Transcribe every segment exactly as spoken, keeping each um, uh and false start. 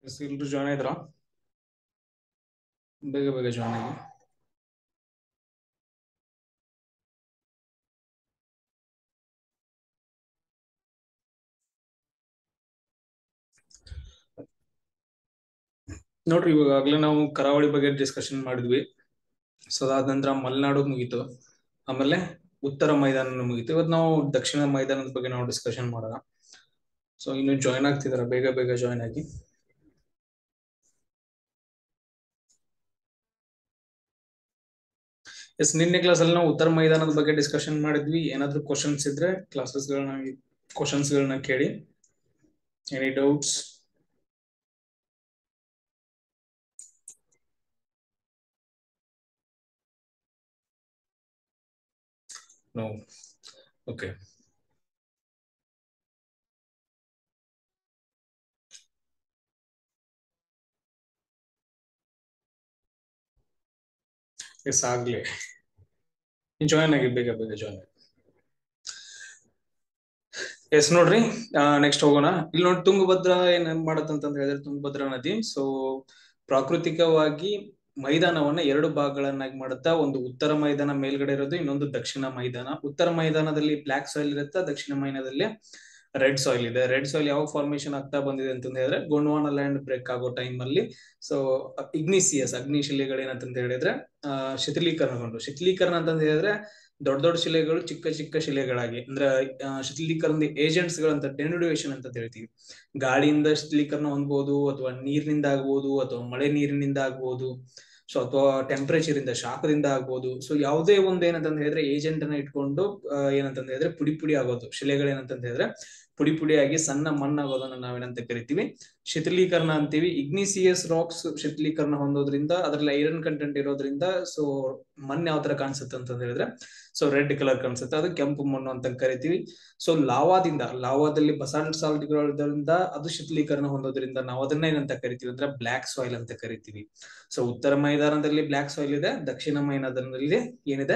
S ಎಲ್ರು join ಆಯ್ತಾರ? ಬೇಗ ಬೇಗ ಜಾಯ್ನ್ ಆಗಿ. ನೋಡ್ರಿ, ಇವಾಗಲೇ ನಾವು ಕರಾವಳಿ ಬಗ್ಗೆ ಡಿಸ್ಕಷನ್ ಮಾಡಿದ್ವಿ. ಸೊ ಅದಾದ ನಂತರ ಮಲೆನಾಡು ಮುಗೀತು, ಆಮೇಲೆ ಉತ್ತರ ಮೈದಾನ ಮುಗೀತು. ಇವತ್ತು ನಾವು ದಕ್ಷಿಣ ಮೈದಾನದ ಬಗ್ಗೆ ನಾವು ಡಿಸ್ಕಷನ್ ಮಾಡೋಣ. ಸೊ ಇನ್ನು ಜಾಯ್ನ್ ಆಗ್ತಿದಾರ, ಬೇಗ ಬೇಗ ಜಾಯ್ನ್ ಆಗಿ. ಎಸ್, ನಿನ್ನೆ ಕ್ಲಾಸ್ ಅಲ್ಲಿ ನಾವು ಉತ್ತರ ಮೈದಾನದ ಬಗ್ಗೆ ಡಿಸ್ಕಷನ್ ಮಾಡಿದ್ವಿ. ಏನಾದ್ರು ಕ್ವಶನ್ಸ್ ಇದ್ರೆ ಕ್ಲಾಸಸ್ ಗಳನ್ನ ಕ್ವಶನ್ಸ್ ಗಳನ್ನ ಕೇಳಿ. Any doubts? No. Okay. Yes, ಆಗ್ಲಿ ಜಾಯ್ನ್ ಆಗಿ, ಬೇಗ ಬೇಗ ಜಾಯ್ನ್ ಆಗಿ. ಎಸ್, ನೋಡ್ರಿ, ನೆಕ್ಸ್ಟ್ ಹೋಗೋಣ. ಇಲ್ಲಿ ನೋಡಿ, ತುಂಗಭದ್ರಾ ಏನ್ ಮಾಡತ್ತಂತ ಹೇಳಿದ್ರೆ, ತುಂಗಭದ್ರಾ ನದಿ ಸೊ ಪ್ರಾಕೃತಿಕವಾಗಿ ಮೈದಾನವನ್ನ ಎರಡು ಭಾಗಗಳನ್ನಾಗಿ ಮಾಡುತ್ತಾ. ಒಂದು ಉತ್ತರ ಮೈದಾನ ಮೇಲ್ಗಡೆ ಇರೋದು, ಇನ್ನೊಂದು ದಕ್ಷಿಣ ಮೈದಾನ. ಉತ್ತರ ಮೈದಾನದಲ್ಲಿ ಬ್ಲಾಕ್ ಸಾಯಿಲ್ ಇರುತ್ತೆ, ದಕ್ಷಿಣ ಮೈದಾನದಲ್ಲಿ ರೆಡ್ ಸಾಯಿಲ್ ಇದೆ. ರೆಡ್ ಸಾಯಿಲ್ ಯಾವ ಫಾರ್ಮೇಶನ್ ಆಗ್ತಾ ಬಂದಿದೆ ಅಂತ ಹೇಳಿದ್ರೆ, ಗೊಂಡ್ವಾನಾ ಲ್ಯಾಂಡ್ ಬ್ರೇಕ್ ಆಗೋ ಟೈಮ್ ಅಲ್ಲಿ ಸೊ ಇಗ್ನಿಸಿಯಸ್ ಅಗ್ನಿ ಶಿಲೆಗಳೇನಂತ ಹೇಳಿದ್ರೆ ಆ ಶಿಥಿಲೀಕರಣಗೊಂಡು. ಶಿಥಿಲೀಕರಣ ಅಂತ ಹೇಳಿದ್ರೆ ದೊಡ್ಡ ದೊಡ್ಡ ಶಿಲೆಗಳು ಚಿಕ್ಕ ಚಿಕ್ಕ ಶಿಲೆಗಳಾಗಿ, ಅಂದ್ರೆ ಶಿಥಿಲೀಕರಣದ ಏಜೆಂಟ್ಸ್ ಗಳಂತ ಡೆನ್ಯುಡೇಷನ್ ಅಂತ ಹೇಳ್ತೀವಿ. ಗಾಳಿಯಿಂದ ಶಿಥಿಲೀಕರಣ ಹೊಂದಬಹುದು, ಅಥವಾ ನೀರಿನಿಂದ ಆಗ್ಬಹುದು, ಅಥವಾ ಮಳೆ ನೀರಿನಿಂದ ಆಗ್ಬಹುದು, ಸೊ ಅಥವಾ ಟೆಂಪರೇಚರ್ ಇಂದ, ಶಾಖದಿಂದ ಆಗ್ಬಹುದು. ಸೊ ಯಾವುದೇ ಒಂದು ಏನಂತ ಹೇಳಿದ್ರೆ ಏಜೆಂಟ್ ಅನ್ನ ಇಟ್ಕೊಂಡು ಏನಂತ ಹೇಳಿದ್ರೆ ಪುಡಿ ಪುಡಿ ಆಗೋದು ಶಿಲೆಗಳೇನಂತ ಹೇಳಿದ್ರೆ ಪುಡಿ ಪುಡಿಯಾಗಿ ಸಣ್ಣ ಮಣ್ಣಾಗೋದನ್ನ ನಾವೇನಂತ ಕರಿತೀವಿ ಶಿಥಿಲೀಕರಣ ಅಂತೀವಿ. ಇಗ್ನಿಸಿಯಸ್ ರಾಕ್ಸ್ ಶಿಥಿಲೀಕರಣ ಹೊಂದೋದ್ರಿಂದ ಅದರಲ್ಲಿ ಐರನ್ ಕಂಟೆಂಟ್ ಇರೋದ್ರಿಂದ ಸೊ ಮಣ್ಣು ಯಾವ ತರ ಕಾಣಿಸುತ್ತೆ ಅಂತ ಹೇಳಿದ್ರೆ ಸೊ ರೆಡ್ ಕಲರ್ ಕಾಣಿಸುತ್ತೆ, ಅದು ಕೆಂಪು ಮಣ್ಣು ಅಂತ ಕರಿತೀವಿ. ಸೊ ಲಾವಾದಿಂದ, ಲಾವಾದಲ್ಲಿ ಬಸಾಲ್ಟ್ ಸಾಲ್ಟ್ ಇರೋದ್ರಿಂದ ಅದು ಶಿಥಿಲೀಕರಣ ಹೊಂದೋದ್ರಿಂದ ನಾವು ಅದನ್ನ ಏನಂತ ಕರಿತೀವಿ ಅಂದ್ರೆ ಬ್ಲಾಕ್ ಸಾಯಿಲ್ ಅಂತ ಕರಿತೀವಿ. ಸೊ ಉತ್ತರ ಮೈದಾನದಲ್ಲಿ ಬ್ಲಾಕ್ ಸಾಯಿಲ್ ಇದೆ, ದಕ್ಷಿಣ ಮೈದಾನದಲ್ಲಿ ಏನಿದೆ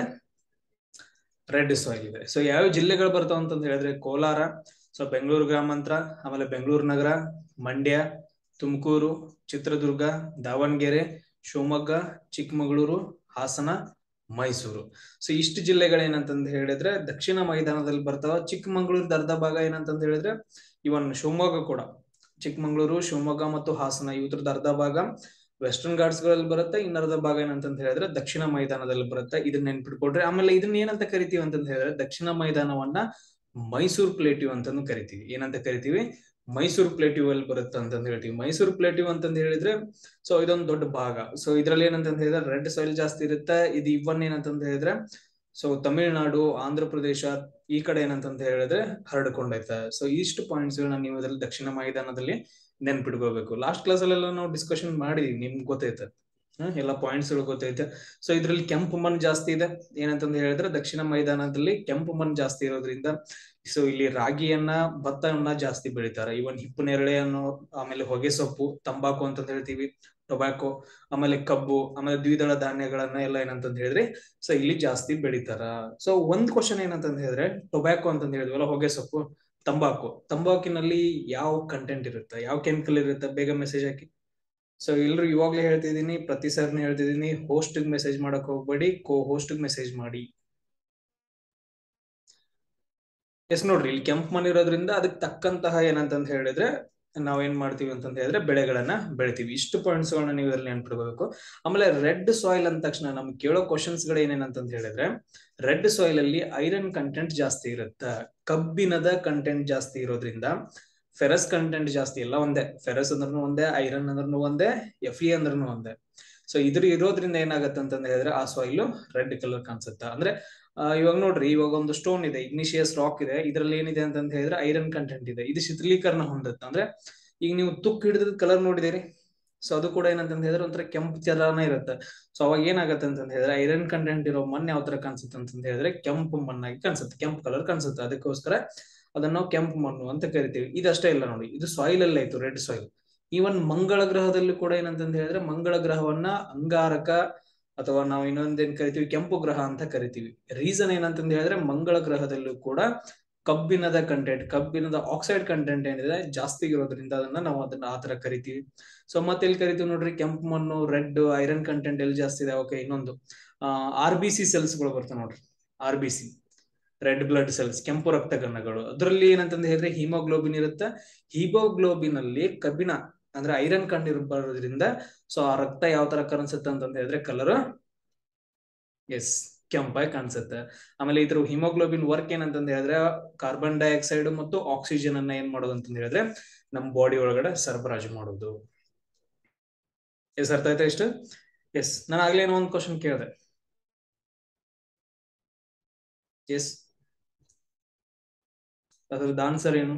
ರೆಡ್ ಸಾಯಿಲ್ ಇದೆ. ಸೊ ಯಾವ ಜಿಲ್ಲೆಗಳು ಬರ್ತಾವ ಅಂತ ಹೇಳಿದ್ರೆ ಕೋಲಾರ, ಸೊ ಬೆಂಗಳೂರು ಗ್ರಾಮಾಂತರ, ಆಮೇಲೆ ಬೆಂಗಳೂರು ನಗರ, ಮಂಡ್ಯ, ತುಮಕೂರು, ಚಿತ್ರದುರ್ಗ, ದಾವಣಗೆರೆ, ಶಿವಮೊಗ್ಗ, ಚಿಕ್ಕಮಗಳೂರು, ಹಾಸನ, ಮೈಸೂರು. ಸೊ ಇಷ್ಟು ಜಿಲ್ಲೆಗಳೇನಂತಂದು ಹೇಳಿದ್ರೆ ದಕ್ಷಿಣ ಮೈದಾನದಲ್ಲಿ ಬರ್ತಾವ. ಚಿಕ್ಕಮಗಳೂರು ಅರ್ಧ ಭಾಗ ಏನಂತಂದು ಹೇಳಿದ್ರೆ ಇವನ್ ಶಿವಮೊಗ್ಗ ಕೂಡ, ಚಿಕ್ಕಮಗಳೂರು, ಶಿವಮೊಗ್ಗ ಮತ್ತು ಹಾಸನ ಇವ್ರದ್ದು ಅರ್ಧ ಭಾಗ ವೆಸ್ಟರ್ನ್ ಘಾಟ್ಸ್ ಗಳಲ್ಲಿ ಬರುತ್ತೆ. ಇನ್ನರ್ಧ ಭಾಗ ಏನಂತ ಹೇಳಿದ್ರೆ ದಕ್ಷಿಣ ಮೈದಾನದಲ್ಲಿ ಬರುತ್ತೆ. ಇದನ್ನ ನೆನ್ಪಿಟ್ಕೊಡ್ರಿ. ಆಮೇಲೆ ಇದನ್ನ ಏನಂತ ಕರಿತೀವಿ ಅಂತ ಹೇಳಿದ್ರೆ ದಕ್ಷಿಣ ಮೈದಾನವನ್ನ ಮೈಸೂರು ಪ್ಲೇಟಿವ್ ಅಂತಾನು ಕರಿತೀವಿ. ಏನಂತ ಕರಿತೀವಿ? ಮೈಸೂರು ಪ್ಲೇಟಿವ್ ಅಲ್ಲಿ ಬರುತ್ತೆ ಅಂತಂದು ಹೇಳ್ತೀವಿ. ಮೈಸೂರು ಪ್ಲೇಟಿವ್ ಅಂತಂದು ಹೇಳಿದ್ರೆ ಸೊ ಇದೊಂದು ದೊಡ್ಡ ಭಾಗ. ಸೊ ಇದ್ರಲ್ಲಿ ಏನಂತ ಹೇಳಿದ್ರೆ ರೆಡ್ ಸಾಯಿಲ್ ಜಾಸ್ತಿ ಇರುತ್ತೆ. ಇದು ಇವನ್ ಏನಂತಂದು ಹೇಳಿದ್ರೆ ಸೊ ತಮಿಳುನಾಡು, ಆಂಧ್ರ ಪ್ರದೇಶ ಈ ಕಡೆ ಏನಂತ ಹೇಳಿದ್ರೆ ಹರಡ್ಕೊಂಡೈತೆ. ಸೊ ಇಷ್ಟು ಪಾಯಿಂಟ್ಸ್ ಗಳನ್ನ ನೀವು ಇದರಲ್ಲಿ ದಕ್ಷಿಣ ಮೈದಾನದಲ್ಲಿ ನೆನ್ಪಿಟ್ಕೋಬೇಕು. ಲಾಸ್ಟ್ ಕ್ಲಾಸ್ ಅಲ್ಲೆಲ್ಲ ನಾವು ಡಿಸ್ಕಷನ್ ಮಾಡಿದೀವಿ, ನಿಮ್ಗೆ ಗೊತ್ತೈತೆ ಎಲ್ಲ ಪಾಯಿಂಟ್ಸ್ ಗಳು ಗೊತ್ತೈತೆ. ಸೊ ಇದ್ರಲ್ಲಿ ಕೆಂಪು ಮಣ್ಣು ಜಾಸ್ತಿ ಇದೆ. ಏನಂತಂದು ಹೇಳಿದ್ರೆ ದಕ್ಷಿಣ ಮೈದಾನದಲ್ಲಿ ಕೆಂಪು ಮಣ್ಣು ಜಾಸ್ತಿ ಇರೋದ್ರಿಂದ ಸೊ ಇಲ್ಲಿ ರಾಗಿಯನ್ನ, ಭತ್ತವನ್ನ ಜಾಸ್ತಿ ಬೆಳಿತಾರೆ. ಇವನ್ ಹಿಪ್ಪು ನೇರಳೆ ಅನ್ನೋ, ಆಮೇಲೆ ಹೊಗೆ ಸೊಪ್ಪು, ತಂಬಾಕು ಅಂತ ಹೇಳ್ತೀವಿ, ಟೊಬ್ಯಾಕೊ, ಆಮೇಲೆ ಕಬ್ಬು, ಆಮೇಲೆ ದ್ವಿದಳ ಧಾನ್ಯಗಳನ್ನ ಎಲ್ಲ ಏನಂತಂದ್ ಹೇಳಿದ್ರೆ ಸೊ ಇಲ್ಲಿ ಜಾಸ್ತಿ ಬೆಳಿತಾರ. ಸೊ ಒಂದ್ ಕ್ವಶನ್ ಏನಂತಂದ್ ಹೇಳಿದ್ರೆ ಟೊಬ್ಯಾಕೊ ಅಂತಂದ್ ಹೇಳಿದ್ವಲ್ಲ, ಹೊಗೆ ಸೊಪ್ಪು, ತಂಬಾಕು, ತಂಬಾಕಿನಲ್ಲಿ ಯಾವ ಕಂಟೆಂಟ್ ಇರುತ್ತೆ, ಯಾವ ಕೆಮಿಕಲ್ ಇರುತ್ತೆ? ಬೇಗ ಮೆಸೇಜ್ ಹಾಕಿ. ಸೊ ಎಲ್ರು ಇವಾಗ್ಲೇ ಹೇಳ್ತಿದೀನಿ, ಪ್ರತಿ ಸರ್ನ ಹೇಳ್ತಿದೀನಿ, ಹೋಸ್ಟ್ ಮೆಸೇಜ್ ಮಾಡಕ್ ಹೋಗ್ಬೇಡಿ, ಕೋ ಹೋಸ್ಟ್ ಮೆಸೇಜ್ ಮಾಡಿ. ಎಸ್, ನೋಡ್ರಿ, ಇಲ್ಲಿ ಕೆಂಪು ಮಣ್ಣು ಇರೋದ್ರಿಂದ ಅದಕ್ಕೆ ತಕ್ಕಂತಹ ಏನಂತಂದ್ ಹೇಳಿದ್ರೆ ನಾವೇನ್ ಮಾಡ್ತೀವಿ ಅಂತಂತ ಹೇಳಿದ್ರೆ ಬೆಳೆಗಳನ್ನ ಬೆಳಿತೀವಿ. ಇಷ್ಟು ಪಾಯಿಂಟ್ಸ್ ಗಳನ್ನ ನೀವು ಇದರಲ್ಲಿ ನೆನ್ಪಿಡ್ಬೇಕು. ಆಮೇಲೆ ರೆಡ್ ಸಾಯಿಲ್ ಅಂದ ತಕ್ಷಣ ನಮ್ಗೆ ಕೇಳೋ ಕ್ವಶನ್ಸ್ ಗಳು ಏನೇನಂತಂದ್ ಹೇಳಿದ್ರೆ ರೆಡ್ ಸಾಯಿಲ್ ಅಲ್ಲಿ ಐರನ್ ಕಂಟೆಂಟ್ ಜಾಸ್ತಿ ಇರುತ್ತೆ, ಕಬ್ಬಿಣದ ಕಂಟೆಂಟ್ ಜಾಸ್ತಿ ಇರೋದ್ರಿಂದ, ಫೆರಸ್ ಕಂಟೆಂಟ್ ಜಾಸ್ತಿ ಇಲ್ಲ ಒಂದೇ, ಫೆರಸ್ ಅಂದ್ರೂ ಒಂದೇ, ಐರನ್ ಅಂದ್ರೂ ಒಂದೇ, ಎಫ್ ಇ ಅಂದ್ರೂ ಒಂದೇ. ಸೊ ಇದ್ರ ಇರೋದ್ರಿಂದ ಏನಾಗತ್ತೆ ಅಂತಂದ ಹೇಳಿದ್ರೆ ಆ ಸಾಯಿಲ್ ರೆಡ್ ಕಲರ್ ಕಾಣಿಸುತ್ತೆ. ಅಂದ್ರೆ ಇವಾಗ ನೋಡ್ರಿ, ಇವಾಗ ಒಂದು ಸ್ಟೋನ್ ಇದೆ, ಇಗ್ನಿಷಿಯಸ್ ರಾಕ್ ಇದೆ, ಇದ್ರಲ್ಲಿ ಏನಿದೆ ಅಂತ ಹೇಳಿದ್ರೆ ಐರನ್ ಕಂಟೆಂಟ್ ಇದೆ. ಇದು ಶಿಥಿಲೀಕರಣ ಹೊಂದುತ್ತೆ. ಅಂದ್ರೆ ಈಗ ನೀವು ತುಕ್ಕು ಹಿಡಿದ ಕಲರ್ ನೋಡಿದಿರಿ, ಸೊ ಅದು ಕೂಡ ಏನಂತ ಹೇಳಿದ್ರೆ ಒಂಥರ ಕೆಂಪು ತರಾನೇ ಇರುತ್ತೆ. ಸೊ ಅವಾಗ ಏನಾಗತ್ತೆ ಅಂತ ಹೇಳಿದ್ರೆ ಐರನ್ ಕಂಟೆಂಟ್ ಇರೋ ಮಣ್ಣು ಯಾವ ತರ ಕಾಣಿಸುತ್ತೆ ಅಂತ ಹೇಳಿದ್ರೆ ಕೆಂಪು ಮಣ್ಣಾಗಿ ಕಾಣಿಸುತ್ತೆ, ಕೆಂಪು ಕಲರ್ ಕಾಣಿಸುತ್ತೆ. ಅದಕ್ಕೋಸ್ಕರ ಅದನ್ನ ನಾವು ಕೆಂಪು ಮಣ್ಣು ಅಂತ ಕರಿತೀವಿ. ಇದಷ್ಟೇ ಇಲ್ಲ ನೋಡಿ, ಇದು ಸಾಯಿಲ್ ಅಲ್ಲೇ ಆಯ್ತು, ರೆಡ್ ಸಾಯಿಲ್. ಈವನ್ ಮಂಗಳ ಗ್ರಹದಲ್ಲೂ ಕೂಡ ಏನಂತ ಹೇಳಿದ್ರೆ ಮಂಗಳ ಗ್ರಹವನ್ನ ಅಂಗಾರಕ ಅಥವಾ ನಾವು ಇನ್ನೊಂದೇನ್ ಕರಿತೀವಿ ಕೆಂಪು ಗ್ರಹ ಅಂತ ಕರಿತೀವಿ. ರೀಸನ್ ಏನಂತಂದ ಹೇಳಿದ್ರೆ ಮಂಗಳ ಗ್ರಹದಲ್ಲೂ ಕೂಡ ಕಬ್ಬಿಣದ ಕಂಟೆಂಟ್ ಕಬ್ಬಿಣದ ಆಕ್ಸೈಡ್ ಕಂಟೆಂಟ್ ಏನಿದೆ ಜಾಸ್ತಿ ಇರೋದ್ರಿಂದ ಅದನ್ನ ನಾವು ಅದನ್ನ ಆತರ ಕರಿತೀವಿ. ಸೊ ಮತ್ತೆ ಎಲ್ಲಿ ಕರಿತೀವಿ ನೋಡ್ರಿ, ಕೆಂಪು ಮಣ್ಣು, ರೆಡ್, ಐರನ್ ಕಂಟೆಂಟ್ ಎಲ್ಲಿ ಜಾಸ್ತಿ ಇದೆ. ಓಕೆ, ಇನ್ನೊಂದು ಆರ್ ಬಿ ಸಿ ಸೆಲ್ಸ್ ಗಳು ಬರ್ತವೆ ನೋಡ್ರಿ, R B C red blood cells, ಕೆಂಪು ರಕ್ತ ಕಣಗಳು. ಅದರಲ್ಲಿ ಏನಂತಂದ ಹೇಳಿದ್ರೆ ಹಿಮೋಗ್ಲೋಬಿನ್ ಇರುತ್ತೆ. ಹಿಮೋಗ್ಲೋಬಿನ್ ಅಲ್ಲಿ ಕಬ್ಬಿಣ ಅಂದ್ರೆ ಐರನ್ ಕಂಡು ಬರೋದ್ರಿಂದ ಸೊ ಆ ರಕ್ತ ಯಾವ ತರ ಕಾಣಿಸುತ್ತೆ ಅಂತಂದ ಹೇಳಿದ್ರೆ ಕಲರ್ ಎಸ್ ಕೆಂಪಾಗಿ ಕಾಣಿಸುತ್ತೆ. ಆಮೇಲೆ ಇದ್ರ ಹಿಮೋಗ್ಲೋಬಿನ್ ವರ್ಕ್ ಏನಂತಂದ ಹೇಳಿದ್ರೆ ಕಾರ್ಬನ್ ಡೈಆಕ್ಸೈಡ್ ಮತ್ತು ಆಕ್ಸಿಜನ್ ಅನ್ನ ಏನ್ ಮಾಡೋದು ಅಂತಂದ ಹೇಳಿದ್ರೆ ನಮ್ ಬಾಡಿ ಒಳಗಡೆ ಸರಬರಾಜು ಮಾಡೋದು. ಎಸ್, ಅರ್ಥ ಆಯ್ತಾ ಇಷ್ಟು? ಎಸ್, ನಾನು ಆಗ್ಲೇ ಏನೋ ಒಂದು ಕ್ವಶನ್ ಕೇಳಿದೆ. ಎಸ್, ಅದ್ರದ್ದು ಆನ್ಸರ್ ಏನು?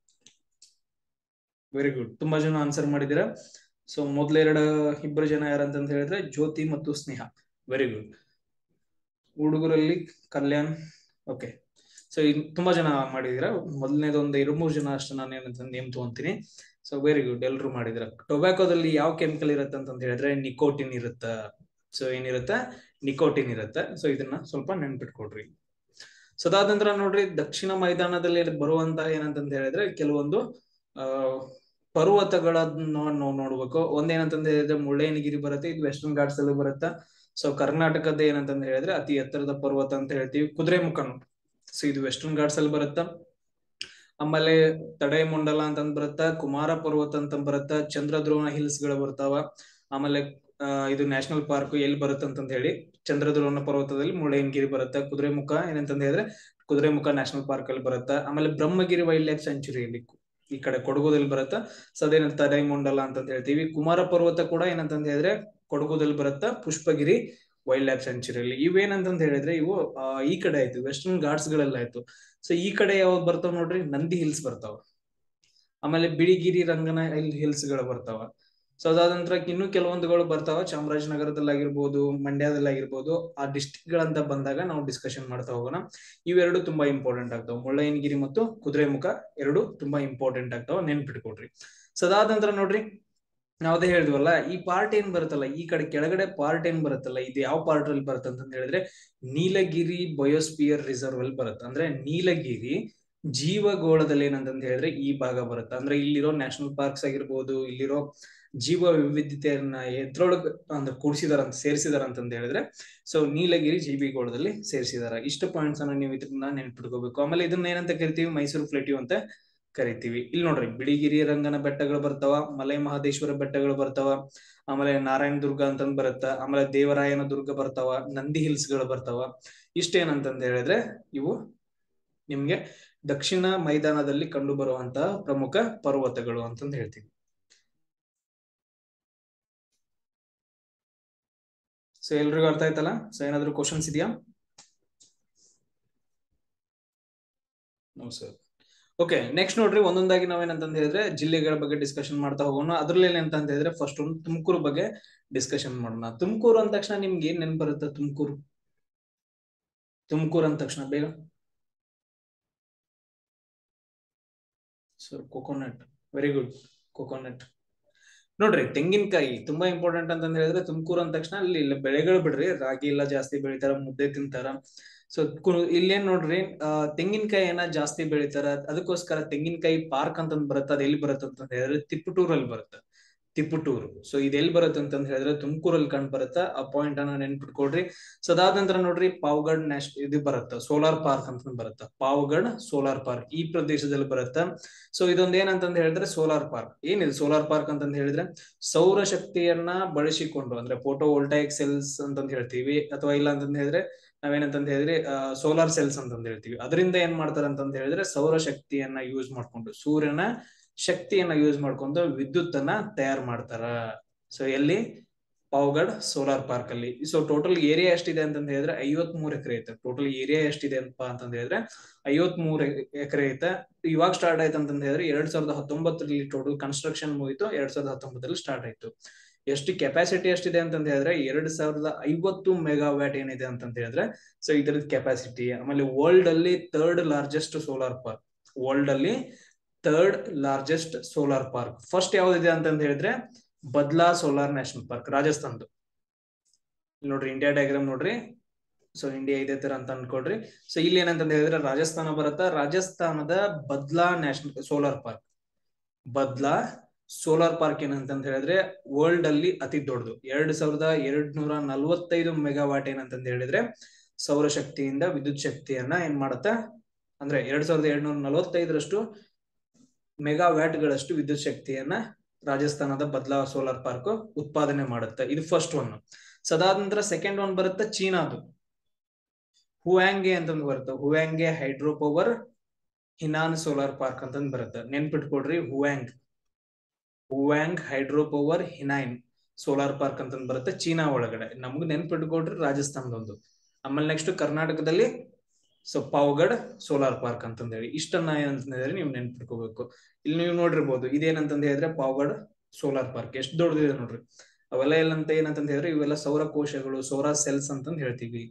ವೆರಿ ಗುಡ್, ತುಂಬಾ ಜನ ಆನ್ಸರ್ ಮಾಡಿದ್ದೀರಾ. ಸೊ ಮೊದ್ಲೆರಡು ಇಬ್ಬರು ಜನ ಯಾರಂತಂತ ಹೇಳಿದ್ರೆ ಜ್ಯೋತಿ ಮತ್ತು ಸ್ನೇಹ. Very good. ಹುಡುಗರಲ್ಲಿ ಕಲ್ಯಾಣ್. ಓಕೆ, ಸೊ ತುಂಬಾ ಜನ ಮಾಡಿದೀರಾ. ಮೊದಲನೇದು ಒಂದು ಎರಡು ಮೂರು ಜನ ಅಷ್ಟು ನಾನು ಏನಂತ ನೇಮ್ ತಗೊಂತೀನಿ. ಸೊ ವೆರಿ ಗುಡ್, ಎಲ್ರು ಮಾಡಿದಿರ. ಟೊಬ್ಯಾಕೋದಲ್ಲಿ ಯಾವ ಕೆಮಿಕಲ್ ಇರುತ್ತೆ ಅಂತಂತ ಹೇಳಿದ್ರೆ ನಿಕೋಟಿನ್ ಇರುತ್ತ. ಸೊ ಏನಿರುತ್ತೆ, ನಿಕೋಟಿನ್ ಇರುತ್ತೆ. ಸೊ ಇದನ್ನ ಸ್ವಲ್ಪ ನೆನ್ಪಿಟ್ಕೊಡ್ರಿ. ಸೊ ಅದಾದ ನಂತರ ನೋಡ್ರಿ, ದಕ್ಷಿಣ ಮೈದಾನದಲ್ಲಿ ಬರುವಂತಹ ಏನಂತಂತ ಹೇಳಿದ್ರೆ ಕೆಲವೊಂದು ಆ ಪರ್ವತಗಳನ್ನ ನಾವು ನೋಡ್ಬೇಕು. ಒಂದೇನಂತಂದ ಹೇಳಿದ್ರೆ ಮುಳ್ಳಯ್ಯನಗಿರಿ ಬರುತ್ತೆ, ಇದು ವೆಸ್ಟರ್ನ್ ಘಾಟ್ಸ್ ಅಲ್ಲಿ ಬರುತ್ತೆ. ಸೊ ಕರ್ನಾಟಕದ ಏನಂತಂದ ಹೇಳಿದ್ರೆ ಅತಿ ಎತ್ತರದ ಪರ್ವತ ಅಂತ ಹೇಳ್ತೀವಿ ಕುದುರೆಮುಖನು. ಸೊ ಇದು ವೆಸ್ಟರ್ನ್ ಘಾಟ್ಸ್ ಅಲ್ಲಿ ಬರುತ್ತ. ಆಮೇಲೆ ತಡೆ ಮಂಡಲ ಅಂತಂದ್ ಬರುತ್ತ, ಕುಮಾರ ಪರ್ವತ ಅಂತ ಬರುತ್ತ, ಚಂದ್ರದ್ರೋಣ ಹಿಲ್ಸ್ ಗಳು ಬರ್ತಾವ. ಆಮೇಲೆ ಅಹ್ ಇದು ನ್ಯಾಷನಲ್ ಪಾರ್ಕ್ ಎಲ್ಲಿ ಬರುತ್ತೆ ಅಂತಂದ ಹೇಳಿ ಚಂದ್ರದ್ರೋಣ ಪರ್ವತದಲ್ಲಿ ಮುಳ್ಳಯ್ಯನಗಿರಿ ಬರುತ್ತೆ. ಕುದುರೆಮುಖ ಏನಂತಂದ ಹೇಳಿದ್ರೆ ಕುದುರೆಮುಖ ನ್ಯಾಷನಲ್ ಪಾರ್ಕ್ ಅಲ್ಲಿ ಬರುತ್ತೆ. ಆಮೇಲೆ ಬ್ರಹ್ಮಗಿರಿ ವೈಲ್ಡ್ ಲೈಫ್ ಸೆಂಚುರಿಯಲ್ಲಿ ಈ ಕಡೆ ಕೊಡಗುದಲ್ಲಿ ಬರುತ್ತ. ಸೊ ಅದೇನಂತ ತಡೆ ಮಂಡಲ ಅಂತ ಹೇಳ್ತೀವಿ. ಕುಮಾರ ಪರ್ವತ ಕೂಡ ಏನಂತಂದ ಹೇಳಿದ್ರೆ ಕೊಡಗುದಲ್ಲಿ ಬರುತ್ತ, ಪುಷ್ಪಗಿರಿ ವೈಲ್ಡ್ ಲೈಫ್ ಸೆಂಚುರಿಯಲ್ಲಿ. ಇವೇನಂತಂದ ಹೇಳಿದ್ರೆ ಇವು ಈ ಕಡೆ ಆಯ್ತು, ವೆಸ್ಟರ್ನ್ ಘಾಟ್ಸ್ ಗಳೆಲ್ಲ ಆಯ್ತು. ಸೊ ಈ ಕಡೆ ಯಾವ್ದು ಬರ್ತಾವ ನೋಡ್ರಿ, ನಂದಿ ಹಿಲ್ಸ್ ಬರ್ತಾವ. ಆಮೇಲೆ ಬಿಳಿಗಿರಿ ರಂಗನ ಹಿಲ್ಸ್ ಗಳು ಬರ್ತಾವ. ಸೊ ಅದಾದ ನಂತರ ಇನ್ನು ಕೆಲವೊಂದುಗಳು ಬರ್ತಾವ, ಚಾಮರಾಜನಗರದಲ್ಲಾಗಿರ್ಬೋದು, ಮಂಡ್ಯದಲ್ಲಾಗಿರ್ಬೋದು. ಆ ಡಿಸ್ಟ್ರಿಕ್ಟ್ ಗಳಂತ ಬಂದಾಗ ನಾವು ಡಿಸ್ಕಷನ್ ಮಾಡ್ತಾ ಹೋಗೋಣ. ಇವೆರಡು ತುಂಬಾ ಇಂಪಾರ್ಟೆಂಟ್ ಆಗ್ತಾವ, ಮುಳ್ಳಯ್ಯನಗಿರಿ ಮತ್ತು ಕುದುರೆಮುಖ ಎರಡು ತುಂಬಾ ಇಂಪಾರ್ಟೆಂಟ್ ಆಗ್ತಾವ, ನೆನ್ಪಿಟ್ಕೊಡ್ರಿ. ಸೊ ಅದಾದ ನಂತರ ನೋಡ್ರಿ, ನಾವದೇ ಹೇಳಿದ್ವಲ್ಲ, ಈ ಪಾರ್ಟ್ ಏನ್ ಬರುತ್ತಲ್ಲ, ಈ ಕಡೆ ಕೆಳಗಡೆ ಪಾರ್ಟ್ ಏನ್ ಬರುತ್ತಲ್ಲ, ಇದು ಯಾವ ಪಾರ್ಟ್ ಅಲ್ಲಿ ಬರುತ್ತೆ ಅಂತ ಹೇಳಿದ್ರೆ ನೀಲಗಿರಿ ಬಯೋಸ್ಪಿಯರ್ ರಿಸರ್ವ್ ಅಲ್ಲಿ ಬರುತ್ತೆ. ಅಂದ್ರೆ ನೀಲಗಿರಿ ಜೀವಗೋಳದಲ್ಲಿ ಏನಂತಂದ ಹೇಳಿದ್ರೆ ಈ ಭಾಗ ಬರುತ್ತೆ. ಅಂದ್ರೆ ಇಲ್ಲಿರೋ ನ್ಯಾಷನಲ್ ಪಾರ್ಕ್ಸ್ ಆಗಿರ್ಬೋದು, ಇಲ್ಲಿರೋ ಜೀವ ವೈವಿಧ್ಯತೆಯನ್ನ ಎದ್ರೊಳಗ ಅಂದ್ರೆ ಕೂಡಿಸಿದಾರ ಅಂತ ಸೇರಿಸಿದಾರ ಅಂತಂದ ಹೇಳಿದ್ರೆ ಸೊ ನೀಲಗಿರಿ ಜೀವಿಗೋಳದಲ್ಲಿ ಸೇರಿಸಿದಾರ. ಇಷ್ಟು ಪಾಯಿಂಟ್ಸ್ ಅನ್ನ ನೀವು ಇದನ್ನ ನೆನ್ಪಿಟ್ಕೋಬೇಕು. ಆಮೇಲೆ ಇದನ್ನ ಏನಂತ ಕರಿತೀವಿ, ಮೈಸೂರು ಪ್ಲೇಟ್ಯೂ ಅಂತ ಕರಿತೀವಿ. ಇಲ್ಲಿ ನೋಡ್ರಿ, ಬಿಳಿಗಿರಿ ರಂಗನ ಬೆಟ್ಟಗಳು ಬರ್ತಾವ, ಮಲೈ ಮಹದೇಶ್ವರ ಬೆಟ್ಟಗಳು ಬರ್ತಾವ, ಆಮೇಲೆ ನಾರಾಯಣ ದುರ್ಗ ಅಂತಂದ್ ಬರುತ್ತ, ಆಮೇಲೆ ದೇವರಾಯನ ದುರ್ಗ ಬರ್ತಾವ, ನಂದಿ ಹಿಲ್ಸ್ ಗಳು ಬರ್ತಾವ. ಇಷ್ಟೇನಂತಂದ ಹೇಳಿದ್ರೆ ಇವು ನಿಮ್ಗೆ ದಕ್ಷಿಣ ಮೈದಾನದಲ್ಲಿ ಕಂಡು ಬರುವಂತಹ ಪ್ರಮುಖ ಪರ್ವತಗಳು ಅಂತಂದು ಹೇಳ್ತೀವಿ. ಸೊ ಎಲ್ರಿಗೂ ಅರ್ಥ ಆಯ್ತಲ್ಲ? ಸೊ ಏನಾದ್ರು ಕ್ವಶನ್ಸ್ ಇದೆಯಾ? No sir. ಓಕೆ, ನೆಕ್ಸ್ಟ್ ನೋಡ್ರಿ, ಒಂದೊಂದಾಗಿ ನಾವೇನಂತಂದ ಹೇಳಿದ್ರೆ ಜಿಲ್ಲೆಗಳ ಬಗ್ಗೆ ಡಿಸ್ಕಷನ್ ಮಾಡ್ತಾ ಹೋಗೋಣ. ಅದ್ರಲ್ಲಿ ಏನಂತ ಹೇಳಿದ್ರೆ ಫಸ್ಟ್ ಒಂದು ತುಮಕೂರು ಬಗ್ಗೆ ಡಿಸ್ಕಷನ್ ಮಾಡೋಣ. ತುಮಕೂರು ಅಂದ ತಕ್ಷಣ ನಿಮ್ಗೆ ಏನ್ ನೆನ್ಪು ಬರುತ್ತೆ? ತುಮಕೂರು ತುಮಕೂರು ಅಂದ ತಕ್ಷಣ ಬೇಗ sir coconut. Very good, coconut. ನೋಡ್ರಿ, ತೆಂಗಿನಕಾಯಿ ತುಂಬಾ ಇಂಪಾರ್ಟೆಂಟ್ ಅಂತ ಹೇಳಿದ್ರೆ ತುಮಕೂರು ಅಂದ ತಕ್ಷಣ ಅಲ್ಲಿ ಇಲ್ಲ ಬೆಳೆಗಳು ಬಿಡ್ರಿ, ರಾಗಿ ಎಲ್ಲ ಜಾಸ್ತಿ ಬೆಳಿತಾರ, ಮುದ್ದೆ ತಿಂತಾರ. ಸೊ ಇಲ್ಲೇನ್ ನೋಡ್ರಿ, ಅಹ್ ತೆಂಗಿನಕಾಯಿನ ಜಾಸ್ತಿ ಬೆಳಿತಾರ. ಅದಕ್ಕೋಸ್ಕರ ತೆಂಗಿನಕಾಯಿ ಪಾರ್ಕ್ ಅಂತಂದ್ ಬರುತ್ತೆ. ಅದ್ ಎಲ್ಲಿ ಬರುತ್ತೆ ಅಂತ ಹೇಳಿದ್ರೆ ತಿಪ್ಪಟೂರಲ್ಲಿ ಬರುತ್ತೆ, ತಿಪ್ಪಟೂರು. ಸೊ ಇದು ಎಲ್ಲಿ ಬರುತ್ತೆ ಅಂತಂದ್ ಹೇಳಿದ್ರೆ ತುಮಕೂರಲ್ಲಿ ಕಂಡು ಬರುತ್ತೆ. ಆ ಪಾಯಿಂಟ್ ಅನ್ನ ನೆನ್ಪಿಟ್ಕೊಡ್ರಿ. ಸೊ ಅದಾದ ನಂತರ ನೋಡ್ರಿ, ಪಾವಗಡ್ ನ್ಯಾಷ್ ಇದು ಬರುತ್ತೆ, ಸೋಲಾರ್ ಪಾರ್ಕ್ ಅಂತ ಬರುತ್ತೆ. ಪಾವಗಡ್ ಸೋಲಾರ್ ಪಾರ್ಕ್ ಈ ಪ್ರದೇಶದಲ್ಲಿ ಬರುತ್ತೆ. ಸೊ ಇದೊಂದ್ ಏನಂತಂದ್ ಹೇಳಿದ್ರೆ ಸೋಲಾರ್ ಪಾರ್ಕ್. ಏನಿದೆ ಸೋಲಾರ್ ಪಾರ್ಕ್ ಅಂತಂದ್ ಹೇಳಿದ್ರೆ ಸೌರ ಶಕ್ತಿಯನ್ನ ಬಳಸಿಕೊಂಡು, ಅಂದ್ರೆ ಫೋಟೋ ವೋಲ್ಟಾಯಿಕ್ ಸೆಲ್ಸ್ ಅಂತಂದ್ ಹೇಳ್ತೀವಿ, ಅಥವಾ ಇಲ್ಲ ಅಂತಂದ್ ಹೇಳಿದ್ರೆ ನಾವೇನಂತಂದ್ ಹೇಳಿದ್ರೆ ಅಹ್ ಸೋಲಾರ್ ಸೆಲ್ಸ್ ಅಂತಂದ್ ಹೇಳ್ತೀವಿ. ಅದರಿಂದ ಏನ್ ಮಾಡ್ತಾರೆ ಅಂತಂದ್ ಹೇಳಿದ್ರೆ ಸೌರ ಶಕ್ತಿಯನ್ನ ಯೂಸ್ ಮಾಡ್ಕೊಂಡು, ಸೂರ್ಯನ ಶಕ್ತಿಯನ್ನ ಯೂಸ್ ಮಾಡ್ಕೊಂಡು ವಿದ್ಯುತ್ ಅನ್ನ ತಯಾರು ಮಾಡ್ತಾರ. ಸೊ ಎಲ್ಲಿ? ಪಾವಗಡ್ ಸೋಲಾರ್ ಪಾರ್ಕ್ ಅಲ್ಲಿ. ಸೊ ಟೋಟಲ್ ಏರಿಯಾ ಎಷ್ಟಿದೆ ಅಂತಂದ ಹೇಳಿದ್ರೆ ಐವತ್ ಮೂರ್ ಎಕರೆ ಐತೆ. ಟೋಟಲ್ ಏರಿಯಾ ಎಷ್ಟಿದೆ ಅಂತ ಅಂತಂದ ಹೇಳಿದ್ರೆ ಐವತ್ ಮೂರ್ ಎಕರೆ ಐತೆ. ಇವಾಗ ಸ್ಟಾರ್ಟ್ ಆಯ್ತು ಅಂತಂದ ಹೇಳಿದ್ರೆ ಎರಡ್ ಸಾವಿರದ ಹತ್ತೊಂಬತ್ತರಲ್ಲಿ ಟೋಟಲ್ ಕನ್ಸ್ಟ್ರಕ್ಷನ್ ಮುಗಿತು, ಎರಡ್ ಸಾವಿರದ ಹತ್ತೊಂಬತ್ತರಲ್ಲಿ ಸ್ಟಾರ್ಟ್ ಆಯ್ತು. ಎಷ್ಟು ಕೆಪಾಸಿಟಿ ಎಷ್ಟಿದೆ ಅಂತಂದ ಹೇಳಿದ್ರೆ ಎರಡ್ ಸಾವಿರದ ಐವತ್ತು ಮೆಗಾವ್ಯಾಟ್ ಏನಿದೆ ಅಂತಂತ ಹೇಳಿದ್ರೆ ಸೊ ಇದ್ರದ್ದು ಕೆಪಾಸಿಟಿ. ಆಮೇಲೆ ವರ್ಲ್ಡ್ ಅಲ್ಲಿ third largest solar park, world ಅಲ್ಲಿ third largest solar park. First ಯಾವ್ದಿದೆ ಅಂತಂದ ಹೇಳಿದ್ರೆ ಬದ್ಲಾ ಸೋಲಾರ್ ನ್ಯಾಷನಲ್ ಪಾರ್ಕ್, ರಾಜಸ್ಥಾನ್ದು. ನೋಡ್ರಿ ಇಂಡಿಯಾ ಡಯಾಗ್ರಾಮ್ ನೋಡ್ರಿ, ಸೊ ಇಂಡಿಯಾ ಇದೇ ತರ ಅಂತ ಅನ್ಕೊಡ್ರಿ. ಸೊ ಇಲ್ಲಿ ಏನಂತ ಹೇಳಿದ್ರೆ ರಾಜಸ್ಥಾನ ಬರುತ್ತಾ. ರಾಜಸ್ಥಾನದ Bhadla national solar park, Bhadla solar park ಏನಂತ ಹೇಳಿದ್ರೆ ವರ್ಲ್ಡ್ ಅಲ್ಲಿ ಅತಿ ದೊಡ್ಡದು. ಎರಡ್ ಸಾವಿರದ ಎರಡ್ ನೂರ ನಲ್ವತ್ತೈದು ಮೆಗಾವಾಟ್ ಏನಂತ ಹೇಳಿದ್ರೆ ಸೌರಶಕ್ತಿಯಿಂದ ವಿದ್ಯುತ್ ಶಕ್ತಿಯನ್ನ ಏನ್ ಮಾಡುತ್ತಾ ಅಂದ್ರೆ ಎರಡ್ ಸಾವಿರದ ಎರಡ್ ನೂರ ನಲವತ್ತೈದರಷ್ಟು ಮೆಗಾವ್ಯಾಟ್ ಗಳಷ್ಟು ವಿದ್ಯುತ್ ಶಕ್ತಿಯನ್ನ ರಾಜಸ್ಥಾನದ ಬದ್ಲಾ ಸೋಲಾರ್ ಪಾರ್ಕ್ ಉತ್ಪಾದನೆ ಮಾಡುತ್ತೆ. ಇದು ಫಸ್ಟ್ ಒನ್. ಸದಾದ ನಂತರ ಸೆಕೆಂಡ್ ಒನ್ ಬರುತ್ತೆ ಚೀನಾದು, ಹುವಾಂಗೆ ಅಂತಂದು ಬರುತ್ತೆ. Huanghe hydro power Hainan solar park ಅಂತಂದ್ ಬರುತ್ತೆ. ನೆನ್ಪಿಟ್ಕೊಡ್ರಿ, Huang Huang hydro power Hainan solar park ಅಂತಂದ್ ಬರುತ್ತೆ ಚೀನಾ ಒಳಗಡೆ. ನಮ್ಗೆ ನೆನ್ಪಿಟ್ಕೊಡ್ರಿ ರಾಜಸ್ಥಾನದೊಂದು. ಆಮೇಲೆ ನೆಕ್ಸ್ಟ್ ಕರ್ನಾಟಕದಲ್ಲಿ ಸೊ ಪಾವಗಡ್ ಸೋಲಾರ್ ಪಾರ್ಕ್ ಅಂತಂದ ಹೇಳಿ ಇಷ್ಟನ್ನ ಏನಂತಂದ್ರೆ ನೀವು ನೆನ್ಪಿಟ್ಕೋಬೇಕು. ಇಲ್ಲಿ ನೀವು ನೋಡಿರ್ಬೋದು ಇದೇನಂತಂದ ಹೇಳಿದ್ರೆ ಪಾವಗಡ್ ಸೋಲಾರ್ ಪಾರ್ಕ್ ಎಷ್ಟು ದೊಡ್ಡದಿದೆ ನೋಡ್ರಿ. ಅವೆಲ್ಲ ಎಲ್ಲಂತ ಏನಂತಂದ ಹೇಳಿದ್ರೆ ಇವೆಲ್ಲ ಸೌರ ಕೋಶಗಳು, ಸೌರ ಸೆಲ್ಸ್ ಅಂತಂದ್ ಹೇಳ್ತೀವಿ.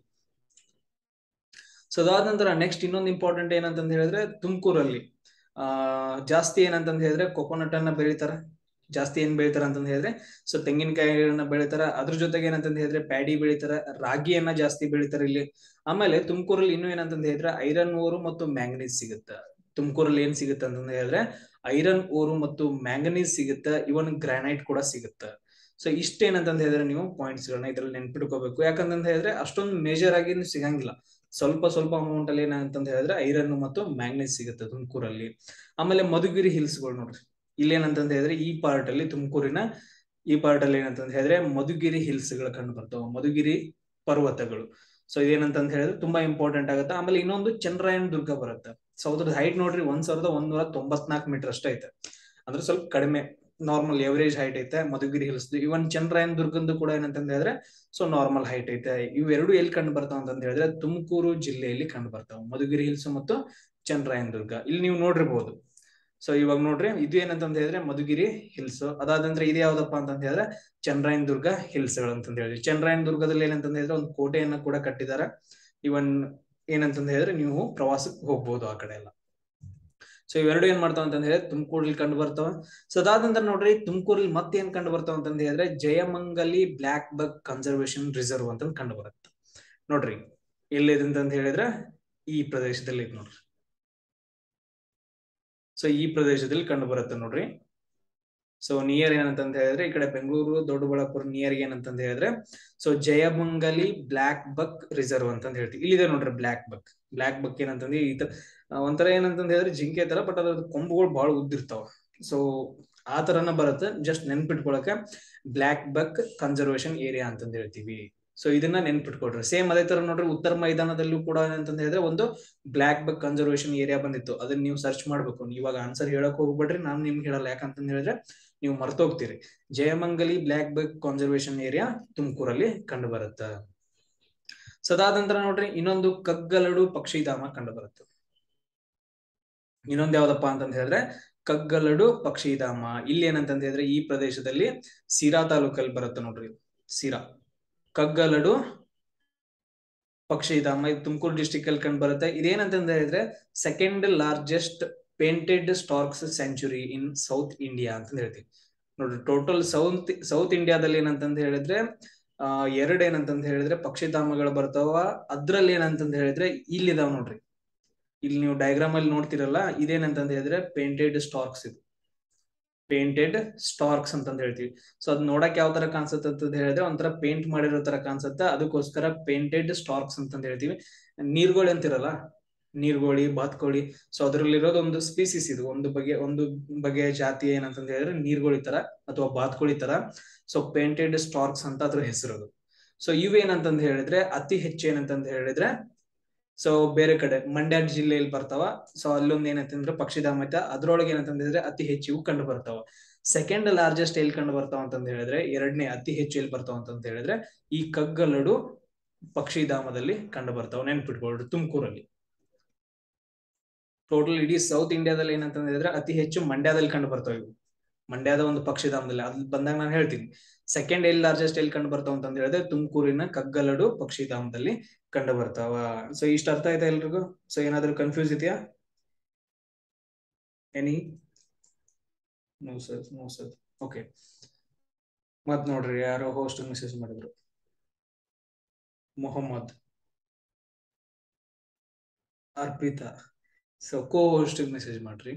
ಸೊ ಅದಾದ ನಂತರ ನೆಕ್ಸ್ಟ್ ಇನ್ನೊಂದು ಇಂಪಾರ್ಟೆಂಟ್ ಏನಂತಂದ ಹೇಳಿದ್ರೆ ತುಮಕೂರಲ್ಲಿ ಆ ಜಾಸ್ತಿ ಏನಂತಂದ ಹೇಳಿದ್ರೆ ಕೊಕೊನಟ್ ಅನ್ನ ಬೆಳಿತಾರ. ಜಾಸ್ತಿ ಏನ್ ಬೆಳಿತಾರ ಅಂತಂದ ಹೇಳಿದ್ರೆ ಸೊ ತೆಂಗಿನಕಾಯಿಗಳನ್ನ ಬೆಳಿತಾರ. ಅದ್ರ ಜೊತೆಗೆ ಏನಂತಂದ ಹೇಳಿದ್ರೆ ಪ್ಯಾಡಿ ಬೆಳಿತಾರ, ರಾಗಿಯನ್ನ ಜಾಸ್ತಿ ಬೆಳಿತಾರ ಇಲ್ಲಿ. ಆಮೇಲೆ ತುಮಕೂರಲ್ಲಿ ಇನ್ನೂ ಏನಂತಂದ ಹೇಳಿದ್ರೆ ಐರನ್ ಓರು ಮತ್ತು ಮ್ಯಾಂಗನೀಸ್ ಸಿಗುತ್ತೆ. ತುಮಕೂರಲ್ಲಿ ಏನ್ ಸಿಗುತ್ತೆ ಅಂತಂದ ಹೇಳಿದ್ರೆ ಐರನ್ ಓರು ಮತ್ತು ಮ್ಯಾಂಗನೀಸ್ ಸಿಗುತ್ತೆ, ಇವನ್ ಗ್ರಾನೈಟ್ ಕೂಡ ಸಿಗುತ್ತೆ. ಸೊ ಇಷ್ಟೇನಂತಂದ ಹೇಳಿದ್ರೆ ನೀವು ಪಾಯಿಂಟ್ಸ್ ಗಳನ್ನ ಇದ್ರಲ್ಲಿ ನೆನ್ಪಿಟ್ಕೋಬೇಕು. ಯಾಕಂತಂದ ಹೇಳಿದ್ರೆ ಅಷ್ಟೊಂದು ಮೇಜರ್ ಆಗಿ ಸಿಗಂಗಿಲ್ಲ, ಸ್ವಲ್ಪ ಸ್ವಲ್ಪ ಅಮೌಂಟ್ ಅಲ್ಲಿ ಏನಂತಂದ ಹೇಳಿದ್ರೆ ಐರನ್ ಮತ್ತು ಮ್ಯಾಂಗನೀಸ್ ಸಿಗುತ್ತೆ ತುಮಕೂರಲ್ಲಿ. ಆಮೇಲೆ ಮಧುಗಿರಿ ಹಿಲ್ಸ್ ಗಳು ನೋಡ್ರಿ, ಇಲ್ಲಿ ಏನಂತಂದ ಹೇಳಿದ್ರೆ ಈ ಪಾರ್ಟ್ ಅಲ್ಲಿ ತುಮಕೂರಿನ ಈ ಪಾರ್ಟ್ ಅಲ್ಲಿ ಏನಂತಂದ ಹೇಳಿದ್ರೆ ಮಧುಗಿರಿ ಹಿಲ್ಸ್ ಗಳು ಕಂಡು ಬರ್ತಾವ, ಮಧುಗಿರಿ ಪರ್ವತಗಳು. ಸೊ ಇದೇನಂತಂದ ಹೇಳಿದ್ರೆ ತುಂಬಾ ಇಂಪಾರ್ಟೆಂಟ್ ಆಗುತ್ತೆ. ಆಮೇಲೆ ಇನ್ನೊಂದು ಚಂದ್ರಾಯನ್ ದುರ್ಗ ಬರುತ್ತೆ. ಸೊ ಅದ್ರ ಹೈಟ್ ನೋಡ್ರಿ ಒಂದ್ ಸಾವಿರದ ಒಂದೂರ ತೊಂಬತ್ನಾಲ್ಕು ಮೀಟರ್ ಅಷ್ಟೇ ಐತೆ, ಅಂದ್ರೆ ಸ್ವಲ್ಪ ಕಡಿಮೆ, ನಾರ್ಮಲ್ ಎವರೇಜ್ ಹೈಟ್ ಐತೆ ಮಧುಗಿರಿ ಹಿಲ್ಸ್. ಇವನ್ ಚಂದ್ರಾಯನ್ ದುರ್ಗಂದು ಕೂಡ ಏನಂತಂದ ಹೇಳಿದ್ರೆ ಸೊ ನಾರ್ಮಲ್ ಹೈಟ್ ಐತೆ. ಇವೆರಡು ಎಲ್ಲಿ ಕಂಡು ಬರ್ತಾವ ಅಂತಂದ ಹೇಳಿದ್ರೆ ತುಮಕೂರು ಜಿಲ್ಲೆಯಲ್ಲಿ ಕಂಡು ಬರ್ತಾವ, ಮಧುಗಿರಿ ಹಿಲ್ಸ್ ಮತ್ತು ಚಂದ್ರಾಯನ್ ದುರ್ಗ. ಇಲ್ಲಿ ನೀವು ನೋಡಿರ್ಬೋದು. ಸೊ ಇವಾಗ ನೋಡ್ರಿ ಇದು ಏನಂತಂದ ಹೇಳಿದ್ರೆ ಮಧುಗಿರಿ ಹಿಲ್ಸ್. ಅದಾದ ನಂತರ ಇದು ಯಾವ್ದಪ್ಪ ಅಂತಂದ ಹೇಳಿದ್ರೆ ಚಂದ್ರಾಯನ್ ದುರ್ಗ ಹಿಲ್ಸ್ ಗಳು ಅಂತಂದ ಹೇಳಿದ್ವಿ. ಚಂದ್ರಾಯನ್ ದುರ್ಗದಲ್ಲಿ ಏನಂತಂದ ಹೇಳಿದ್ರೆ ಒಂದು ಕೋಟೆಯನ್ನ ಕೂಡ ಕಟ್ಟಿದ್ದಾರೆ. ಇವನ್ ಏನಂತಂದ ಹೇಳಿದ್ರೆ ನೀವು ಪ್ರವಾಸಕ್ಕೆ ಹೋಗ್ಬೋದು ಆ ಕಡೆ ಎಲ್ಲ. ಸೊ ಇವೆರಡು ಏನ್ ಮಾಡ್ತಾವ ಅಂತ ಹೇಳಿದ್ರೆ ತುಮಕೂರಲ್ಲಿ ಕಂಡು ಬರ್ತಾವ. ಸೊ ಅದಾದ ನಂತರ ನೋಡ್ರಿ ತುಮಕೂರಲ್ಲಿ ಮತ್ತೆ ಏನ್ ಕಂಡು ಬರ್ತಾವ ಅಂತಂದ ಹೇಳಿದ್ರೆ ಜಯಮಂಗಲಿ ಬ್ಲಾಕ್ ಬಕ್ ಕನ್ಸರ್ವೇಶನ್ ರಿಸರ್ವ್ ಅಂತ ಕಂಡು ಬರುತ್ತೆ. ನೋಡ್ರಿ ಎಲ್ಲಿದೆ ಅಂತಂದ ಹೇಳಿದ್ರೆ ಈ ಪ್ರದೇಶದಲ್ಲಿ ಐತಿ ನೋಡ್ರಿ. ಸೊ ಈ ಪ್ರದೇಶದಲ್ಲಿ ಕಂಡು ಬರುತ್ತೆ ನೋಡ್ರಿ. ಸೊ ನಿಯರ್ ಏನಂತಂದ ಹೇಳಿದ್ರೆ ಈ ಕಡೆ ಬೆಂಗಳೂರು ದೊಡ್ಡಬಳ್ಳಾಪುರ ನಿಯರ್ ಏನಂತಂದ ಹೇಳಿದ್ರೆ ಸೊ ಜಯಮಂಗಲಿ ಬ್ಲಾಕ್ ಬಕ್ ರಿಸರ್ವ್ ಅಂತಂದ ಹೇಳ್ತೀವಿ. ಇಲ್ಲಿದೆ ನೋಡ್ರಿ ಬ್ಲಾಕ್ ಬಕ್. ಬ್ಲಾಕ್ ಬಕ್ ಏನಂತಂದ್ರೆ ಈ ಒಂಥರ ಏನಂತಂದ ಹೇಳಿದ್ರೆ ಜಿಂಕೆ ತರ, ಬಟ್ ಅದ್ರ ಕೊಂಬುಗಳು ಬಹಳ ಉದ್ದಿರ್ತಾವ. ಸೊ ಆ ತರನ ಬರುತ್ತೆ, ಜಸ್ಟ್ ನೆನ್ಪಿಟ್ಕೊಳಕ ಬ್ಲಾಕ್ ಬಕ್ ಕನ್ಸರ್ವೇಶನ್ ಏರಿಯಾ ಅಂತಂದ ಹೇಳ್ತೀವಿ. ಸೊ ಇದನ್ನ ನೆನ್ಪಿಟ್ಕೊಡ್ರಿ. ಸೇಮ್ ಅದೇ ತರ ನೋಡ್ರಿ ಉತ್ತರ ಮೈದಾನದಲ್ಲೂ ಕೂಡ ಏನಂತಂದ ಹೇಳಿದ್ರೆ ಒಂದು ಬ್ಲಾಕ್ ಬಕ್ ಕನ್ಸರ್ವೇಶನ್ ಏರಿಯಾ ಬಂದಿತ್ತು. ಅದನ್ನ ನೀವು ಸರ್ಚ್ ಮಾಡ್ಬೇಕು. ಇವಾಗ ಆನ್ಸರ್ ಹೇಳಕ್ ಹೋಗ್ಬೇಡ್ರಿ, ನಾನು ನಿಮ್ಗೆ ಹೇಳಲ್ಲ. ಯಾಕಂತಂದ ಹೇಳಿದ್ರೆ ನೀವು ಮರ್ತೋಗ್ತೀರಿ. ಜಯಮಂಗಲಿ ಬ್ಲಾಕ್ ಬಕ್ ಕನ್ಸರ್ವೇಶನ್ ಏರಿಯಾ ತುಮಕೂರಲ್ಲಿ ಕಂಡು ಬರುತ್ತೆ. ಸದಾದ ನಂತರ ನೋಡ್ರಿ ಇನ್ನೊಂದು ಕಗ್ಗಲಡು ಪಕ್ಷಿಧಾಮ ಕಂಡು ಬರುತ್ತೆ. ಇನ್ನೊಂದ್ ಯಾವ್ದಪ್ಪ ಅಂತಂದ ಹೇಳಿದ್ರೆ ಕಗ್ಗಲಡು ಪಕ್ಷಿಧಾಮ. ಇಲ್ಲಿ ಏನಂತಂದ ಹೇಳಿದ್ರೆ ಈ ಪ್ರದೇಶದಲ್ಲಿ ಸಿರಾ ತಾಲೂಕಲ್ಲಿ ಬರುತ್ತೆ ನೋಡ್ರಿ. ಸಿರಾ ಕಗ್ಗಲಡು ಪಕ್ಷಿಧಾಮ ಇದು ತುಮಕೂರು ಡಿಸ್ಟಿಕ್ ಅಲ್ಲಿ ಕಂಡು ಬರುತ್ತೆ. ಇದೇನಂತಂದ ಹೇಳಿದ್ರೆ second largest painted storks sanctuary in South India ಅಂತ ಹೇಳ್ತೀವಿ ನೋಡ್ರಿ. ಟೋಟಲ್ ಸೌತ್ ಸೌತ್ ಇಂಡಿಯಾದಲ್ಲಿ ಏನಂತಂದ ಹೇಳಿದ್ರೆ ಆ ಎರಡ್ ಏನಂತಂದ ಹೇಳಿದ್ರೆ ಪಕ್ಷಿಧಾಮಗಳು ಬರ್ತಾವ. ಅದ್ರಲ್ಲಿ ಏನಂತಂದ ಹೇಳಿದ್ರೆ ಇಲ್ಲಿದಾವ್ ನೋಡ್ರಿ. ಇಲ್ಲಿ ನೀವು ಡಯಾಗ್ರಾಮ್ ಅಲ್ಲಿ ನೋಡ್ತಿರಲ್ಲ, ಇದೇನಂತಂದ ಹೇಳಿದ್ರೆ ಪೇಂಟೆಡ್ ಸ್ಟಾರ್ಕ್ಸ್. ಇದು ಪೇಂಟೆಡ್ ಸ್ಟಾರ್ಕ್ಸ್ ಅಂತಂದ ಹೇಳ್ತೀವಿ. ಸೊ ಅದ್ ನೋಡಕ್ ಯಾವ ತರ ಕಾಣಿಸುತ್ತೆ ಅಂತ ಹೇಳಿದ್ರೆ ಒಂಥರ ಪೇಂಟ್ ಮಾಡಿರೋ ತರ ಕಾಣಿಸುತ್ತೆ, ಅದಕ್ಕೋಸ್ಕರ ಪೇಂಟೆಡ್ ಸ್ಟಾರ್ಕ್ಸ್ ಅಂತಂದ ಹೇಳ್ತೀವಿ. ನೀರ್ಗೋಳಿ ಅಂತಿರಲ್ಲ, ನೀರ್ಗೋಳಿ, ಬಾತ್ಕೋಳಿ, ಸೊ ಅದ್ರಲ್ಲಿರೋದು ಒಂದು ಸ್ಪೀಸಿಸ್. ಇದು ಒಂದು ಬಗೆ ಒಂದು ಬಗೆಯ ಜಾತಿ ಏನಂತಂದ ಹೇಳಿದ್ರೆ ನೀರ್ಗೋಳಿ ತರ ಅಥವಾ ಬಾತ್ಕೋಳಿ ತರ. ಸೊ ಪೇಂಟೆಡ್ ಸ್ಟಾರ್ಕ್ಸ್ ಅಂತ ಅದ್ರ ಹೆಸರು. ಸೊ ಇವೇನಂತಂದ ಹೇಳಿದ್ರೆ ಅತಿ ಹೆಚ್ಚು ಏನಂತಂದ ಹೇಳಿದ್ರೆ ಸೊ ಬೇರೆ ಕಡೆ ಮಂಡ್ಯ ಜಿಲ್ಲೆಯಲ್ಲಿ ಬರ್ತಾವ. ಸೊ ಅಲ್ಲೊಂದ್ ಏನಂತಂದ್ರೆ ಪಕ್ಷಿಧಾಮ ಐತೆ, ಅದ್ರೊಳಗೆ ಏನಂತಂದ್ರೆ ಅತಿ ಹೆಚ್ಚು ಕಂಡು ಬರ್ತಾವ. ಸೆಕೆಂಡ್ ಲಾರ್ಜೆಸ್ಟ್ ಎಲ್ಲಿ ಕಂಡು ಬರ್ತಾವ ಅಂತಂದ ಹೇಳಿದ್ರೆ ಎರಡನೇ ಅತಿ ಹೆಚ್ಚು ಎಲ್ಲಿ ಬರ್ತಾವ ಅಂತಂತ ಹೇಳಿದ್ರೆ ಈ ಕಗ್ಗಲಡು ಪಕ್ಷಿಧಾಮದಲ್ಲಿ ಕಂಡು ಬರ್ತಾವ. ನೆನ್ಪಿಟ್ಕೊಳ್ರಿ ತುಮಕೂರಲ್ಲಿ. ಟೋಟಲ್ ಇಡೀ ಸೌತ್ ಇಂಡಿಯಾದಲ್ಲಿ ಏನಂತ ಹೇಳಿದ್ರೆ ಅತಿ ಹೆಚ್ಚು ಮಂಡ್ಯದಲ್ಲಿ ಕಂಡು ಬರ್ತಾವ ಇವು. ಮಂಡ್ಯದ ಒಂದು ಪಕ್ಷಿಧಾಮದಲ್ಲಿ ಅಲ್ಲಿ ಬಂದಾಗ ನಾನು ಹೇಳ್ತೀನಿ. ಸೆಕೆಂಡ್ ಎಲ್ಲಿ ಲಾರ್ಜೆಸ್ಟ್ ಎಲ್ಲಿ ಕಂಡು ಬರ್ತಾವ ಅಂತ ಹೇಳಿದ್ರೆ ತುಮಕೂರಿನ ಕಗ್ಗಲಡು ಪಕ್ಷಿಧಾಮದಲ್ಲಿ ಕಂಡು ಬರ್ತಾವ. ಸೊ ಇಷ್ಟ ಅರ್ಥ ಆಯ್ತಾ ಎಲ್ರಿಗೂ? ಸೊ ಏನಾದ್ರು ಕನ್ಫ್ಯೂಸ್ ಇದೆಯಾ? Any? No sir, no sir. Okay, ಮತ್ ನೋಡ್ರಿ ಯಾರೋ ಹೋಸ್ಟ್ ಮೆಸೇಜ್ ಮಾಡಿದ್ರು, Mohammed. Arpita. So co host message ಮಾಡ್ರಿ.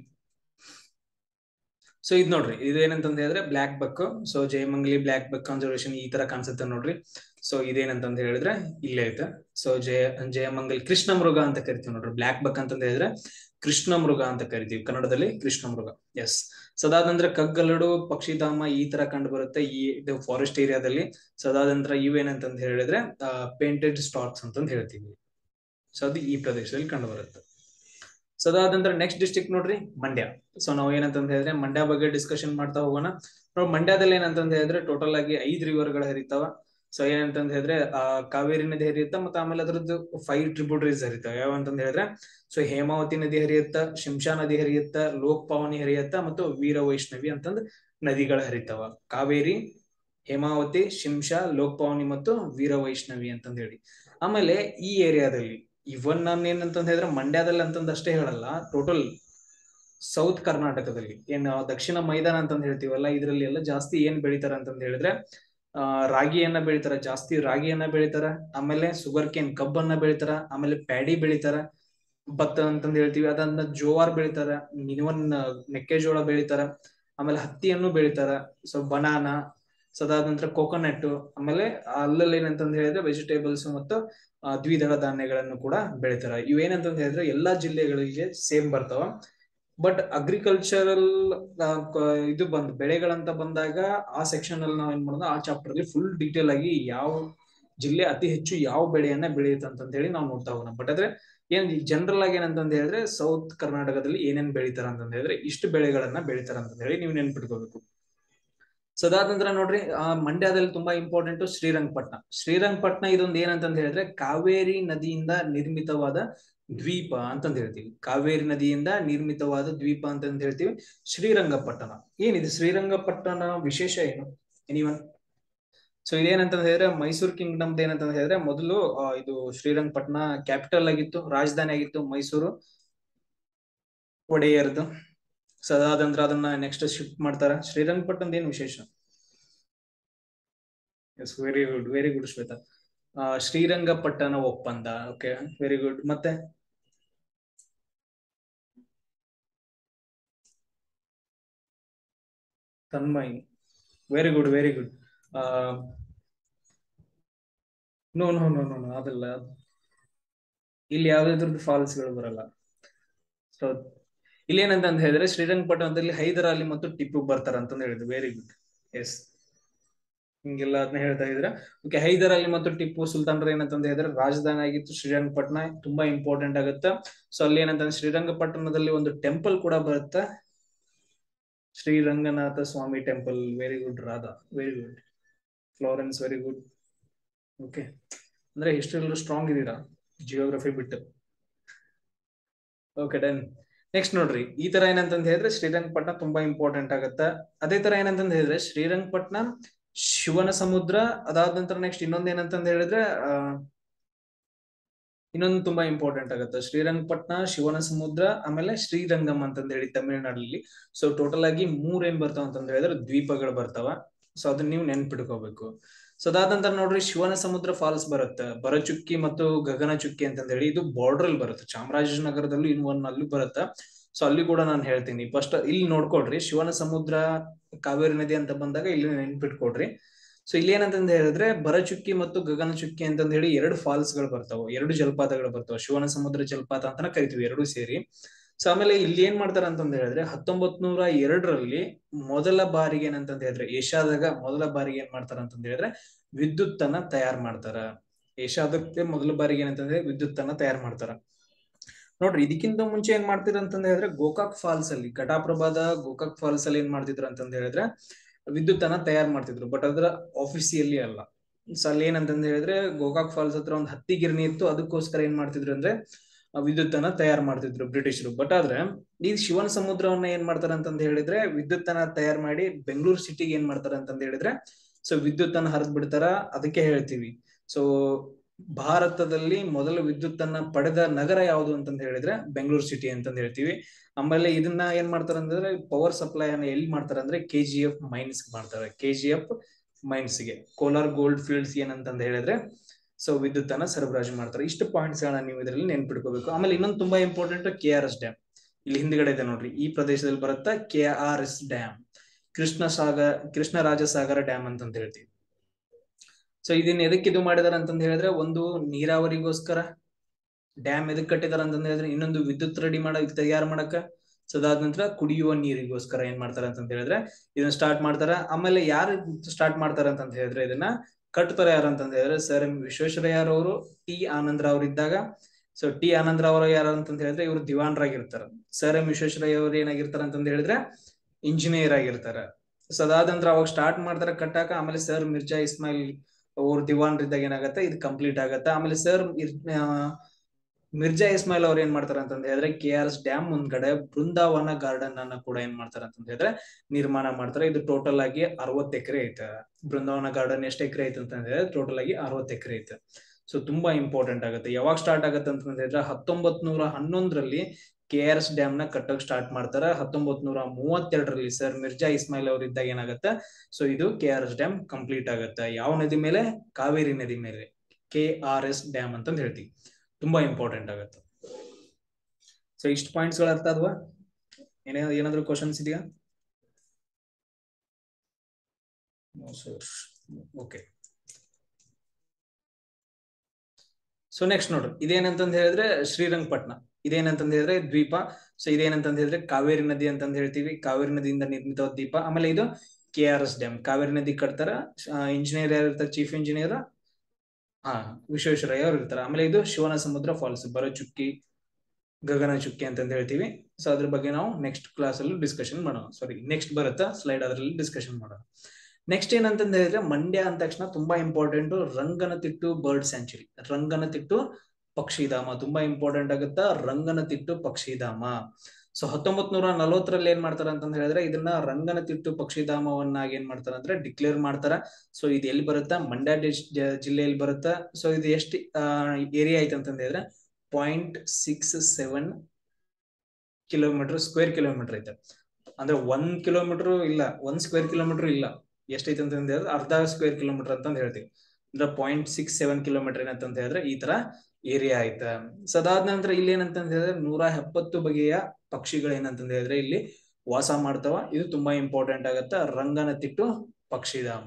ಸೊ ಇದ್ ನೋಡ್ರಿ, ಇದೇನಂತಂದ ಹೇಳಿದ್ರೆ black buck. So Jayamangali block buck conservation ಈ ತರ ಕಾಣಿಸುತ್ತೆ ನೋಡ್ರಿ. ಸೊ ಇದೇನಂತಂದ ಹೇಳಿದ್ರೆ ಇಲ್ಲೇ ಐತೆ. ಸೊ ಜಯ ಜಯಮಂಗಲ್ ಕೃಷ್ಣ ಮೃಗ ಅಂತ ಕರಿತೀವಿ ನೋಡ್ರಿ. ಬ್ಲಾಕ್ ಬಕ್ ಅಂತಂದ ಹೇಳಿದ್ರೆ ಕೃಷ್ಣ ಮೃಗ ಅಂತ ಕರಿತೀವಿ ಕನ್ನಡದಲ್ಲಿ, ಕೃಷ್ಣ ಮೃಗ. ಎಸ್. ಸದಾದಂದ್ರ ಕಗ್ಗಲಡು, ಪಕ್ಷಿಧಾಮ ಈ ತರ ಕಂಡು ಬರುತ್ತೆ ಈ ಇದು ಫಾರೆಸ್ಟ್ ಏರಿಯಾದಲ್ಲಿ. ಸದಾದಂತರ ಇವೇನಂತಂದ ಹೇಳಿದ್ರೆ ಪೇಂಟೆಡ್ ಸ್ಟಾಕ್ಸ್ ಅಂತಂದ ಹೇಳ್ತೀವಿ. ಸೊ ಅದು ಈ ಪ್ರದೇಶದಲ್ಲಿ ಕಂಡು ಬರುತ್ತೆ. ಸೊ ಅದಾದ ನೆಕ್ಸ್ಟ್ ಡಿಸ್ಟ್ರಿಕ್ಟ್ ನೋಡ್ರಿ, ಮಂಡ್ಯ. ಸೊ ನಾವು ಏನಂತಂದ ಹೇಳಿದ್ರೆ ಮಂಡ್ಯ ಬಗ್ಗೆ ಡಿಸ್ಕಷನ್ ಮಾಡ್ತಾ ಹೋಗೋಣ. ನಾವು ಮಂಡ್ಯದಲ್ಲಿ ಏನಂತಂದ ಹೇಳಿದ್ರೆ ಟೋಟಲ್ ಆಗಿ ಐದ್ ರಿವರ್ ಗಳು ಹರಿತಾವ. ಸೊ ಏನಂತಂದ ಹೇಳಿದ್ರೆ ಆ ಕಾವೇರಿ ನದಿ ಹರಿಯುತ್ತ, ಮತ್ತೆ ಆಮೇಲೆ ಅದ್ರದ್ದು ಫೈವ್ ಟ್ರಿಬ್ಯೂಟರೀಸ್ ಹರಿತಾವ. ಯಾವ ಅಂತಂದ ಹೇಳಿದ್ರೆ ಸೊ ಹೇಮಾವತಿ ನದಿ ಹರಿಯುತ್ತ, ಶಿಂಷಾ ನದಿ ಹರಿಯುತ್ತ, ಲೋಕ್ ಪಾವನಿ ಹರಿಯುತ್ತ, ಮತ್ತು ವೀರ ವೈಷ್ಣವಿ ಅಂತಂದ್ ನದಿಗಳ ಹರಿತಾವ. ಕಾವೇರಿ, ಹೇಮಾವತಿ, ಶಿಂಷಾ, ಲೋಕ್ ಪಾವನಿ ಮತ್ತು ವೀರ ವೈಷ್ಣವಿ ಅಂತಂದ ಹೇಳಿ. ಆಮೇಲೆ ಈ ಏರಿಯಾದಲ್ಲಿ ಇವನ್ ನಾನು ಏನಂತಂದ ಹೇಳಿದ್ರೆ ಮಂಡ್ಯದಲ್ಲಿ ಅಂತಂದ ಅಷ್ಟೇ ಹೇಳಲ್ಲ, ಟೋಟಲ್ ಸೌತ್ ಕರ್ನಾಟಕದಲ್ಲಿ ಏನ್ ದಕ್ಷಿಣ ಮೈದಾನ ಅಂತಂದ ಹೇಳ್ತೀವಲ್ಲ, ಇದ್ರಲ್ಲಿ ಎಲ್ಲ ಜಾಸ್ತಿ ಏನ್ ಬೆಳಿತಾರ ಅಂತಂದ ಹೇಳಿದ್ರೆ ಆ ರಾಗಿಯನ್ನ ಬೆಳಿತಾರ, ಜಾಸ್ತಿ ರಾಗಿಯನ್ನ ಬೆಳಿತಾರ. ಆಮೇಲೆ ಸುಗರ್ ಕೇನ್ ಕಬ್ಬನ್ನ ಬೆಳಿತಾರ. ಆಮೇಲೆ ಪ್ಯಾಡಿ ಬೆಳಿತಾರ, ಭತ್ತ ಅಂತಂದ ಹೇಳ್ತೀವಿ. ಅದನ್ನ ಜೋವಾರ್ ಬೆಳಿತಾರ, ಮಿನಿವನ್ ಮೆಕ್ಕೆಜೋಳ ಬೆಳಿತಾರ. ಆಮೇಲೆ ಹತ್ತಿಯನ್ನು ಬೆಳಿತಾರ. ಸೊ ಬನಾನ, ಸದಾದ ನಂತರ ಕೋಕೋನಟ್. ಆಮೇಲೆ ಅಲ್ಲಲ್ಲಿ ಏನಂತಂದ ಹೇಳಿದ್ರೆ ವೆಜಿಟೇಬಲ್ಸ್ ಮತ್ತು ದ್ವಿದಳ ಧಾನ್ಯಗಳನ್ನು ಕೂಡ ಬೆಳಿತಾರ. ಇವೇನಂತಂದ ಹೇಳಿದ್ರೆ ಎಲ್ಲಾ ಜಿಲ್ಲೆಗಳಿಗೆ ಸೇಮ್ ಬರ್ತಾವ. ಬಟ್ ಅಗ್ರಿಕಲ್ಚರಲ್ ಇದು ಬಂದ್ ಬೆಳೆಗಳಂತ ಬಂದಾಗ ಆ ಸೆಕ್ಷನ್ ಅಲ್ಲಿ ನಾವ್ ಏನ್ ಮಾಡೋದು, ಆ ಚಾಪ್ಟರ್ ಅಲ್ಲಿ ಫುಲ್ ಡೀಟೇಲ್ ಆಗಿ ಯಾವ ಜಿಲ್ಲೆ ಅತಿ ಹೆಚ್ಚು ಯಾವ ಬೆಳೆಯನ್ನ ಬೆಳೆಯುತ್ತೆ ಅಂತ ಹೇಳಿ ನಾವು ನೋಡ್ತಾ ಹೋಗೋಣ. ಬಟ್ ಆದ್ರೆ ಏನ್ ಜನರಲ್ ಆಗಿ ಏನಂತಂದ ಹೇಳಿದ್ರೆ ಸೌತ್ ಕರ್ನಾಟಕದಲ್ಲಿ ಏನೇನ್ ಬೆಳಿತಾರ ಅಂತಂದ ಹೇಳಿದ್ರೆ ಇಷ್ಟು ಬೆಳೆಗಳನ್ನ ಬೆಳಿತಾರ ಅಂತ ಹೇಳಿ ನೀವು ನೆನ್ಪಿಟ್ಕೋಬೇಕು. ಸದಾದಂತರ ನೋಡ್ರಿ, ಆ ಮಂಡ್ಯದಲ್ಲಿ ತುಂಬಾ ಇಂಪಾರ್ಟೆಂಟ್ ಶ್ರೀರಂಗಪಟ್ಟಣ. ಶ್ರೀರಂಗಪಟ್ಟಣ ಇದೊಂದು ಏನಂತಂದ ಹೇಳಿದ್ರೆ ಕಾವೇರಿ ನದಿಯಿಂದ ನಿರ್ಮಿತವಾದ ದ್ವೀಪ ಅಂತಂದ ಹೇಳ್ತೀವಿ. ಕಾವೇರಿ ನದಿಯಿಂದ ನಿರ್ಮಿತವಾದ ದ್ವೀಪ ಅಂತಂದ ಹೇಳ್ತೀವಿ ಶ್ರೀರಂಗಪಟ್ಟಣ. ಏನಿದೆ ಶ್ರೀರಂಗಪಟ್ಟಣ ವಿಶೇಷ ಏನು? ಎನಿವನ್? ಸೊ ಇದೇನಂತಂದ ಹೇಳಿದ್ರೆ ಮೈಸೂರು ಕಿಂಗ್ಡಮ್ ಏನಂತಂದ ಹೇಳಿದ್ರೆ ಮೊದಲು ಇದು ಶ್ರೀರಂಗಪಟ್ಟಣ ಕ್ಯಾಪಿಟಲ್ ಆಗಿತ್ತು, ರಾಜಧಾನಿ ಆಗಿತ್ತು ಮೈಸೂರು ಒಡೆಯರ್ದು. ಸದಾದಂತರ ಅದನ್ನ ನೆಕ್ಸ್ಟ್ ಶಿಫ್ಟ್ ಮಾಡ್ತಾರ. ಶ್ರೀರಂಗಪಟ್ಟಣದ ಏನ್ ವಿಶೇಷ? Yes, very good, very good Shweta. Srirangapatna ಒಪ್ಪಂದ. Okay, very good. ಮತ್ತೆ Tanmay, very good, very good. No no no no ಅದಲ್ಲ, ಇಲ್ಲಿ ಯಾವ್ದಾದ್ರದ್ದು ಫಾಲ್ಸ್ ಗಳು ಬರಲ್ಲ. ಸೊ ಇಲ್ಲಿ ಏನಂತ ಹೇಳಿದ್ರೆ ಶ್ರೀರಂಗಪಟ್ಟಣದಲ್ಲಿ ಹೈದರ್ ಅಲಿ ಮತ್ತು ಟಿಪ್ಪು ಬರ್ತಾರ ಅಂತಂದು ಹೇಳಿದ್ರು. Very good. ಎಸ್, ಹಿಂಗೆಲ್ಲ ಅದನ್ನ ಹೇಳ್ತಾ ಇದ್ರ. ಓಕೆ, ಹೈದರ್ ಅಲಿ ಮತ್ತು ಟಿಪ್ಪು ಸುಲ್ತಾನ್ರ ಏನಂತಂದ ಹೇಳಿದ್ರೆ ರಾಜಧಾನಿ ಆಗಿತ್ತು ಶ್ರೀರಂಗಪಟ್ಟಣ. ತುಂಬಾ ಇಂಪಾರ್ಟೆಂಟ್ ಆಗುತ್ತೆ. ಸೊ ಅಲ್ಲಿ ಏನಂತಂದ್ರೆ ಶ್ರೀರಂಗಪಟ್ಟಣದಲ್ಲಿ ಒಂದು ಟೆಂಪಲ್ ಕೂಡ ಬರುತ್ತೆ, Sriranganatha Swamy temple. Very good Radha, very good. Florence, very good. Okay, ಅಂದ್ರೆ ಹಿಸ್ಟ್ರಿ ಸ್ಟ್ರಾಂಗ್ ಇದೀರಾ, ಜಿಯೋಗ್ರಫಿ ಬಿಟ್ಟು. Okay, done. ನೆಕ್ಸ್ಟ್ ನೋಡ್ರಿ, ಈ ತರ ಏನಂತಂದ ಹೇಳಿದ್ರೆ ಶ್ರೀರಂಗಪಟ್ಟಣ ತುಂಬಾ ಇಂಪಾರ್ಟೆಂಟ್ ಆಗತ್ತ. ಅದೇ ತರ ಏನಂತಂದ ಹೇಳಿದ್ರೆ ಶ್ರೀರಂಗಪಟ್ಟಣ, ಶಿವನ ಸಮುದ್ರ. ಅದಾದ ನಂತರ ನೆಕ್ಸ್ಟ್ ಇನ್ನೊಂದ್ ಏನಂತಂದ ಹೇಳಿದ್ರೆ ಆ ಇನ್ನೊಂದು ತುಂಬಾ ಇಂಪಾರ್ಟೆಂಟ್ ಆಗುತ್ತೆ. ಶ್ರೀರಂಗಪಟ್ಟಣ, ಶಿವನ ಸಮುದ್ರ, ಆಮೇಲೆ ಶ್ರೀರಂಗಂ ಅಂತಂದ ಹೇಳಿ ತಮಿಳುನಾಡಲ್ಲಿ. ಸೊ ಟೋಟಲ್ ಆಗಿ ಮೂರ್ ಏನ್ ಬರ್ತಾವ ಅಂತಂದ ಹೇಳಿದ್ರೆ ದ್ವೀಪಗಳು ಬರ್ತಾವ. ಸೊ ಅದನ್ನ ನೀವು ನೆನ್ಪಿಟ್ಕೋಬೇಕು. ಸೊ ಅದಾದ ನಂತರ ನೋಡ್ರಿ, ಶಿವನ ಸಮುದ್ರ ಫಾಲ್ಸ್ ಬರುತ್ತೆ, ಭರಚುಕ್ಕಿ ಮತ್ತು ಗಗನ ಚುಕ್ಕಿ ಅಂತಂದ ಹೇಳಿ. ಇದು ಬಾರ್ಡರ್ ಅಲ್ಲಿ ಬರುತ್ತೆ, ಚಾಮರಾಜನಗರದಲ್ಲೂ ಇನ್ ಒಂದ್ ಅಲ್ಲಿ ಬರುತ್ತೆ. ಸೊ ಅಲ್ಲಿ ಕೂಡ ನಾನು ಹೇಳ್ತೀನಿ. ಫಸ್ಟ್ ಇಲ್ಲಿ ನೋಡ್ಕೊಡ್ರಿ, ಶಿವನ ಸಮುದ್ರ, ಕಾವೇರಿ ನದಿ ಅಂತ ಬಂದಾಗ ಇಲ್ಲಿ ನೆನ್ಪಿಟ್ಕೊಡ್ರಿ. ಸೊ ಇಲ್ಲಿ ಏನಂತಂದ ಹೇಳಿದ್ರೆ ಭರಚುಕ್ಕಿ ಮತ್ತು ಗಗನ ಚುಕ್ಕಿ ಅಂತಂದ ಹೇಳಿ ಎರಡು ಫಾಲ್ಸ್ ಗಳು ಬರ್ತಾವ, ಎರಡು ಜಲಪಾತಗಳು ಬರ್ತಾವ. ಶಿವನ ಸಮುದ್ರ ಜಲಪಾತ ಅಂತಾನೆ ಕರಿತೀವಿ, ಎರಡು ಸೇರಿ. ಸೊ ಆಮೇಲೆ ಇಲ್ಲಿ ಏನ್ ಮಾಡ್ತಾರ ಅಂತಂದ ಹೇಳಿದ್ರೆ ಹತ್ತೊಂಬತ್ ನೂರ ಎರಡರಲ್ಲಿ ಮೊದಲ ಬಾರಿಗೆ ಏನಂತಂದ ಹೇಳಿದ್ರೆ ಏಷ್ಯಾದಾಗ ಮೊದಲ ಬಾರಿಗೆ ಏನ್ ಮಾಡ್ತಾರ ಅಂತಂದ ಹೇಳಿದ್ರೆ ವಿದ್ಯುತ್ ಅನ್ನ ತಯಾರು ಮಾಡ್ತಾರ. ಏಷ್ಯಾದಕ್ಕೆ ಮೊದಲ ಬಾರಿಗೆ ಏನಂತಂದ್ರೆ ವಿದ್ಯುತ್ ಅನ್ನ ತಯಾರು ಮಾಡ್ತಾರ. ನೋಡ್ರಿ, ಇದಕ್ಕಿಂತ ಮುಂಚೆ ಏನ್ ಮಾಡ್ತಿದ್ರ ಅಂತಂದ ಹೇಳಿದ್ರೆ ಗೋಕಾಕ್ ಫಾಲ್ಸ್ ಅಲ್ಲಿ, ಘಟಪ್ರಭಾದ ಗೋಕಾಕ್ ಫಾಲ್ಸ್ ಅಲ್ಲಿ ಏನ್ ಮಾಡ್ತಿದ್ರು ಅಂತಂದ ಹೇಳಿದ್ರೆ ವಿದ್ಯುತ್ ಅನ್ನ ತಯಾರು ಮಾಡ್ತಿದ್ರು. ಬಟ್ ಅದ್ರ ಆಫೀಸಿಯಲಿ ಅಲ್ಲ. ಸೊ ಅಲ್ಲಿ ಏನಂತಂದ ಹೇಳಿದ್ರೆ ಗೋಕಾಕ್ ಫಾಲ್ಸ್ ಹತ್ರ ಒಂದು ಹತ್ತಿ ಗಿರಣಿ ಇತ್ತು, ಅದಕ್ಕೋಸ್ಕರ ಏನ್ ಮಾಡ್ತಿದ್ರು ಅಂದ್ರೆ ವಿದ್ಯುತ್ ಅನ್ನ ತಯಾರು ಮಾಡ್ತಿದ್ರು ಬ್ರಿಟಿಷರು. ಬಟ್ ಆದ್ರೆ ಈ ಶಿವನ ಸಮುದ್ರವನ್ನ ಏನ್ ಮಾಡ್ತಾರ ಅಂತಂದ ಹೇಳಿದ್ರೆ ವಿದ್ಯುತ್ ಅನ್ನ ತಯಾರು ಮಾಡಿ ಬೆಂಗಳೂರು ಸಿಟಿಗೆ ಏನ್ ಮಾಡ್ತಾರ ಅಂತಂದ ಹೇಳಿದ್ರೆ ಸೊ ವಿದ್ಯುತ್ ಅನ್ನ ಹರಿದ್ ಬಿಡ್ತಾರ. ಅದಕ್ಕೆ ಹೇಳ್ತೀವಿ ಸೊ ಭಾರತದಲ್ಲಿ ಮೊದಲ ವಿದ್ಯುತ್ ಅನ್ನ ಪಡೆದ ನಗರ ಯಾವುದು ಅಂತಂದ ಹೇಳಿದ್ರೆ ಬೆಂಗಳೂರು ಸಿಟಿ ಅಂತಂದ ಹೇಳ್ತೀವಿ. ಆಮೇಲೆ ಇದನ್ನ ಏನ್ ಮಾಡ್ತಾರ ಅಂತಂದ್ರೆ ಪವರ್ ಸಪ್ಲೈ ಅನ್ನ ಎಲ್ಲಿ ಮಾಡ್ತಾರ ಅಂದ್ರೆ ಕೆ ಜಿ ಎಫ್ ಮೈನ್ಸ್ ಮಾಡ್ತಾರೆ. ಕೆ ಜಿ ಎಫ್ ಮೈನ್ಸ್ ಗೆ, ಕೋಲಾರ್ ಗೋಲ್ಡ್ ಫೀಲ್ಡ್ಸ್ ಏನಂತಂದ ಹೇಳಿದ್ರೆ ಸೊ ವಿದ್ಯುತ್ ಅನ್ನ ಸರಬರಾಜು ಮಾಡ್ತಾರೆ. ಇಷ್ಟು ಪಾಯಿಂಟ್ಸ್ ಗಳನ್ನ ನೀವು ಇದರಲ್ಲಿ ನೆನ್ಪಿಟ್ಕೋಬೇಕು. ಆಮೇಲೆ ಇನ್ನೊಂದು ತುಂಬಾ important K R S dam. ಇಲ್ಲಿ ಹಿಂದ್ಗಡೆ ಇದೆ ನೋಡ್ರಿ, ಈ ಪ್ರದೇಶದಲ್ಲಿ ಬರುತ್ತಾ K R S dam, Krishna Sagara Krishnarajasagara dam ಅಂತಂತ ಹೇಳ್ತೀವಿ. ಸೊ ಇದನ್ನ ಎದಕ್ಕೆ ಇದು ಮಾಡಿದಾರೆ ಅಂತಂದ ಹೇಳಿದ್ರೆ, ಒಂದು ನೀರಾವರಿಗೋಸ್ಕರ ಡ್ಯಾಮ್ ಎದಕ್ ಕಟ್ಟಿದಾರ ಅಂತಂದ ಹೇಳಿದ್ರೆ, ಇನ್ನೊಂದು ವಿದ್ಯುತ್ ರೆಡಿ ಮಾಡಕ್ ತಯಾರು ಮಾಡಕ, ಸೊ ಅದಾದ ನಂತರ ಕುಡಿಯುವ ನೀರಿಗೋಸ್ಕರ ಏನ್ ಮಾಡ್ತಾರ ಅಂತಂತ ಹೇಳಿದ್ರೆ ಇದನ್ನ ಸ್ಟಾರ್ಟ್ ಮಾಡ್ತಾರ. ಆಮೇಲೆ ಯಾರು ಸ್ಟಾರ್ಟ್ ಮಾಡ್ತಾರ ಅಂತಂತ ಹೇಳಿದ್ರೆ ಇದನ್ನ ಕಟ್ತಾರ ಯಾರು ಅಂತಂದ ಹೇಳಿದ್ರೆ ಸರ್ ಎಂ ವಿಶ್ವೇಶ್ವರಯ್ಯರವರು, ಟಿ ಆನಂದರಾವ್ ಅವ್ರ ಇದ್ದಾಗ. ಸೊ ಟಿ ಆನಂದರಾವ್ ಅವರು ಯಾರು ಅಂತಂತ ಹೇಳಿದ್ರೆ ಇವರು ದಿವಾನ್ರಾಗಿರ್ತಾರ. ಸರ್ ಎಂ ವಿಶ್ವೇಶ್ವರಯ್ಯ ಅವರು ಏನಾಗಿರ್ತಾರ ಅಂತಂದ ಹೇಳಿದ್ರೆ ಇಂಜಿನಿಯರ್ ಆಗಿರ್ತಾರ. ಸೊ ಅದಾದ ನಂತರ ಅವಾಗ ಸ್ಟಾರ್ಟ್ ಮಾಡ್ತಾರ ಕಟ್ಟಾಕ. ಆಮೇಲೆ ಸರ್ ಮಿರ್ಜಾ ಇಸ್ಮಾಯಿಲ್ ಅವ್ರು ದಿವಾನ್ರಿದ್ದಾಗ ಏನಾಗತ್ತೆ, ಇದು ಕಂಪ್ಲೀಟ್ ಆಗತ್ತೆ. ಆಮೇಲೆ ಸರ್ ಮಿರ್ಜಾ ಇಸ್ಮಾಯಿಲ್ ಅವ್ರು ಏನ್ ಮಾಡ್ತಾರ ಅಂತಂದ ಹೇಳಿದ್ರೆ ಕೆ ಆರ್ ಎಸ್ ಡ್ಯಾಮ್ ಮುಂದ್ಗಡೆ ಬೃಂದಾವನ ಗಾರ್ಡನ್ ಅನ್ನ ಕೂಡ ಏನ್ ಮಾಡ್ತಾರ ಅಂತಂದ ಹೇಳಿದ್ರೆ ನಿರ್ಮಾಣ ಮಾಡ್ತಾರೆ. ಇದು ಟೋಟಲ್ ಆಗಿ ಅರವತ್ತು ಎಕರೆ ಐತೆ. ಬೃಂದಾವನ ಗಾರ್ಡನ್ ಎಷ್ಟು ಎಕರೆ ಐತೆ ಅಂತ ಹೇಳಿದ್ರೆ ಟೋಟಲ್ ಆಗಿ ಅರವತ್ತು ಎಕರೆ ಐತೆ. ಸೊ ತುಂಬಾ ಇಂಪಾರ್ಟೆಂಟ್ ಆಗುತ್ತೆ. ಯಾವಾಗ ಸ್ಟಾರ್ಟ್ ಆಗತ್ತೆ ಅಂತಂದ ಹೇಳಿದ್ರೆ ಹತ್ತೊಂಬತ್ ನೂರ ಹನ್ನೊಂದರಲ್ಲಿ ಕೆ ಆರ್ ಎಸ್ ಡ್ಯಾಮ್ ನ ಕಟ್ಟಕ್ ಸ್ಟಾರ್ಟ್ ಮಾಡ್ತಾರ. ಹತ್ತೊಂಬತ್ ನೂರ ಮೂವತ್ತೆರಡರಲ್ಲಿ ಸರ್ ಮಿರ್ಜಾ ಇಸ್ಮಾಯಿಲ್ ಅವ್ರ ಇದ್ದಾಗ ಏನಾಗತ್ತೆ, ಸೊ ಇದು K R S dam complete ಆಗತ್ತೆ. ಯಾವ ನದಿ ಮೇಲೆ? ಕಾವೇರಿ ನದಿ ಮೇಲೆ ಕೆ ಆರ್ ಎಸ್ ಡ್ಯಾಮ್ ಅಂತಂದ ಹೇಳ್ತೀವಿ. ತುಂಬಾ ಇಂಪಾರ್ಟೆಂಟ್ ಆಗುತ್ತೆ. ಸೊ ಇಷ್ಟು ಪಾಯಿಂಟ್ಸ್ ಗಳು ಅರ್ಥ ಆದ್ವಾ? ಏನೇ ಏನಾದ್ರು ಕ್ವಶನ್ಸ್ ಇದೆಯಾ? ಓಕೆ. ಸೊ ನೆಕ್ಸ್ಟ್ ನೋಡ್ರಿ, ಇದೇನಂತಂದ ಹೇಳಿದ್ರೆ ಶ್ರೀರಂಗಪಟ್ಟಣ. ಇದೇನಂತಂದ ಹೇಳಿದ್ರೆ ದ್ವೀಪ. ಸೊ ಇದೇನಂತಂದ ಹೇಳಿದ್ರೆ ಕಾವೇರಿ ನದಿ ಅಂತಂದ ಹೇಳ್ತೀವಿ. ಕಾವೇರಿ ನದಿಯಿಂದ ನಿರ್ಮಿತ ದ್ವೀಪ. ಆಮೇಲೆ ಇದು K R S dam. Kaveri ನದಿ ಕಟ್ತಾರ. ಇಂಜಿನಿಯರ್ ಯಾರು ಇರ್ತಾರೆ? ಚೀಫ್ ಇಂಜಿನಿಯರ್ ಹಾ ವಿಶ್ವೇಶ್ವರಯ್ಯ ಅವ್ರು ಇರ್ತಾರೆ. ಆಮೇಲೆ ಇದು ಶಿವನ ಸಮುದ್ರ ಫಾಲ್ಸ್, ಬರೋ ಚುಕ್ಕಿ, ಗಗನ ಚುಕ್ಕಿ ಅಂತಂದ ಹೇಳ್ತೀವಿ. ಸೊ ಅದ್ರ ಬಗ್ಗೆ ನಾವು ನೆಕ್ಸ್ಟ್ ಕ್ಲಾಸ್ ಅಲ್ಲಿ ಡಿಸ್ಕಷನ್ ಮಾಡೋಣ. ಸಾರಿ, ನೆಕ್ಸ್ಟ್ ಬರುತ್ತಾ ಸ್ಲೈಡ್, ಅದರಲ್ಲಿ ಡಿಸ್ಕಷನ್ ಮಾಡೋಣ. ನೆಕ್ಸ್ಟ್ ಏನಂತಂದ ಹೇಳಿದ್ರೆ ಮಂಡ್ಯ ಅಂದ ತಕ್ಷಣ ತುಂಬಾ important Ranganathittu bird sanctuary. Ranganathittu ಪಕ್ಷಿಧಾಮ ತುಂಬಾ ಇಂಪಾರ್ಟೆಂಟ್ ಆಗುತ್ತಾ. ರಂಗನತಿಟ್ಟು ಪಕ್ಷಿಧಾಮ. ಸೊ ಹತ್ತೊಂಬತ್ ನೂರ ನಲವತ್ತರಲ್ಲಿ ಏನ್ ಮಾಡ್ತಾರ ಅಂತಂದ ಹೇಳಿದ್ರೆ ಇದನ್ನ ರಂಗನತಿಟ್ಟು ಪಕ್ಷಿಧಾಮವನ್ನಾಗಿ ಏನ್ ಮಾಡ್ತಾರ ಅಂದ್ರೆ ಡಿಕ್ಲೇರ್ ಮಾಡ್ತಾರ. ಸೊ ಇದು ಎಲ್ಲಿ ಬರುತ್ತಾ? ಮಂಡ್ಯ ಜಿಲ್ಲೆಯಲ್ಲಿ ಬರುತ್ತಾ. ಸೊ ಇದು ಎಷ್ಟು ಏರಿಯಾ ಐತೆ ಅಂತಂದ ಹೇಳಿದ್ರೆ point six seven kilometre square kilometre ಐತೆ. ಅಂದ್ರೆ ಒಂದ್ ಕಿಲೋಮೀಟರ್ ಇಲ್ಲ, ಒಂದ್ ಸ್ಕ್ವೇರ್ ಕಿಲೋಮೀಟರ್ ಇಲ್ಲ, ಎಷ್ಟೈತೆ ಅಂತ ಹೇಳಿದ್ರೆ ಅರ್ಧ ಸ್ಕ್ವೇರ್ ಕಿಲೋಮೀಟರ್ ಅಂತ ಹೇಳ್ತೀವಿ. ಅಂದ್ರೆ ಪಾಯಿಂಟ್ ಸಿಕ್ಸ್ ಸೆವೆನ್ ಕಿಲೋಮೀಟರ್ ಏನಂತ ಹೇಳಿದ್ರೆ ಈ ತರ ಏರಿಯಾ ಐತೆ. ಸೊ ಅದಾದ ನಂತರ ಇಲ್ಲಿ ಏನಂತ ಹೇಳಿದ್ರೆ ನೂರ ಎಪ್ಪತ್ತು ಬಗೆಯ ಪಕ್ಷಿಗಳು ಏನಂತ ಹೇಳಿದ್ರೆ ಇಲ್ಲಿ ವಾಸ ಮಾಡ್ತಾವ. ಇದು ತುಂಬಾ ಇಂಪಾರ್ಟೆಂಟ್ ಆಗತ್ತ. ರಂಗನತಿಟ್ಟು ಪಕ್ಷಿಧಾಮ.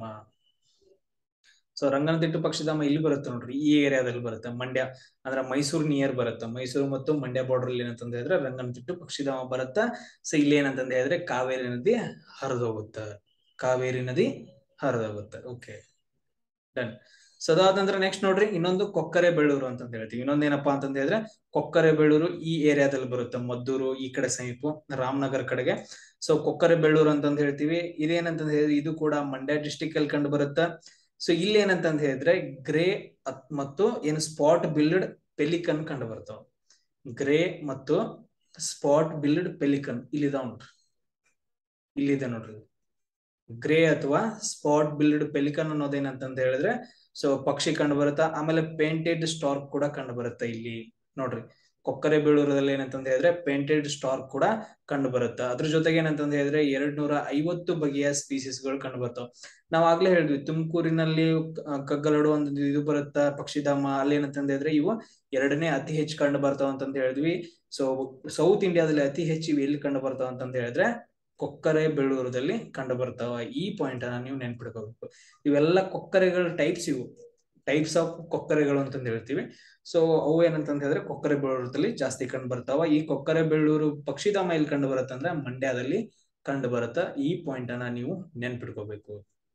ಸೊ ರಂಗನತಿಟ್ಟು ಪಕ್ಷಿಧಾಮ ಇಲ್ಲಿ ಬರುತ್ತೆ ನೋಡ್ರಿ, ಈ ಏರಿಯಾದಲ್ಲಿ ಬರುತ್ತೆ. ಮಂಡ್ಯ ಅಂದ್ರೆ ಮೈಸೂರು ನಿಯರ್ ಬರುತ್ತೆ. ಮೈಸೂರು ಮತ್ತು ಮಂಡ್ಯ ಬಾರ್ಡರ್ ಅಲ್ಲಿ ಏನಂತ ಹೇಳಿದ್ರೆ ರಂಗನತಿಟ್ಟು ಪಕ್ಷಿಧಾಮ ಬರುತ್ತೆ. ಸೊ ಇಲ್ಲಿ ಏನಂತ ಹೇಳಿದ್ರೆ ಕಾವೇರಿ ನದಿ ಹರಿದೋಗುತ್ತೆ. ಕಾವೇರಿ ನದಿ ಹರಿದೋಗುತ್ತೆ. Okay, done. ಸೊ ಅದಾದ ನಂತರ ನೆಕ್ಸ್ಟ್ ನೋಡ್ರಿ, ಇನ್ನೊಂದು ಕೊಕ್ಕರೆ ಬೆಳ್ಳೂರು ಅಂತ ಹೇಳ್ತೀವಿ. ಇನ್ನೊಂದೇನಪ್ಪಾ ಅಂತಂದ ಹೇಳಿದ್ರೆ ಕೊಕ್ಕರೆ ಬೆಳ್ಳೂರು ಈ ಏರಿಯಾದಲ್ಲಿ ಬರುತ್ತೆ. ಮದ್ದೂರು ಈ ಕಡೆ ಸಮೀಪ ರಾಮನಗರ ಕಡೆಗೆ. ಸೊ ಕೊಕ್ಕರೆ ಬೆಳ್ಳೂರು ಅಂತಂದ ಹೇಳ್ತೀವಿ. ಇದೇನಂತಂದ ಹೇಳಿದ್ರೆ ಇದು ಕೂಡ ಮಂಡ್ಯ ಡಿಸ್ಟಿಕ್ ಅಲ್ಲಿ ಕಂಡು ಬರುತ್ತೆ. ಸೊ ಇಲ್ಲಿ ಏನಂತಂದ ಹೇಳಿದ್ರೆ ಗ್ರೇ ಮತ್ತು ಏನು ಸ್ಪಾಟ್ ಬಿಲ್ಡ್ ಪೆಲಿಕನ್ ಕಂಡು ಬರ್ತಾವ. ಗ್ರೇ ಮತ್ತು ಸ್ಪಾಟ್ ಬಿಲ್ಡ್ ಪೆಲಿಕನ್ ಇಲ್ಲಿದಾವ್ ನೋಡ್ರಿ, ಇಲ್ಲಿದೆ ನೋಡ್ರಿ. ಗ್ರೇ ಅಥವಾ ಸ್ಪಾಟ್ ಬಿಲ್ಡ್ ಪೆಲಿಕನ್ ಅನ್ನೋದೇನಂತಂದ ಹೇಳಿದ್ರೆ ಸೊ ಪಕ್ಷಿ ಕಂಡು ಬರುತ್ತಾ. ಆಮೇಲೆ ಪೇಂಟೆಡ್ ಸ್ಟಾರ್ಕ್ ಕೂಡ ಕಂಡು ಬರುತ್ತೆ ಇಲ್ಲಿ ನೋಡ್ರಿ. ಕೊಕ್ಕರೆ ಬೆಳ್ಳೂರದಲ್ಲಿ ಏನಂತಂದ ಹೇಳಿದ್ರೆ ಪೇಂಟೆಡ್ ಸ್ಟಾರ್ಕ್ ಕೂಡ ಕಂಡು ಬರುತ್ತೆ. ಅದ್ರ ಜೊತೆಗೆ ಏನಂತಂದ ಹೇಳಿದ್ರೆ ಎರಡ್ ನೂರ ಐವತ್ತು ಬಗೆಯ ಸ್ಪೀಸೀಸ್ ಗಳು ಕಂಡು ಬರ್ತಾವ. ನಾವ್ ಆಗ್ಲೇ ಹೇಳಿದ್ವಿ ತುಮಕೂರಿನಲ್ಲಿ ಕಗ್ಗಲಡು ಒಂದು ಇದು ಬರುತ್ತಾ ಪಕ್ಷಿಧಾಮ. ಅಲ್ಲಿ ಏನಂತಂದ ಹೇಳಿದ್ರೆ ಇವು ಎರಡನೇ ಅತಿ ಹೆಚ್ಚು ಕಂಡು ಬರ್ತಾವ ಅಂತಂದ ಹೇಳಿದ್ವಿ. ಸೊ ಸೌತ್ ಇಂಡಿಯಾದಲ್ಲಿ ಅತಿ ಹೆಚ್ಚು ಇವು ಎಲ್ಲಿ ಕಂಡು ಬರ್ತಾವ ಅಂತಂದ ಹೇಳಿದ್ರೆ ಕೊಕ್ಕರೆ ಬೆಳ್ಳೂರದಲ್ಲಿ ಕಂಡು ಬರ್ತಾವ. ಈ ಪಾಯಿಂಟ್ ಅನ್ನ ನೀವು ನೆನ್ಪಿಡ್ಕೋಬೇಕು. ಇವೆಲ್ಲ ಕೊಕ್ಕರೆಗಳ ಟೈಪ್ಸ್, ಇವು ಟೈಪ್ಸ್ ಆಫ್ ಕೊಕ್ಕರೆಗಳು ಅಂತಂದ ಹೇಳ್ತೀವಿ. ಸೊ ಅವು ಏನಂತಂದ ಹೇಳಿದ್ರೆ ಕೊಕ್ಕರೆ ಬೆಳ್ಳೂರದಲ್ಲಿ ಜಾಸ್ತಿ ಕಂಡು ಬರ್ತಾವ. ಈ ಕೊಕ್ಕರೆ ಬೆಳ್ಳೂರು ಪಕ್ಷಿಧಾಮ ಎಲ್ಲಿ ಕಂಡು ಬರುತ್ತೆ ಅಂದ್ರೆ ಮಂಡ್ಯದಲ್ಲಿ ಕಂಡು ಬರುತ್ತ. ಈ ಪಾಯಿಂಟ್ ಅನ್ನ ನೀವು ನೆನ್ಪಿಡ್ಕೋಬೇಕು.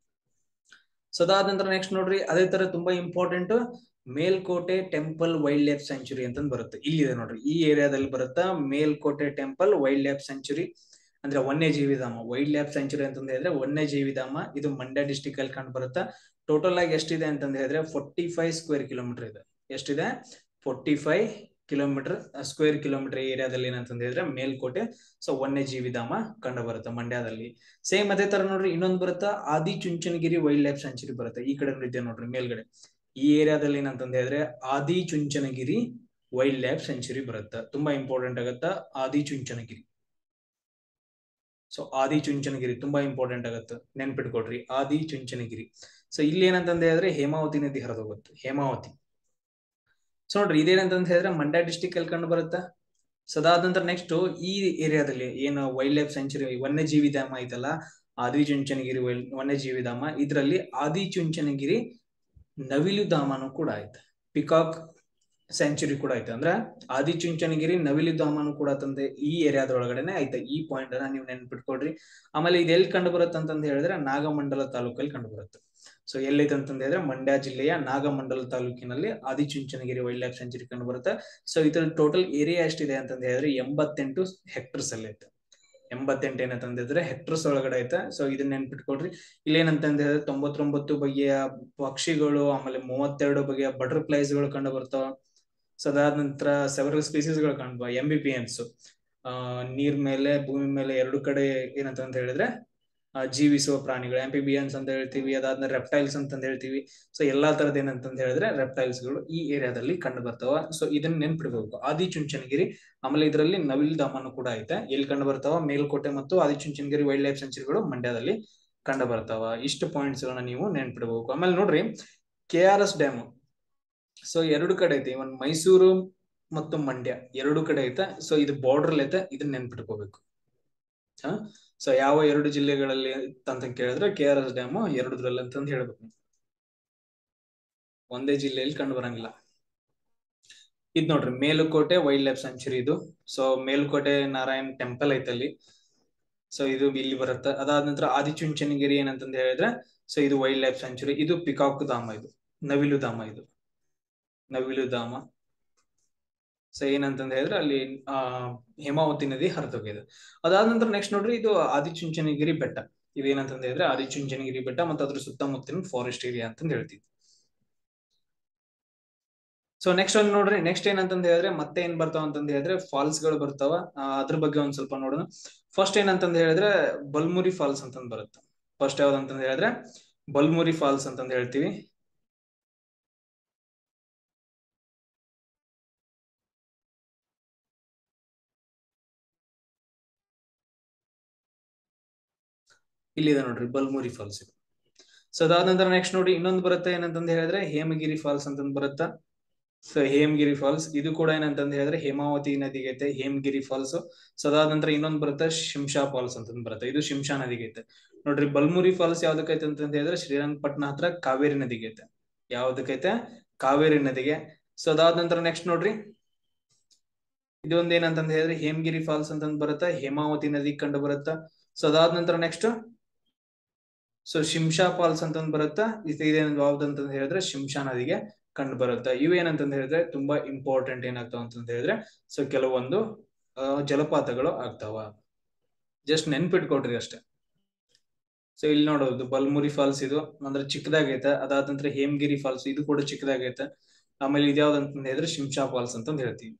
ಸೊ ಅದಾದ ನಂತರ ನೆಕ್ಸ್ಟ್ ನೋಡ್ರಿ, ಅದೇ ತರ ತುಂಬಾ important Melkote temple wildlife sanctuary ಅಂತ ಬರುತ್ತೆ. ಇಲ್ಲಿದೆ ನೋಡ್ರಿ, ಈ ಏರಿಯಾದಲ್ಲಿ ಬರುತ್ತಾ Melkote temple wildlife sanctuary. ಅಂದ್ರೆ ವನ್ಯಜೀವಿ ಧಾಮ. ವೈಲ್ಡ್ ಲೈಫ್ ಸೆಂಚುರಿ ಅಂತಂದ ಹೇಳಿದ್ರೆ ವನ್ಯಜೀವಿ ಧಾಮ. ಇದು ಮಂಡ್ಯ ಡಿಸ್ಟಿಕ್ ಅಲ್ಲಿ ಕಂಡು ಬರುತ್ತಾ. ಟೋಟಲ್ ಆಗಿ ಎಷ್ಟಿದೆ ಅಂತಂದ ಹೇಳಿದ್ರೆ ಫೋರ್ಟಿ ಫೈವ್ ಸ್ಕ್ವೇರ್ ಕಿಲೋಮೀಟರ್ ಇದೆ. ಎಷ್ಟಿದೆ? Forty five kilometre square kilometre ಏರಿಯಾದಲ್ಲಿ ಏನಂತಂದ ಹೇಳಿದ್ರೆ ಮೇಲ್ಕೋಟೆ ಸೊ ವನ್ಯಜೀವಿ ಧಾಮ ಕಂಡು ಬರುತ್ತೆ ಮಂಡ್ಯದಲ್ಲಿ. ಸೇಮ್ ಅದೇ ತರ ನೋಡ್ರಿ ಇನ್ನೊಂದು ಬರುತ್ತಾ Adi Chunchanagiri wild life century ಬರುತ್ತೆ. ಈ ಕಡೆ ಇದೆ ನೋಡ್ರಿ ಮೇಲ್ಗಡೆ. ಈ ಏರಿಯಾದಲ್ಲಿ ಏನಂತಂದ ಹೇಳಿದ್ರೆ Adi Chunchanagiri wild life century ಬರುತ್ತೆ. ತುಂಬಾ ಇಂಪಾರ್ಟೆಂಟ್ ಆಗುತ್ತಾ ಆದಿ ಚುಂಚನಗಿರಿ. ಸೊ ಆದಿ ಚುಂಚನಗಿರಿ ತುಂಬಾ ಇಂಪಾರ್ಟೆಂಟ್ ಆಗುತ್ತೆ, ನೆನ್ಪಿಟ್ಕೊಡ್ರಿ ಆದಿ ಚುಂಚನಗಿರಿ. ಸೊ ಇಲ್ಲಿ ಏನಂತಂದ ಹೇಳಿದ್ರೆ ಹೇಮಾವತಿ ನದಿ ಹರಿದೋಗುತ್ತೆ. ಹೇಮಾವತಿ ಸೊ ನೋಡ್ರಿ ಇದೇನಂತಂತ ಹೇಳಿದ್ರೆ ಮಂಡ್ಯ ಡಿಸ್ಟಿಕ್ ಅಲ್ಲಿ ಕಂಡು ಬರುತ್ತಾ. ಸೊ ಅದಾದ ನಂತರ ನೆಕ್ಸ್ಟ್ ಈ ಏರಿಯಾದಲ್ಲಿ ಏನು ವೈಲ್ಡ್ ಲೈಫ್ ಸೆಂಚುರಿ ವನ್ಯಜೀವಿ ಧಾಮ ಐತಲ್ಲ, ಆದಿಚುಂಚನಗಿರಿ ವನ್ಯಜೀವಿ ಧಾಮ, ಇದರಲ್ಲಿ ಆದಿಚುಂಚನಗಿರಿ ನವಿಲು ಧಾಮನು ಕೂಡ ಐತೆ, ಪಿಕಾಕ್ ಸೆಂಚುರಿ ಕೂಡ ಐತೆ. ಅಂದ್ರೆ ಆದಿಚುಂಚನಗಿರಿ ನವಿಲು ಧಾಮನು ಕೂಡ ತಂದೆ ಈ ಏರಿಯಾದೊಳಗಡೆನೆ ಐತೆ. ಈ ಪಾಯಿಂಟ್ ಅನ್ನ ನೀವು ನೆನ್ಪಿಟ್ಕೊಡ್ರಿ. ಆಮೇಲೆ ಇದು ಎಲ್ಲಿ ಕಂಡು ಬರುತ್ತೆ ಅಂತಂದ ಹೇಳಿದ್ರೆ ನಾಗಮಂಡಲ ತಾಲೂಕಲ್ಲಿ ಕಂಡು ಬರುತ್ತೆ. ಸೊ ಎಲ್ಲೈತೆ ಅಂತಂದ ಹೇಳಿದ್ರೆ ಮಂಡ್ಯ ಜಿಲ್ಲೆಯ ನಾಗಮಂಡಲ ತಾಲೂಕಿನಲ್ಲಿ ಆದಿಚುಂಚನಗಿರಿ ವೈಲ್ಡ್ ಲೈಫ್ ಸೆಂಚುರಿ ಕಂಡು ಬರುತ್ತೆ. ಸೊ ಇದ್ರ ಟೋಟಲ್ ಏರಿಯಾ ಎಷ್ಟಿದೆ ಅಂತಂದ ಹೇಳಿದ್ರೆ ಎಂಬತ್ತೆಂಟು ಹೆಕ್ಟರ್ಸ್ ಅಲ್ಲಿ ಐತೆ. ಎಂಬತ್ತೆಂಟು ಏನಂತಂದಿದ್ರೆ ಹೆಕ್ಟರ್ಸ್ ಒಳಗಡೆ ಐತೆ. ಸೊ ಇದನ್ನ ನೆನ್ಪಿಟ್ಕೊಡ್ರಿ. ಇಲ್ಲೇನಂತಂದ ಹೇಳಿದ್ರೆ ತೊಂಬತ್ತೊಂಬತ್ತು ಬಗೆಯ ಪಕ್ಷಿಗಳು, ಆಮೇಲೆ ಮೂವತ್ತೆರಡು ಬಗೆಯ ಬಟರ್ಫ್ಲೈಸ್ ಗಳು ಕಂಡು ಬರ್ತಾವ. ಸೊ ಅದಾದ ನಂತರ ಸೆವೆರಲ್ ಸ್ಪೀಸೀಸ್ ಗಳು ಕಾಣ್ಬ ಎಂ ಬಿ ಪಿ ಎನ್ಸ್ ಆ ನೀರ್ ಮೇಲೆ ಭೂಮಿ ಮೇಲೆ ಎರಡು ಕಡೆ ಏನಂತ ಹೇಳಿದ್ರೆ ಜೀವಿಸುವ ಪ್ರಾಣಿಗಳು ಆಂಫಿಬಿಯನ್ಸ್ ಅಂತ ಹೇಳ್ತೀವಿ. ಅದಾದ್ಮೇಲೆ ರೆಪ್ಟೈಲ್ಸ್ ಅಂತಂದ ಹೇಳ್ತೀವಿ. ಸೊ ಎಲ್ಲಾ ತರದ ಏನಂತಂದ ಹೇಳಿದ್ರೆ ರೆಪ್ಟೈಲ್ಸ್ ಗಳು ಈ ಏರಿಯಾದಲ್ಲಿ ಕಂಡು ಬರ್ತಾವ. ಸೊ ಇದನ್ನ ನೆನ್ಪಿಡ್ಬೇಕು ಆದಿಚುಂಚನಗಿರಿ. ಆಮೇಲೆ ಇದರಲ್ಲಿ ನವಿಲ್ ಧಾಮನು ಕೂಡ ಐತೆ. ಎಲ್ಲಿ ಕಂಡು ಬರ್ತಾವ? ಮೇಲ್ಕೋಟೆ ಮತ್ತು ಆದಿಚುಂಚನಗಿರಿ ವೈಲ್ಡ್ ಲೈಫ್ ಸೆಂಚುರಿಗಳು ಮಂಡ್ಯದಲ್ಲಿ ಕಂಡು ಬರ್ತಾವ. ಇಷ್ಟು ಪಾಯಿಂಟ್ಸ್ ಗಳನ್ನ ನೀವು ನೆನ್ಪಿಡ್ಬೇಕು. ಆಮೇಲೆ ನೋಡ್ರಿ K R S dam. So ಎರಡು ಕಡೆ ಐತೆ, ಇವನ್ ಮೈಸೂರು ಮತ್ತು ಮಂಡ್ಯ ಎರಡು ಕಡೆ ಐತೆ. ಸೊ ಇದು ಬಾರ್ಡರ್ ಐತೆ, ಇದನ್ನ ನೆನ್ಪಿಟ್ಕೋಬೇಕು. ಹ ಸೊ ಯಾವ ಎರಡು ಜಿಲ್ಲೆಗಳಲ್ಲಿ ಅಂತ ಕೇಳಿದ್ರೆ ಕೆ ಆರ್ ಎಸ್ ಡ್ಯಾಮ್ ಎರಡರಲ್ಲಿ ಅಂತಂದು ಹೇಳ್ಬೇಕು. ಒಂದೇ ಜಿಲ್ಲೆಯಲ್ಲಿ ಕಂಡು ಬರಂಗಿಲ್ಲ. ಇದ್ ನೋಡ್ರಿ ಮೇಲುಕೋಟೆ ವೈಲ್ಡ್ ಲೈಫ್ ಸೆಂಚುರಿ ಇದು. ಸೊ ಮೇಲುಕೋಟೆ ನಾರಾಯಣ್ ಟೆಂಪಲ್ ಐತಲ್ಲಿ. ಸೊ ಇದು ಇಲ್ಲಿ ಬರುತ್ತೆ. ಅದಾದ ನಂತರ ಆದಿಚುಂಚನಗಿರಿ ಏನಂತಂದ ಹೇಳಿದ್ರೆ ಸೊ ಇದು ವೈಲ್ಡ್ ಲೈಫ್ ಸೆಂಚುರಿ. ಇದು ಪಿಕಾಕ್ ಧಾಮ, ಇದು ನವಿಲು ಧಾಮ, ಇದು ನವಿಲು ಧಾಮ. ಸೊ ಏನಂತಂದ ಹೇಳಿದ್ರೆ ಅಲ್ಲಿ ಆ ಹೇಮಾವತಿ ನದಿ ಹರಿದೋಗಿದೆ. ಅದಾದ ನಂತರ ನೆಕ್ಸ್ಟ್ ನೋಡ್ರಿ ಇದು ಆದಿಚುಂಚನಗಿರಿ ಬೆಟ್ಟ. ಇದೇನಂತಂದ ಹೇಳಿದ್ರೆ ಆದಿಚುಂಚನಗಿರಿ ಬೆಟ್ಟ ಮತ್ತು ಅದ್ರ ಸುತ್ತಮುತ್ತಲಿನ ಫಾರೆಸ್ಟ್ ಏರಿಯಾ ಅಂತಂದ ಹೇಳ್ತೀವಿ. ಸೊ ನೆಕ್ಸ್ಟ್ ಒಂದು ನೋಡ್ರಿ ನೆಕ್ಸ್ಟ್ ಏನಂತಂದ ಹೇಳಿದ್ರೆ ಮತ್ತೆ ಏನ್ ಬರ್ತಾವ ಅಂತಂದ ಹೇಳಿದ್ರೆ ಫಾಲ್ಸ್ ಗಳು ಬರ್ತಾವ. ಅದ್ರ ಬಗ್ಗೆ ಒಂದ್ ಸ್ವಲ್ಪ ನೋಡೋಣ. ಫಸ್ಟ್ ಏನಂತಂದ ಹೇಳಿದ್ರೆ ಬಲ್ಮುರಿ ಫಾಲ್ಸ್ ಅಂತಂದ್ ಬರುತ್ತೆ. ಫಸ್ಟ್ ಯಾವ್ದಂತಂದ ಹೇಳಿದ್ರೆ ಬಲ್ಮುರಿ ಫಾಲ್ಸ್ ಅಂತಂದ ಹೇಳ್ತೀವಿ. ಇಲ್ಲಿದೆ ನೋಡ್ರಿ ಬಲ್ಮುರಿ ಫಾಲ್ಸ್ ಇದು. ಸೊ ಅದಾದ ನಂತರ ನೆಕ್ಸ್ಟ್ ನೋಡಿ ಇನ್ನೊಂದು ಬರುತ್ತೆ ಏನಂತಂದ ಹೇಳಿದ್ರೆ ಹೇಮಗಿರಿ ಫಾಲ್ಸ್ ಅಂತಂದ್ ಬರುತ್ತಾ. ಸೊ ಹೇಮಗಿರಿ ಫಾಲ್ಸ್ ಇದು ಕೂಡ ಏನಂತಂದ ಹೇಳಿದ್ರೆ ಹೇಮಾವತಿ ನದಿಗೆ ಐತೆ ಹೇಮಗಿರಿ ಫಾಲ್ಸ್. ಸೊ ಅದಾದ ನಂತರ ಇನ್ನೊಂದು ಬರುತ್ತೆ ಶಿಂಷಾ ಫಾಲ್ಸ್ ಅಂತಂದ್ ಬರುತ್ತೆ. ಇದು ಶಿಂಷಾ ನದಿಗೆ ಐತೆ. ನೋಡ್ರಿ ಬಲ್ಮುರಿ ಫಾಲ್ಸ್ ಯಾವ್ದಕ್ಕೈತೆ ಅಂತಂದ ಹೇಳಿದ್ರೆ ಶ್ರೀರಂಗಪಟ್ಟಣ ಹತ್ರ ಕಾವೇರಿ ನದಿಗೆ ಐತೆ. ಯಾವ್ದಕ್ಕೈತೆ? ಕಾವೇರಿ ನದಿಗೆ. ಸೊ ಅದಾದ ನಂತರ ನೆಕ್ಸ್ಟ್ ನೋಡ್ರಿ ಇದೊಂದ್ ಏನಂತಂದ ಹೇಳಿದ್ರೆ ಹೇಮಗಿರಿ ಫಾಲ್ಸ್ ಅಂತಂದ್ ಬರುತ್ತಾ, ಹೇಮಾವತಿ ನದಿ ಕಂಡು ಬರುತ್ತಾ. ಸೊ ಅದಾದ ನಂತರ ನೆಕ್ಸ್ಟ್ ಸೊ ಶಿಂಷಾ ಫಾಲ್ಸ್ ಅಂತಂದ್ ಬರುತ್ತಾ. ಇದೇನ್ ಯಾವ್ದಂತಂದ್ ಹೇಳಿದ್ರೆ ಶಿಂಷಾ ನದಿಗೆ ಕಂಡು ಬರುತ್ತೆ. ಇವೇನಂತಂದ್ ಹೇಳಿದ್ರೆ ತುಂಬಾ ಇಂಪಾರ್ಟೆಂಟ್ ಏನಾಗ್ತಾವ ಅಂತಂದ ಹೇಳಿದ್ರೆ ಸೊ ಕೆಲವೊಂದು ಅಹ್ ಜಲಪಾತಗಳು ಆಗ್ತಾವ. ಜಸ್ಟ್ ನೆನ್ಪಿಟ್ಕೊಡ್ರಿ ಅಷ್ಟೇ. ಸೊ ಇಲ್ಲಿ ನೋಡೋದು ಬಲ್ಮುರಿ ಫಾಲ್ಸ್ ಇದು ಅಂದ್ರೆ ಚಿಕ್ಕದಾಗೈತೆ. ಅದಾದ ನಂತರ ಹೇಮಗಿರಿ ಫಾಲ್ಸ್ ಇದು ಕೂಡ ಚಿಕ್ಕದಾಗೈತೆ. ಆಮೇಲೆ ಇದ್ಯಾವ್ದಂತಂದ ಹೇಳಿದ್ರೆ ಶಿಂಷಾ ಫಾಲ್ಸ್ ಅಂತಂದ್ ಹೇಳ್ತೀವಿ.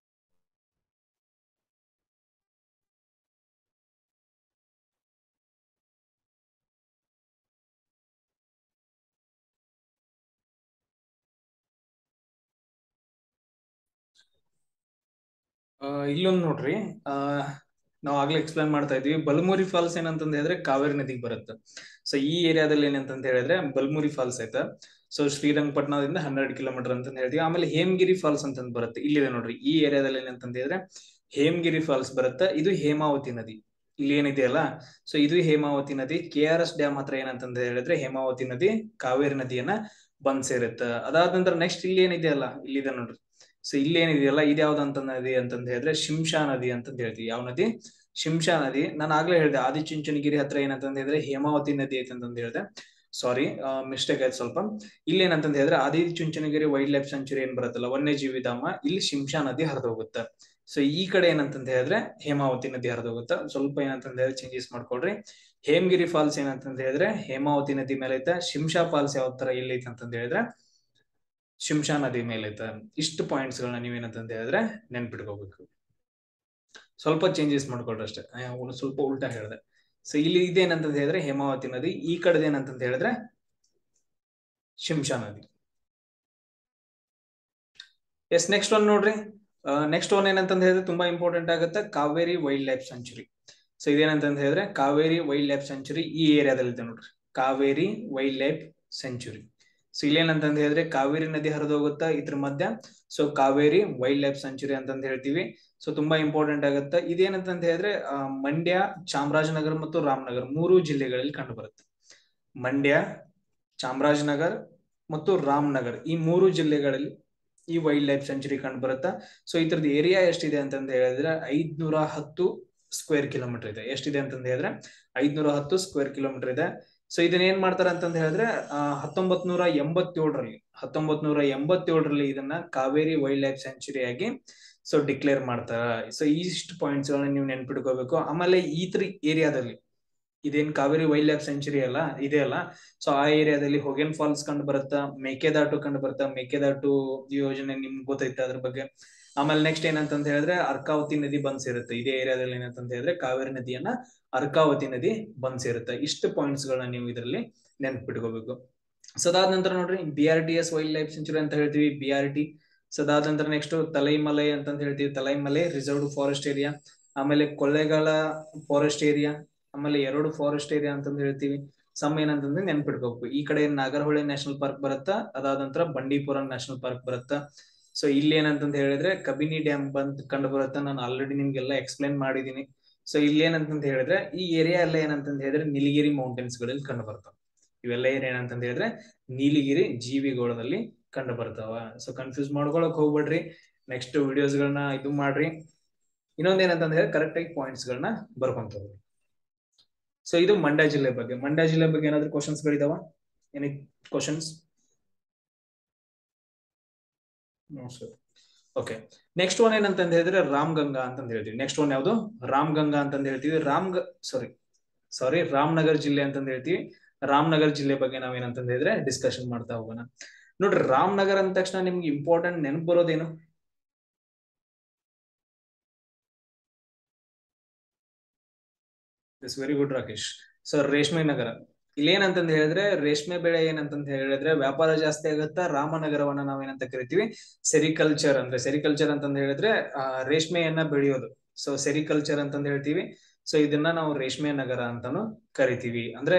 ಅಹ್ ಇಲ್ಲೊಂದ್ ನೋಡ್ರಿ ಅಹ್ ನಾವ್ ಆಗ್ಲೇ ಎಕ್ಸ್ಪ್ಲೈನ್ ಮಾಡ್ತಾ ಇದೀವಿ. ಬಲ್ಮುರಿ ಫಾಲ್ಸ್ ಏನಂತಂದ ಹೇಳಿದ್ರೆ ಕಾವೇರಿ ನದಿಗೆ ಬರುತ್ತೆ. ಸೊ ಈ ಏರಿಯಾದಲ್ಲಿ ಏನಂತಂತ ಹೇಳಿದ್ರೆ ಬಲ್ಮುರಿ ಫಾಲ್ಸ್ ಐತೆ. ಸೊ ಶ್ರೀರಂಗಪಟ್ಟಣದಿಂದ ಹನ್ನೆರಡು ಕಿಲೋಮೀಟರ್ ಅಂತ ಹೇಳ್ತೀವಿ. ಆಮೇಲೆ ಹೇಮಗಿರಿ ಫಾಲ್ಸ್ ಅಂತಂದ್ ಬರುತ್ತೆ. ಇಲ್ಲಿದೆ ನೋಡ್ರಿ ಈ ಏರಿಯಾದಲ್ಲಿ ಏನಂತಂದ ಹೇಳಿದ್ರೆ ಹೇಮಗಿರಿ ಫಾಲ್ಸ್ ಬರುತ್ತೆ. ಇದು ಹೇಮಾವತಿ ನದಿ ಇಲ್ಲಿ ಏನಿದೆಯಲ್ಲ. ಸೊ ಇದು ಹೇಮಾವತಿ ನದಿ. ಕೆ ಆರ್ ಎಸ್ ಡ್ಯಾಮ್ ಹತ್ರ ಏನಂತಂದ ಹೇಳಿದ್ರೆ ಹೇಮಾವತಿ ನದಿ ಕಾವೇರಿ ನದಿಯನ್ನ ಬಂದ್ ಸೇರುತ್ತೆ. ಅದಾದ ನಂತರ ನೆಕ್ಸ್ಟ್ ಇಲ್ಲಿ ಏನಿದೆಯಲ್ಲ ಇಲ್ಲಿದೆ ನೋಡ್ರಿ. ಸೊ ಇಲ್ಲಿ ಏನಿದೆಯಲ್ಲ ಇದು ಯಾವ್ದಂತ ನದಿ ಅಂತಂದ ಹೇಳಿದ್ರೆ ಶಿಂಷಾ ನದಿ ಅಂತಂದ ಹೇಳ್ತೀವಿ. ಯಾವ ನದಿ? ಶಿಂಷಾ ನದಿ. ನಾನು ಆಗ್ಲೇ ಹೇಳಿದೆ ಆದಿಚುಂಚನಗಿರಿ ಹತ್ರ ಏನಂತಂದ ಹೇಳಿದ್ರೆ ಹೇಮಾವತಿ ನದಿ ಐತೆ ಅಂತಂದ ಹೇಳಿದೆ. ಸಾರಿ ಮಿಸ್ಟೇಕ್ ಆಯ್ತು ಸ್ವಲ್ಪ. ಇಲ್ಲಿ ಏನಂತಂದ ಹೇಳಿದ್ರೆ ಆದಿಚುಂಚನಗಿರಿ ವೈಲ್ಡ್ ಲೈಫ್ ಸೆಂಚುರಿ ಏನ್ ಬರುತ್ತಲ್ಲ ವನ್ಯಜೀವಿ ಧಾಮ, ಇಲ್ಲಿ ಶಿಂಷಾ ನದಿ ಹರಿದು ಹೋಗುತ್ತೆ. ಸೊ ಈ ಕಡೆ ಏನಂತಂದ ಹೇಳಿದ್ರೆ ಹೇಮಾವತಿ ನದಿ ಹರಿದು ಹೋಗುತ್ತೆ. ಸ್ವಲ್ಪ ಏನಂತಂದ ಹೇಳಿದ್ರೆ ಚೇಂಜಸ್ ಮಾಡ್ಕೊಳ್ರಿ. ಹೇಮಗಿರಿ ಫಾಲ್ಸ್ ಏನಂತಂದ ಹೇಳಿದ್ರೆ ಹೇಮಾವತಿ ನದಿ ಮೇಲೆ ಐತೆ. ಶಿಂಷಾ ಫಾಲ್ಸ್ ಯಾವ ತರ ಎಲ್ಲಿ ಐತೆ ಅಂತಂದ ಹೇಳಿದ್ರೆ ಶಿಂಷಾ ನದಿ ಮೇಲೆ ಐತೆ. ಇಷ್ಟು ಪಾಯಿಂಟ್ಸ್ ಗಳನ್ನ ನೀವೇನಂತಂದ ಹೇಳಿದ್ರೆ ನೆನ್ಪಿಟ್ಕೋಬೇಕು. ಸ್ವಲ್ಪ ಚೇಂಜಸ್ ಮಾಡ್ಕೊಳ್ರಿ ಅಷ್ಟೇ. ಸ್ವಲ್ಪ ಉಲ್ಟಾ ಹೇಳಿದೆ. ಸೊ ಇಲ್ಲಿ ಇದೇನಂತಂದ ಹೇಳಿದ್ರೆ ಹೇಮಾವತಿ ನದಿ, ಈ ಕಡೆದ ಏನಂತಂದ ಹೇಳಿದ್ರೆ ಶಿಂಷಾ ನದಿ. ಎಸ್ ನೆಕ್ಸ್ಟ್ ಒನ್ ನೋಡ್ರಿ. ನೆಕ್ಸ್ಟ್ ಒನ್ ಏನಂತಂದ ಹೇಳಿದ್ರೆ ತುಂಬಾ ಇಂಪಾರ್ಟೆಂಟ್ ಆಗುತ್ತೆ, Kaveri wildlife sanctuary. So ಇದೇನಂತಂದ ಹೇಳಿದ್ರೆ ಕಾವೇರಿ ವೈಲ್ಡ್ ಲೈಫ್ ಸೆಂಚುರಿ ಈ ಏರಿಯಾದಲ್ಲಿ ಇದೆ ನೋಡ್ರಿ. Kaveri wildlife sanctuary so ಇಲ್ಲೇನಂತಂದ ಹೇಳಿದ್ರೆ ಕಾವೇರಿ ನದಿ ಹರಿದು ಹೋಗುತ್ತಾ ಇದ್ರ ಮಧ್ಯ. So Kaveri wildlife sanctuary ಅಂತಂದ ಹೇಳ್ತೀವಿ. ಸೊ ತುಂಬಾ ಇಂಪಾರ್ಟೆಂಟ್ ಆಗುತ್ತೆ. ಇದೇನಂತಂದ ಹೇಳಿದ್ರೆ ಮಂಡ್ಯ, ಚಾಮರಾಜನಗರ ಮತ್ತು ರಾಮನಗರ ಮೂರು ಜಿಲ್ಲೆಗಳಲ್ಲಿ ಕಂಡು ಬರುತ್ತೆ. ಮಂಡ್ಯ, ಚಾಮರಾಜನಗರ್ ಮತ್ತು ರಾಮನಗರ್ ಈ ಮೂರು ಜಿಲ್ಲೆಗಳಲ್ಲಿ ಈ ವೈಲ್ಡ್ ಲೈಫ್ ಸೆಂಚುರಿ ಕಂಡು ಬರುತ್ತಾ. ಸೊ ಇದ್ರದ್ದು ಏರಿಯಾ ಎಷ್ಟಿದೆ ಅಂತಂದ ಹೇಳಿದ್ರೆ ಐದ್ನೂರ ಹತ್ತು ಸ್ಕ್ವೇರ್ ಕಿಲೋಮೀಟರ್ ಇದೆ. ಎಷ್ಟಿದೆ ಅಂತಂದ ಹೇಳಿದ್ರೆ ಐದ್ನೂರ ಹತ್ತು ಸ್ಕ್ವೇರ್ ಕಿಲೋಮೀಟರ್ ಇದೆ. ಸೊ ಇದನ್ನ ಏನ್ ಮಾಡ್ತಾರ ಅಂತಂದ ಹೇಳಿದ್ರೆ ಅಹ್ ಹತ್ತೊಂಬತ್ ನೂರ ಎಂಬತ್ತೇಳರಲ್ಲಿ ಹತ್ತೊಂಬತ್ ನೂರ ಎಂಬತ್ತೇಳರಲ್ಲಿ ಇದನ್ನ ಕಾವೇರಿ ವೈಲ್ಡ್ ಲೈಫ್ ಸೆಂಚುರಿ ಆಗಿ ಸೊ ಡಿಕ್ಲೇರ್ ಮಾಡ್ತಾರ. ಸೊ ಇಷ್ಟು ಪಾಯಿಂಟ್ಸ್ ಗಳನ್ನ ನೀವು ನೆನ್ಪಿಟ್ಕೋಬೇಕು. ಆಮೇಲೆ ಈ ತ್ರಿ ಏರಿಯಾದಲ್ಲಿ ಇದೇನ್ ಕಾವೇರಿ ವೈಲ್ಡ್ ಲೈಫ್ ಸೆಂಚುರಿ ಅಲ್ಲ ಇದೆ ಅಲ್ಲ, ಸೊ ಆ ಏರಿಯಾದಲ್ಲಿ ಹೊಗೆನ್ ಫಾಲ್ಸ್ ಕಂಡು ಬರುತ್ತಾ, ಮೇಕೆದಾಟು ಕಂಡು ಬರುತ್ತಾ. ಮೇಕೆದಾಟು ಯೋಜನೆ ನಿಮ್ಗೆ ಗೊತ್ತೈತೆ ಅದ್ರ ಬಗ್ಗೆ. ಆಮೇಲೆ ನೆಕ್ಸ್ಟ್ ಏನಂತಂತ ಹೇಳಿದ್ರೆ ಅರ್ಕಾವತಿ ನದಿ ಬಂದ್ ಸೇರುತ್ತೆ ಇದೇ ಏರಿಯಾದಲ್ಲಿ. ಏನಂತಂತ ಹೇಳಿದ್ರೆ ಕಾವೇರಿ ನದಿಯನ್ನ ಅರ್ಕಾವತಿ ನದಿ ಬಂದ್ ಸೇರುತ್ತೆ. ಇಷ್ಟು ಪಾಯಿಂಟ್ಸ್ ಗಳನ್ನ ನೀವು ಇದರಲ್ಲಿ ನೆನ್ಪಿಟ್ಕೋಬೇಕು. ಸೊ ಅದಾದ ನಂತರ ನೋಡ್ರಿ B R T S wildlife sanctuary ಅಂತ ಹೇಳ್ತೀವಿ, ಬಿ ಆರ್ ಟಿ. ಸೊ ಅದಾದ ನಂತರ ನೆಕ್ಸ್ಟ್ ತಲೈಮಲೈ ಅಂತ ಹೇಳ್ತೀವಿ, ತಲೈಮಲೈ ರಿಸರ್ವ್ಡ್ ಫಾರೆಸ್ಟ್ ಏರಿಯಾ. ಆಮೇಲೆ ಕೊಳ್ಳೇಗಾಲ ಫಾರೆಸ್ಟ್ ಏರಿಯಾ, ಆಮೇಲೆ ಎರಡು ಫಾರೆಸ್ಟ್ ಏರಿಯಾ ಅಂತಂದ್ ಹೇಳ್ತೀವಿ. ಸಮ್ ಏನಂತಂದ್ರೆ ನೆನ್ಪಿಟ್ಕೋಬೇಕು. ಈ ಕಡೆ ನಾಗರಹೊಳೆ ನ್ಯಾಷನಲ್ ಪಾರ್ಕ್ ಬರುತ್ತಾ, ಅದಾದ ನಂತರ ಬಂಡೀಪುರ ನ್ಯಾಷನಲ್ ಪಾರ್ಕ್ ಬರುತ್ತಾ. ಸೊ ಇಲ್ಲಿ ಏನಂತಂತ ಹೇಳಿದ್ರೆ ಕಬಿನಿ ಡ್ಯಾಮ್ ಬಂದ್ ಕಂಡು ಬರುತ್ತಾ. ನಾನು ಆಲ್ರೆಡಿ ನಿಮ್ಗೆಲ್ಲ ಎಕ್ಸ್ಪ್ಲೈನ್ ಮಾಡಿದೀನಿ. ಸೊ ಇಲ್ಲಿ ಏನಂತಂತ ಹೇಳಿದ್ರೆ ಈ ಏರಿಯಾ ಎಲ್ಲ ಏನಂತಂತ ಹೇಳಿದ್ರೆ ನೀಲಗಿರಿ ಮೌಂಟೇನ್ಸ್ ಗಳಲ್ಲಿ ಕಂಡು ಬರ್ತಾವ. ಇವೆಲ್ಲ ಏರಿಯಾ ಏನಂತಂತ ಹೇಳಿದ್ರೆ ನೀಲಗಿರಿ ಜೀವಿಗೋಳದಲ್ಲಿ ಕಂಡು ಬರ್ತಾವ. ಸೊ ಕನ್ಫ್ಯೂಸ್ ಮಾಡ್ಕೊಳಕ್ ಹೋಗ್ಬೇಡ್ರಿ. ನೆಕ್ಸ್ಟ್ ವಿಡಿಯೋಸ್ ಗಳನ್ನ ಇದು ಮಾಡ್ರಿ. ಇನ್ನೊಂದ್ ಏನಂತಂದ ಹೇಳಿದ್ರೆ ಕರೆಕ್ಟ್ ಆಗಿ ಪಾಯಿಂಟ್ಸ್ ಗಳನ್ನ ಬರ್ಕೊಂತ ಹೋಗ್ರಿ. ಸೊ ಇದು ಮಂಡ್ಯ ಜಿಲ್ಲೆ ಬಗ್ಗೆ. ಮಂಡ್ಯ ಜಿಲ್ಲೆ ಬಗ್ಗೆ ಏನಾದ್ರು ಕ್ವಶನ್ಸ್ ಗಳಿದಾವ? Any questions? Okay. Next one ಏನಂತಂದ ಹೇಳಿದ್ರೆ ರಾಮಗಂಗಾ ಅಂತಂದ್ ಹೇಳ್ತೀವಿ. ನೆಕ್ಸ್ಟ್ ಒನ್ ಯಾವ್ದು? ರಾಮಗಂಗಾ ಅಂತಂದ್ ಹೇಳ್ತೀವಿ. ರಾಮ್ ಸಾರಿ ಸಾರಿ ರಾಮನಗರ್ ಜಿಲ್ಲೆ ಅಂತಂದ್ ಹೇಳ್ತೀವಿ. ರಾಮನಗರ್ ಜಿಲ್ಲೆ ಬಗ್ಗೆ ನಾವೇನಂತಂದ ಹೇಳಿದ್ರೆ ಡಿಸ್ಕಷನ್ ಮಾಡ್ತಾ ಹೋಗೋಣ. ನೋಡ್ರಿ ರಾಮನಗರ್ ಅಂದ ತಕ್ಷಣ ನಿಮ್ಗೆ ಇಂಪಾರ್ಟೆಂಟ್ ನೆನಪು ಬರೋದೇನು? It's very good Rakesh. So ರೇಷ್ಮೆ ನಗರ. ಇಲ್ಲಿ ಏನಂತಂದ್ ಹೇಳಿದ್ರೆ ರೇಷ್ಮೆ ಬೆಳೆ ಏನಂತಂತ ಹೇಳಿದ್ರೆ ವ್ಯಾಪಾರ ಜಾಸ್ತಿ ಆಗುತ್ತಾ. ರಾಮನಗರವನ್ನ ನಾವೇನಂತ ಕರಿತೀವಿ? ಸೆರಿಕಲ್ಚರ್. ಅಂದ್ರೆ ಸೆರಿಕಲ್ಚರ್ ಅಂತಂದ್ ಹೇಳಿದ್ರೆ ಆ ರೇಷ್ಮೆಯನ್ನ ಬೆಳೆಯೋದು. ಸೊ ಸೆರಿಕಲ್ಚರ್ ಅಂತಂದ್ ಹೇಳ್ತೀವಿ. ಸೊ ಇದನ್ನ ನಾವು ರೇಷ್ಮೆ ನಗರ ಅಂತಾನು ಕರಿತೀವಿ. ಅಂದ್ರೆ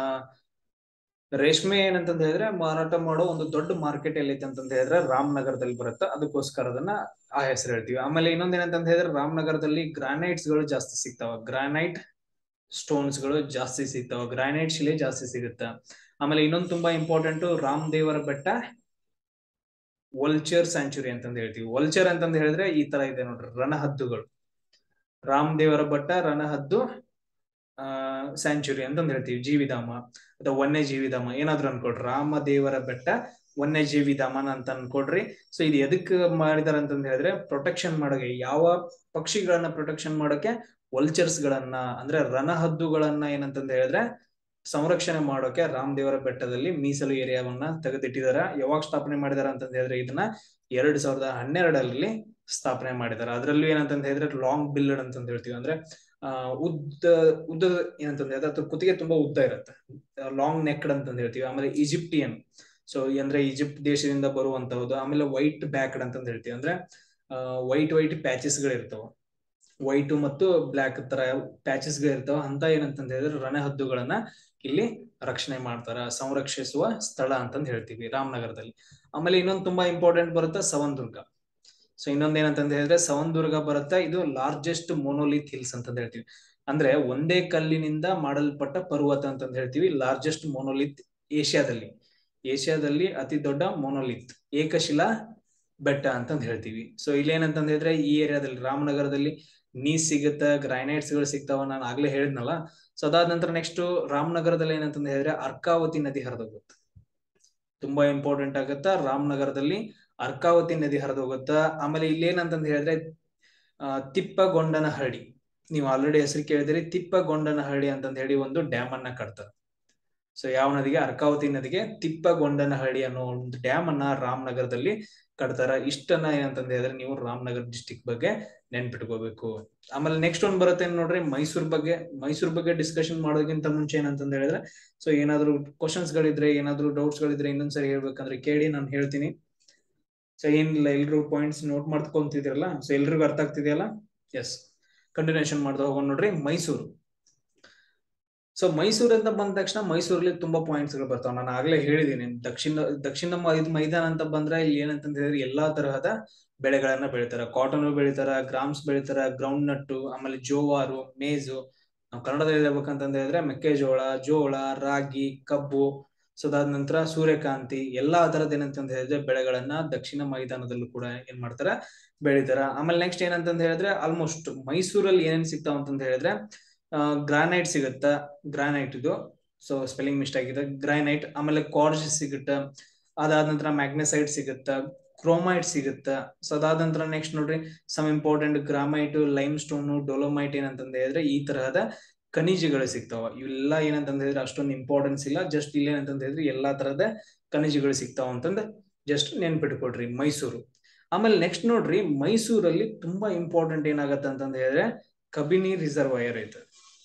ರೇಷ್ಮೆ ಏನಂತಂದ ಹೇಳಿದ್ರೆ ಮಾರಾಟ ಮಾಡೋ ಒಂದು ದೊಡ್ಡ ಮಾರ್ಕೆಟ್ ಎಲ್ಲೈತೆ ಅಂತಂದ ಹೇಳಿದ್ರೆ ರಾಮನಗರದಲ್ಲಿ ಬರುತ್ತೆ. ಅದಕ್ಕೋಸ್ಕರ ಅದನ್ನ ಆ ಹೆಸರು ಹೇಳ್ತೀವಿ. ಆಮೇಲೆ ಇನ್ನೊಂದ್ ಏನಂತಂದ ಹೇಳಿದ್ರೆ ರಾಮನಗರದಲ್ಲಿ ಗ್ರಾನೈಟ್ಸ್ ಗಳು ಜಾಸ್ತಿ ಸಿಗ್ತಾವ. ಗ್ರಾನೈಟ್ ಸ್ಟೋನ್ಸ್ ಗಳು ಜಾಸ್ತಿ ಸಿಗ್ತಾವ. ಗ್ರಾನೈಟ್ ಶಿಲೆ ಜಾಸ್ತಿ ಸಿಗುತ್ತ. ಆಮೇಲೆ ಇನ್ನೊಂದು ತುಂಬಾ ಇಂಪಾರ್ಟೆಂಟ್ ರಾಮ್ ದೇವರ ಬೆಟ್ಟ ವಲ್ಚರ್ ಸ್ಯಾಂಚುರಿ ಅಂತಂದ ಹೇಳ್ತೀವಿ. ವಲ್ಚರ್ ಅಂತಂದ ಹೇಳಿದ್ರೆ ಈ ತರ ಇದೆ ನೋಡ್ರಿ, ರಣಹದ್ದುಗಳು. ರಾಮ್ ದೇವರ ಬೆಟ್ಟ ರಣಹದ್ದು ಆ ಸ್ಯಾಂಚುರಿ ಅಂತಂದ್ ಹೇಳ್ತೀವಿ. ಜೀವಿಧಾಮ ಅಥವಾ ವನ್ಯ ಜೀವಿಧಾಮ ಏನಾದ್ರು ಅನ್ಕೊಡ್ರಿ. ರಾಮದೇವರ ಬೆಟ್ಟ ವನ್ಯ ಜೀವಿಧಾಮನ ಅಂತ ಅನ್ಕೊಡ್ರಿ. ಸೊ ಇದು ಎದಕ್ ಮಾಡಿದಾರ ಅಂತಂದ ಹೇಳಿದ್ರೆ ಪ್ರೊಟೆಕ್ಷನ್ ಮಾಡೋಕೆ, ಯಾವ ಪಕ್ಷಿಗಳನ್ನ ಪ್ರೊಟೆಕ್ಷನ್ ಮಾಡೋಕೆ? ವಲ್ಚರ್ಸ್ ಗಳನ್ನ ಅಂದ್ರೆ ರಣಹದ್ದುಗಳನ್ನ ಏನಂತಂದ ಹೇಳಿದ್ರೆ ಸಂರಕ್ಷಣೆ ಮಾಡೋಕೆ ರಾಮದೇವರ ಬೆಟ್ಟದಲ್ಲಿ ಮೀಸಲು ಏರಿಯಾವನ್ನ ತೆಗೆದಿಟ್ಟಿದಾರ. ಯಾವಾಗ ಸ್ಥಾಪನೆ ಮಾಡಿದಾರ ಅಂತಂದ ಹೇಳಿದ್ರೆ ಇದನ್ನ ಎರಡ್ ಸಾವಿರದ ಹನ್ನೆರಡರಲ್ಲಿ ಸ್ಥಾಪನೆ ಮಾಡಿದಾರ. ಅದ್ರಲ್ಲೂ ಏನಂತಂದ ಹೇಳಿದ್ರೆ ಲಾಂಗ್ ಬಿಲ್ಡ್ ಅಂತಂದ ಹೇಳ್ತೀವಿ. ಅಂದ್ರೆ ಆ ಉದ್ದ ಉದ್ದ ಏನಂತಂದ್ರೆ ಅದ್ರ ಕುತ್ತಿಗೆ ತುಂಬಾ ಉದ್ದ ಇರುತ್ತೆ, ಲಾಂಗ್ ನೆಕ್ಡ್ ಅಂತಂದ್ ಹೇಳ್ತೀವಿ. ಆಮೇಲೆ ಈಜಿಪ್ಟಿಯನ್, ಸೊ ಅಂದ್ರೆ ಈಜಿಪ್ಟ್ ದೇಶದಿಂದ ಬರುವಂತಹದ್ದು. ಆಮೇಲೆ ವೈಟ್ ಬ್ಯಾಕ್ಡ್ ಅಂತಂದ್ ಹೇಳ್ತೀವಿ. ಅಂದ್ರೆ ವೈಟ್ ವೈಟ್ ಪ್ಯಾಚಸ್ ಗಳು ಇರ್ತಾವ, ವೈಟ್ ಮತ್ತು ಬ್ಲಾಕ್ ತರ ಪ್ಯಾಚಸ್ ಗಳು ಇರ್ತಾವ. ಅಂತ ಏನಂತಂದ್ ಹೇಳಿದ್ರೆ ರಣಹದ್ದುಗಳನ್ನ ಇಲ್ಲಿ ರಕ್ಷಣೆ ಮಾಡ್ತಾರ, ಸಂರಕ್ಷಿಸುವ ಸ್ಥಳ ಅಂತಂದ್ ಹೇಳ್ತೀವಿ ರಾಮನಗರದಲ್ಲಿ. ಆಮೇಲೆ ಇನ್ನೊಂದು ತುಂಬಾ ಇಂಪಾರ್ಟೆಂಟ್ ಬರುತ್ತೆ ಸವನ್ದುರ್ಗ. ಸೊ ಇನ್ನೊಂದ್ ಏನಂತಂದ ಹೇಳಿದ್ರೆ ಸವನ್ದುರ್ಗ ಬರುತ್ತಾ, ಇದು ಲಾರ್ಜೆಸ್ಟ್ ಮೋನೋಲಿತ್ ಹಿಲ್ಸ್ ಅಂತಂದ್ ಹೇಳ್ತೀವಿ. ಅಂದ್ರೆ ಒಂದೇ ಕಲ್ಲಿನಿಂದ ಮಾಡಲ್ಪಟ್ಟ ಪರ್ವತ ಅಂತಂದ್ ಹೇಳ್ತೀವಿ. ಲಾರ್ಜೆಸ್ಟ್ ಮೋನೋಲಿತ್ ಏಷ್ಯಾದಲ್ಲಿ, ಏಷ್ಯಾದಲ್ಲಿ ಅತಿ ದೊಡ್ಡ ಮೋನೋಲಿತ್ ಏಕಶಿಲಾ ಬೆಟ್ಟ ಅಂತಂದ್ ಹೇಳ್ತೀವಿ. ಸೊ ಇಲ್ಲಿ ಏನಂತಂದ ಹೇಳಿದ್ರೆ ಈ ಏರಿಯಾದಲ್ಲಿ ರಾಮನಗರದಲ್ಲಿ ನೀಸ್ ಸಿಗುತ್ತ, ಗ್ರೈನೈಟ್ಸ್ ಗಳು ಸಿಗ್ತಾವ, ನಾನು ಆಗ್ಲೇ ಹೇಳಿದ್ನಲ್ಲ. ಸೊ ಅದಾದ ನಂತರ ನೆಕ್ಸ್ಟ್ ರಾಮನಗರದಲ್ಲಿ ಏನಂತಂದ ಹೇಳಿದ್ರೆ ಅರ್ಕಾವತಿ ನದಿ ಹರಿದೋಗುತ್ತೆ. ತುಂಬಾ ಇಂಪಾರ್ಟೆಂಟ್ ಆಗುತ್ತಾ, ರಾಮನಗರದಲ್ಲಿ ಅರ್ಕಾವತಿ ನದಿ ಹರಿದು ಹೋಗುತ್ತಾ. ಆಮೇಲೆ ಇಲ್ಲಿ ಏನಂತಂದ ಹೇಳಿದ್ರೆ ಅಹ್ ತಿಪ್ಪಗೊಂಡನಹಳ್ಳಿ, ನೀವು ಆಲ್ರೆಡಿ ಹೆಸರು ಕೇಳಿದಿರಿ. ತಿಪ್ಪಗೊಂಡನಹಳ್ಳಿ ಅಂತಂದ ಹೇಳಿ ಒಂದು ಡ್ಯಾಮ್ ಅನ್ನ ಕಟ್ತಾರೆ. ಸೊ ಯಾವ ನದಿಗೆ? ಅರ್ಕಾವತಿ ನದಿಗೆ ತಿಪ್ಪಗೊಂಡನಹಳ್ಳಿ ಅನ್ನೋ ಒಂದು ಡ್ಯಾಮ್ ಅನ್ನ ರಾಮನಗರದಲ್ಲಿ ಕಟ್ತಾರ. ಇಷ್ಟನ್ನ ಏನಂತಂದ ಹೇಳಿದ್ರೆ ನೀವು ರಾಮನಗರ ಡಿಸ್ಟಿಕ್ ಬಗ್ಗೆ ನೆನ್ಪಿಟ್ಕೋಬೇಕು. ಆಮೇಲೆ ನೆಕ್ಸ್ಟ್ ಒಂದ್ ಬರುತ್ತೆ ನೋಡ್ರಿ ಮೈಸೂರ್ ಬಗ್ಗೆ. ಮೈಸೂರ್ ಬಗ್ಗೆ ಡಿಸ್ಕಷನ್ ಮಾಡೋದಕ್ಕಿಂತ ಮುಂಚೆ ಏನಂತಂದ ಹೇಳಿದ್ರೆ, ಸೊ ಏನಾದ್ರು ಕ್ವಶನ್ಸ್ ಗಳಿದ್ರೆ, ಏನಾದ್ರು ಡೌಟ್ಸ್ ಗಳಿದ್ರೆ ಇನ್ನೊಂದ್ಸರಿ ಹೇಳ್ಬೇಕಂದ್ರೆ ಕೇಳಿ, ನಾನು ಹೇಳ್ತೀನಿ. ಸೊ ಏನಿಲ್ಲ, ಎಲ್ರು ಪಾಯಿಂಟ್ಸ್ ನೋಟ್ ಮಾಡ್ಕೊಂತಿದಿರಲ್ಲ. ಸೊ ಎಲ್ರಿಗೂ ಅರ್ಥ ಆಗ್ತಿದೆಯಲ್ಲ? ಎಸ್, ಕಂಟಿನ್ಯೂಷನ್ ಮಾಡ್ತಾ ಹೋಗೋಣ ನೋಡ್ರಿ. ಮೈಸೂರು. ಸೊ ಮೈಸೂರು ಅಂತ ಬಂದ ತಕ್ಷಣ ಮೈಸೂರಲ್ಲಿ ತುಂಬಾ ಪಾಯಿಂಟ್ಸ್ ಗಳು ಬರ್ತಾವ. ನಾನು ಆಗ್ಲೇ ಹೇಳಿದೀನಿ, ದಕ್ಷಿಣ ದಕ್ಷಿಣ ಮ- ಮೈದಾನ ಅಂತ ಬಂದ್ರೆ ಇಲ್ಲಿ ಏನಂತ ಹೇಳಿದ್ರೆ ಎಲ್ಲಾ ತರಹದ ಬೆಳೆಗಳನ್ನ ಬೆಳಿತಾರ. ಕಾಟನ್ ಬೆಳಿತಾರ, ಗ್ರಾಮ್ಸ್ ಬೆಳಿತಾರ, ಗ್ರೌಂಡ್ ನಟ್ಟು, ಆಮೇಲೆ ಜೋವಾರು, ಮೇಜು. ನಾವು ಕನ್ನಡದಲ್ಲಿ ಹೇಳ್ಬೇಕಂತಂದ ಹೇಳಿದ್ರೆ ಮೆಕ್ಕೆಜೋಳ, ಜೋಳ, ರಾಗಿ, ಕಬ್ಬು, ಸೊ ಅದಾದ ನಂತರ ಸೂರ್ಯಕಾಂತಿ, ಎಲ್ಲಾ ತರದ ಏನಂತಂದ ಹೇಳಿದ್ರೆ ಬೆಳೆಗಳನ್ನ ದಕ್ಷಿಣ ಮೈದಾನದಲ್ಲೂ ಕೂಡ ಏನ್ ಮಾಡ್ತಾರ, ಬೆಳಿತಾರ. ಆಮೇಲೆ ನೆಕ್ಸ್ಟ್ ಏನಂತಂದ ಹೇಳಿದ್ರೆ ಆಲ್ಮೋಸ್ಟ್ ಮೈಸೂರಲ್ಲಿ ಏನೇನ್ ಸಿಗ್ತಾವ ಅಂತಂದ ಹೇಳಿದ್ರೆ ಗ್ರಾನೈಟ್ ಸಿಗುತ್ತ, ಗ್ರಾನೈಟ್ ಇದು ಸೊ ಸ್ಪೆಲ್ಲಿಂಗ್ ಮಿಸ್ಟೇಕ್ ಇದೆ, ಗ್ರಾನೈಟ್. ಆಮೇಲೆ ಕಾರ್ಜ್ ಸಿಗುತ್ತ, ಅದಾದ ನಂತರ ಮ್ಯಾಗ್ನೆಸೈಟ್ ಸಿಗುತ್ತ, ಕ್ರೋಮೈಟ್ ಸಿಗುತ್ತ. ಸೊ ಅದಾದ ನಂತರ ನೆಕ್ಸ್ಟ್ ನೋಡ್ರಿ some important granite, limestone, dolomite ಏನಂತಂದ ಹೇಳಿದ್ರೆ ಈ ತರಹದ ಖನಿಜಗಳು ಸಿಗ್ತಾವ. ಇವೆಲ್ಲ ಏನಂತಂದ ಹೇಳಿದ್ರೆ ಅಷ್ಟೊಂದು ಇಂಪಾರ್ಟೆನ್ಸ್ ಇಲ್ಲ, ಜಸ್ಟ್ ಇಲ್ಲಿ ಏನಂತಂದ ಹೇಳಿದ್ರೆ ಎಲ್ಲಾ ತರದ ಖನಿಜಗಳು ಸಿಗ್ತಾವ ಅಂತಂದ ಜಸ್ಟ್ ನೆನ್ಪಿಟ್ಕೊಡ್ರಿ ಮೈಸೂರು. ಆಮೇಲೆ ನೆಕ್ಸ್ಟ್ ನೋಡ್ರಿ ಮೈಸೂರಲ್ಲಿ ತುಂಬಾ ಇಂಪಾರ್ಟೆಂಟ್ ಏನಾಗತ್ತ ಅಂತಂದ ಹೇಳಿದ್ರೆ ಕಬಿನಿ ರಿಸರ್ವಾಯರ್ ಐತೆ.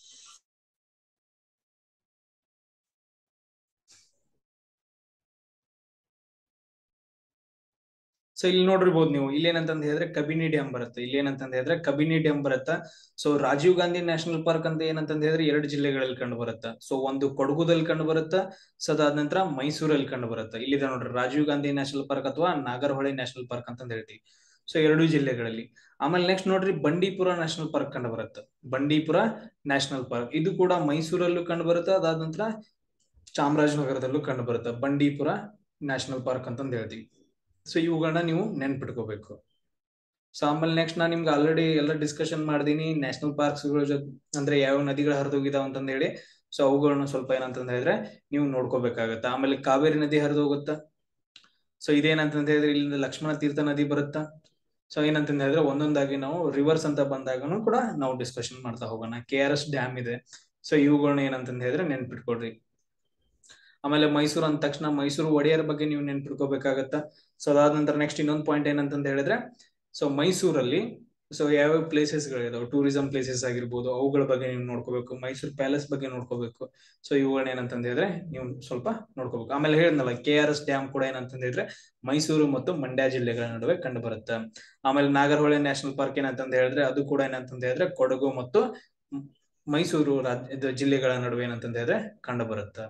ಸೊ ಇಲ್ಲಿ ನೋಡಿರ್ಬೋದು ನೀವು, ಇಲ್ಲಿ ಏನಂತಂದ ಹೇಳಿದ್ರೆ ಕಬಿನಿ ಡ್ಯಾಮ್ ಬರುತ್ತೆ. ಇಲ್ಲಿ ಏನಂತಂದ ಹೇಳಿದ್ರೆ ಕಬಿನಿ ಡ್ಯಾಮ್ ಬರುತ್ತಾ. So Rajiv Gandhi national park ಅಂತ ಏನಂತಂದ ಹೇಳಿದ್ರೆ ಎರಡು ಜಿಲ್ಲೆಗಳಲ್ಲಿ ಕಂಡು ಬರುತ್ತಾ. ಸೊ ಒಂದು ಕೊಡಗುದಲ್ಲಿ ಕಂಡು ಬರುತ್ತಾ, ಸೊ ಅದಾದ ನಂತರ ಮೈಸೂರಲ್ಲಿ ಕಂಡು ಬರುತ್ತಾ. ಇಲ್ಲಿದೆ ನೋಡ್ರಿ ರಾಜೀವ್ ಗಾಂಧಿ ನ್ಯಾಷನಲ್ ಪಾರ್ಕ್ ಅಥವಾ ನಾಗರಹೊಳೆ ನ್ಯಾಷನಲ್ ಪಾರ್ಕ್ ಅಂತ ಹೇಳ್ತೀವಿ. ಸೊ ಎರಡು ಜಿಲ್ಲೆಗಳಲ್ಲಿ. ಆಮೇಲೆ ನೆಕ್ಸ್ಟ್ ನೋಡ್ರಿ ಬಂಡೀಪುರ ನ್ಯಾಷನಲ್ ಪಾರ್ಕ್ ಕಂಡು ಬರುತ್ತೆ. ಬಂಡೀಪುರ ನ್ಯಾಷನಲ್ ಪಾರ್ಕ್ ಇದು ಕೂಡ ಮೈಸೂರಲ್ಲೂ ಕಂಡು ಬರುತ್ತೆ, ಅದಾದ ನಂತರ ಚಾಮರಾಜನಗರದಲ್ಲೂ ಕಂಡು ಬರುತ್ತೆ. ಬಂಡೀಪುರ ನ್ಯಾಷನಲ್ ಪಾರ್ಕ್ ಅಂತಂದ ಹೇಳ್ತೀವಿ. ಸೊ ಇವುಗಳನ್ನ ನೀವು ನೆನ್ಪಿಟ್ಕೋಬೇಕು. ಸೊ ಆಮೇಲೆ ನೆಕ್ಸ್ಟ್ ನಾನು ನಿಮ್ಗೆ ಆಲ್ರೆಡಿ ಎಲ್ಲ ಡಿಸ್ಕಷನ್ ಮಾಡಿದೀನಿ ನ್ಯಾಷನಲ್ ಪಾರ್ಕ್ಸ್ ಅಂದ್ರೆ ಯಾವ ನದಿಗಳು ಹರಿದೋಗಿದಾವ ಅಂತಂದ ಹೇಳಿ. ಸೊ ಅವುಗಳನ್ನ ಸ್ವಲ್ಪ ಏನಂತಂದ ಹೇಳಿದ್ರೆ ನೀವು ನೋಡ್ಕೋಬೇಕಾಗತ್ತ. ಆಮೇಲೆ ಕಾವೇರಿ ನದಿ ಹರಿದು ಹೋಗುತ್ತಾ. ಸೊ ಇದೇನಂತಂದ ಹೇಳಿದ್ರೆ ಇಲ್ಲಿಂದ ಲಕ್ಷ್ಮಣ ತೀರ್ಥ ನದಿ ಬರುತ್ತಾ. ಸೊ ಏನಂತಂದ ಹೇಳಿದ್ರೆ ಒಂದೊಂದಾಗಿ ನಾವು ರಿವರ್ಸ್ ಅಂತ ಬಂದಾಗನು ಕೂಡ ನಾವು ಡಿಸ್ಕಷನ್ ಮಾಡ್ತಾ ಹೋಗೋಣ. ಕೆ ಆರ್ ಎಸ್ ಡ್ಯಾಮ್ ಇದೆ. ಸೊ ಇವುಗಳನ್ನ ಏನಂತಂದ ಹೇಳಿದ್ರೆ ನೆನ್ಪಿಟ್ಕೊಡ್ರಿ. ಆಮೇಲೆ ಮೈಸೂರು ಅಂದ ತಕ್ಷಣ ಮೈಸೂರು ಒಡೆಯರ್ ಬಗ್ಗೆ ನೀವು ನೆನ್ಪಿಟ್ಕೋಬೇಕಾಗತ್ತ. ಸೊ ಅದಾದ ನಂತರ ನೆಕ್ಸ್ಟ್ ಇನ್ನೊಂದು ಪಾಯಿಂಟ್ ಏನಂತಂದ ಹೇಳಿದ್ರೆ ಸೊ ಮೈಸೂರಲ್ಲಿ ಸೊ ಯಾವ್ಯಾವ ಪ್ಲೇಸಸ್ ಗಳಿದಾವೆ, ಟೂರಿಸಂ ಪ್ಲೇಸಸ್ ಆಗಿರ್ಬೋದು, ಅವುಗಳ ಬಗ್ಗೆ ನೀವು ನೋಡ್ಕೋಬೇಕು. ಮೈಸೂರು ಪ್ಯಾಲೇಸ್ ಬಗ್ಗೆ ನೋಡ್ಕೋಬೇಕು. ಸೊ ಇವುಗಳನ್ನ ಏನಂತಂದ ಹೇಳಿದ್ರೆ ನೀವು ಸ್ವಲ್ಪ ನೋಡ್ಕೋಬೇಕು. ಆಮೇಲೆ ಹೇಳಿದ್ನಲ್ಲ ಕೆ ಆರ್ ಎಸ್ ಡ್ಯಾಮ್ ಕೂಡ ಏನಂತಂದ ಹೇಳಿದ್ರೆ ಮೈಸೂರು ಮತ್ತು ಮಂಡ್ಯ ಜಿಲ್ಲೆಗಳ ನಡುವೆ ಕಂಡು ಬರುತ್ತೆ. ಆಮೇಲೆ ನಾಗರಹೊಳೆ ನ್ಯಾಷನಲ್ ಪಾರ್ಕ್ ಏನಂತಂದ ಹೇಳಿದ್ರೆ ಅದು ಕೂಡ ಏನಂತಂದ ಹೇಳಿದ್ರೆ ಕೊಡಗು ಮತ್ತು ಮೈಸೂರು ರಾಜ್ಯ ಜಿಲ್ಲೆಗಳ ನಡುವೆ ಏನಂತಂದ ಹೇಳಿದ್ರೆ ಕಂಡು ಬರುತ್ತೆ.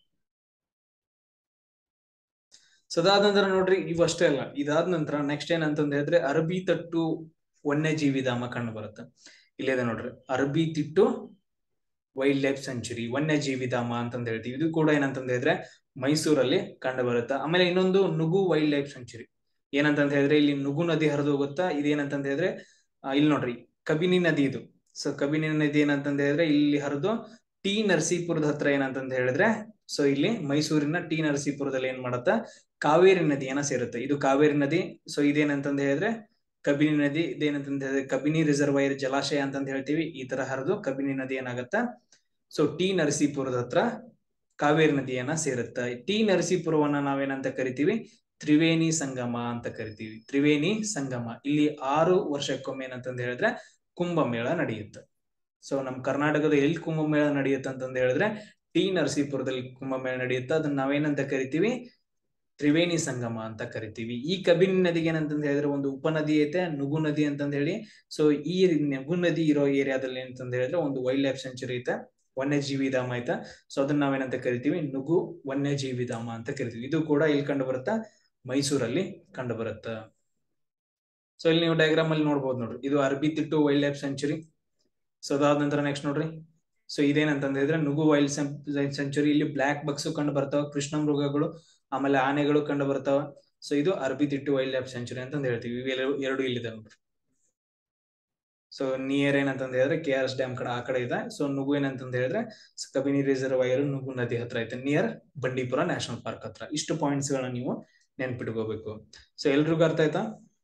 ಸೊ ಅದಾದ ನಂತರ ನೋಡ್ರಿ ಇವು ಅಷ್ಟೇ ಅಲ್ಲ, ಇದಾದ ನಂತರ ನೆಕ್ಸ್ಟ್ ಏನಂತಂದ ಹೇಳಿದ್ರೆ ಅರಬಿ ತಟ್ಟು ವನ್ಯಜೀವಿ ಧಾಮ ಕಂಡು ಬರುತ್ತೆ. ಇಲ್ಲಿದೆ ನೋಡ್ರಿ ಅರಬಿ ತಿಟ್ಟು ವೈಲ್ಡ್ ಲೈಫ್ ಸೆಂಚುರಿ, ವನ್ಯಜೀವಿ ಧಾಮ ಅಂತಂದ ಹೇಳ್ತೀವಿ. ಇದು ಕೂಡ ಏನಂತಂದ ಹೇಳಿದ್ರೆ ಮೈಸೂರಲ್ಲಿ ಕಂಡು ಬರುತ್ತೆ. ಆಮೇಲೆ ಇನ್ನೊಂದು ನುಗು ವೈಲ್ಡ್ ಲೈಫ್ ಸೆಂಚುರಿ ಏನಂತಂದ ಹೇಳಿದ್ರೆ ಇಲ್ಲಿ ನುಗು ನದಿ ಹರಿದು ಹೋಗುತ್ತಾ. ಇದೇನಂತಂದ ಹೇಳಿದ್ರೆ ಇಲ್ಲಿ ನೋಡ್ರಿ ಕಬಿನಿ ನದಿ ಇದು. ಸೊ ಕಬಿನಿ ನದಿ ಏನಂತಂದ ಹೇಳಿದ್ರೆ ಇಲ್ಲಿ ಹರಿದು ಟಿ ನರಸೀಪುರದ ಹತ್ರ ಏನಂತಂದ ಹೇಳಿದ್ರೆ ಸೊ ಇಲ್ಲಿ ಮೈಸೂರಿನ ಟಿ ನರಸೀಪುರದಲ್ಲಿ ಏನ್ ಮಾಡತ್ತ ಕಾವೇರಿ ನದಿಯನ್ನ ಸೇರುತ್ತೆ. ಇದು ಕಾವೇರಿ ನದಿ. ಸೊ ಇದೇನಂತಂದ ಹೇಳಿದ್ರೆ ಕಬಿನಿ ನದಿ. ಇದೇನಂತಂದ ಹೇಳಿದ್ರೆ ಕಬಿನಿ ರಿಸರ್ವಾಯರ್ ಜಲಾಶಯ ಅಂತಂದ ಹೇಳ್ತೀವಿ. ಈ ತರ ಹರಿದು ಕಬಿನಿ ನದಿ ಏನಾಗತ್ತ ಸೊ ಟಿ ನರಸೀಪುರದ ಹತ್ರ ಕಾವೇರಿ ನದಿಯನ್ನ ಸೇರುತ್ತೆ. ಟಿ ನರಸೀಪುರವನ್ನ ನಾವೇನಂತ ಕರಿತೀವಿ, ತ್ರಿವೇಣಿ ಸಂಗಮ ಅಂತ ಕರಿತೀವಿ. ತ್ರಿವೇಣಿ ಸಂಗಮ ಇಲ್ಲಿ ಆರು ವರ್ಷಕ್ಕೊಮ್ಮೆ ಏನಂತಂದ ಹೇಳಿದ್ರೆ ಕುಂಭಮೇಳ ನಡೆಯುತ್ತೆ. ಸೊ ನಮ್ ಕರ್ನಾಟಕದ ಎಲ್ಲಿ ಕುಂಭಮೇಳ ನಡೆಯುತ್ತೆ ಅಂತಂದ ಹೇಳಿದ್ರೆ ಟಿ ನರಸೀಪುರದಲ್ಲಿ ಕುಂಭಮೇಳ ನಡೆಯುತ್ತೆ. ಅದನ್ನ ನಾವೇನಂತ ಕರಿತೀವಿ, ತ್ರಿವೇಣಿ ಸಂಗಮ ಅಂತ ಕರಿತೀವಿ. ಈ ಕಬಿನಿ ನದಿಗೆ ಏನಂತಂದ ಹೇಳಿದ್ರೆ ಒಂದು ಉಪನದಿ ಐತೆ ನುಗು ನದಿ ಅಂತಂದ ಹೇಳಿ. ಸೊ ಈ ನುಗು ನದಿ ಇರೋ ಏರಿಯಾದಲ್ಲಿ ಏನಂತಂದ ಹೇಳಿದ್ರೆ ಒಂದು ವೈಲ್ಡ್ ಲೈಫ್ ಸೆಂಚುರಿ ಐತೆ, ವನ್ಯಜೀವಿ ಧಾಮ ಐತೆ. ಸೊ ಅದನ್ನ ನಾವೇನಂತ ಕರಿತೀವಿ, ನುಗು ವನ್ಯಜೀವಿ ಧಾಮ ಅಂತ ಕರಿತೀವಿ. ಇದು ಕೂಡ ಇಲ್ಲಿ ಕಂಡು ಬರುತ್ತಾ, ಮೈಸೂರಲ್ಲಿ ಕಂಡು ಬರುತ್ತ. ಸೊ ಇಲ್ಲಿ ನೀವು ಡಯಾಗ್ರಾಮ್ ಅಲ್ಲಿ ನೋಡ್ಬೋದು ನೋಡ್ರಿ, ಇದು Arabi Thittu wildlife sanctuary. So ಅದಾದ ನಂತರ ನೆಕ್ಸ್ಟ್ ನೋಡ್ರಿ, ಸೊ ಇದೇನಂತಂದ ಹೇಳಿದ್ರೆ ನುಗು ವೈಲ್ಡ್ ಸೆಂಚುರಿ. ಇಲ್ಲಿ ಬ್ಲಾಕ್ ಬಕ್ಸ್ ಕಂಡು ಬರ್ತಾವ, ಕೃಷ್ಣ ಮೃಗಗಳು, ಆಮೇಲೆ ಆನೆಗಳು ಕಂಡು ಬರ್ತಾವ. ಸೊ ಇದು Arabi Thittu wildlife sanctuary ಅಂತಂದ ಹೇಳ್ತೀವಿ. ಇವೆರಡು ಎರಡು ಇಲ್ಲಿದೆ ನೋಡ್ರಿ. ಸೊ ನಿಯರ್ ಏನಂತಂದ ಹೇಳಿದ್ರೆ ಕೆ ಆರ್ ಎಸ್ ಡ್ಯಾಮ್ ಕಡೆ ಆ ಕಡೆ ಇದೆ. ಸೊ ನುಗು ಏನಂತಂದ ಹೇಳಿದ್ರೆ ಕಬಿನಿ ರಿಸರ್ವಾಯರ್ ನುಗು ನದಿ ಹತ್ರ ಐತೆ, ನಿಯರ್ ಬಂಡೀಪುರ ನ್ಯಾಷನಲ್ ಪಾರ್ಕ್ ಹತ್ರ. ಇಷ್ಟು ಪಾಯಿಂಟ್ಸ್ ಗಳನ್ನ ನೀವು ನೆನ್ಪಿಟ್ಕೋಬೇಕು. ಸೊ ಎಲ್ರಿಗೂ ಅರ್ಥ ಆಯ್ತಾ?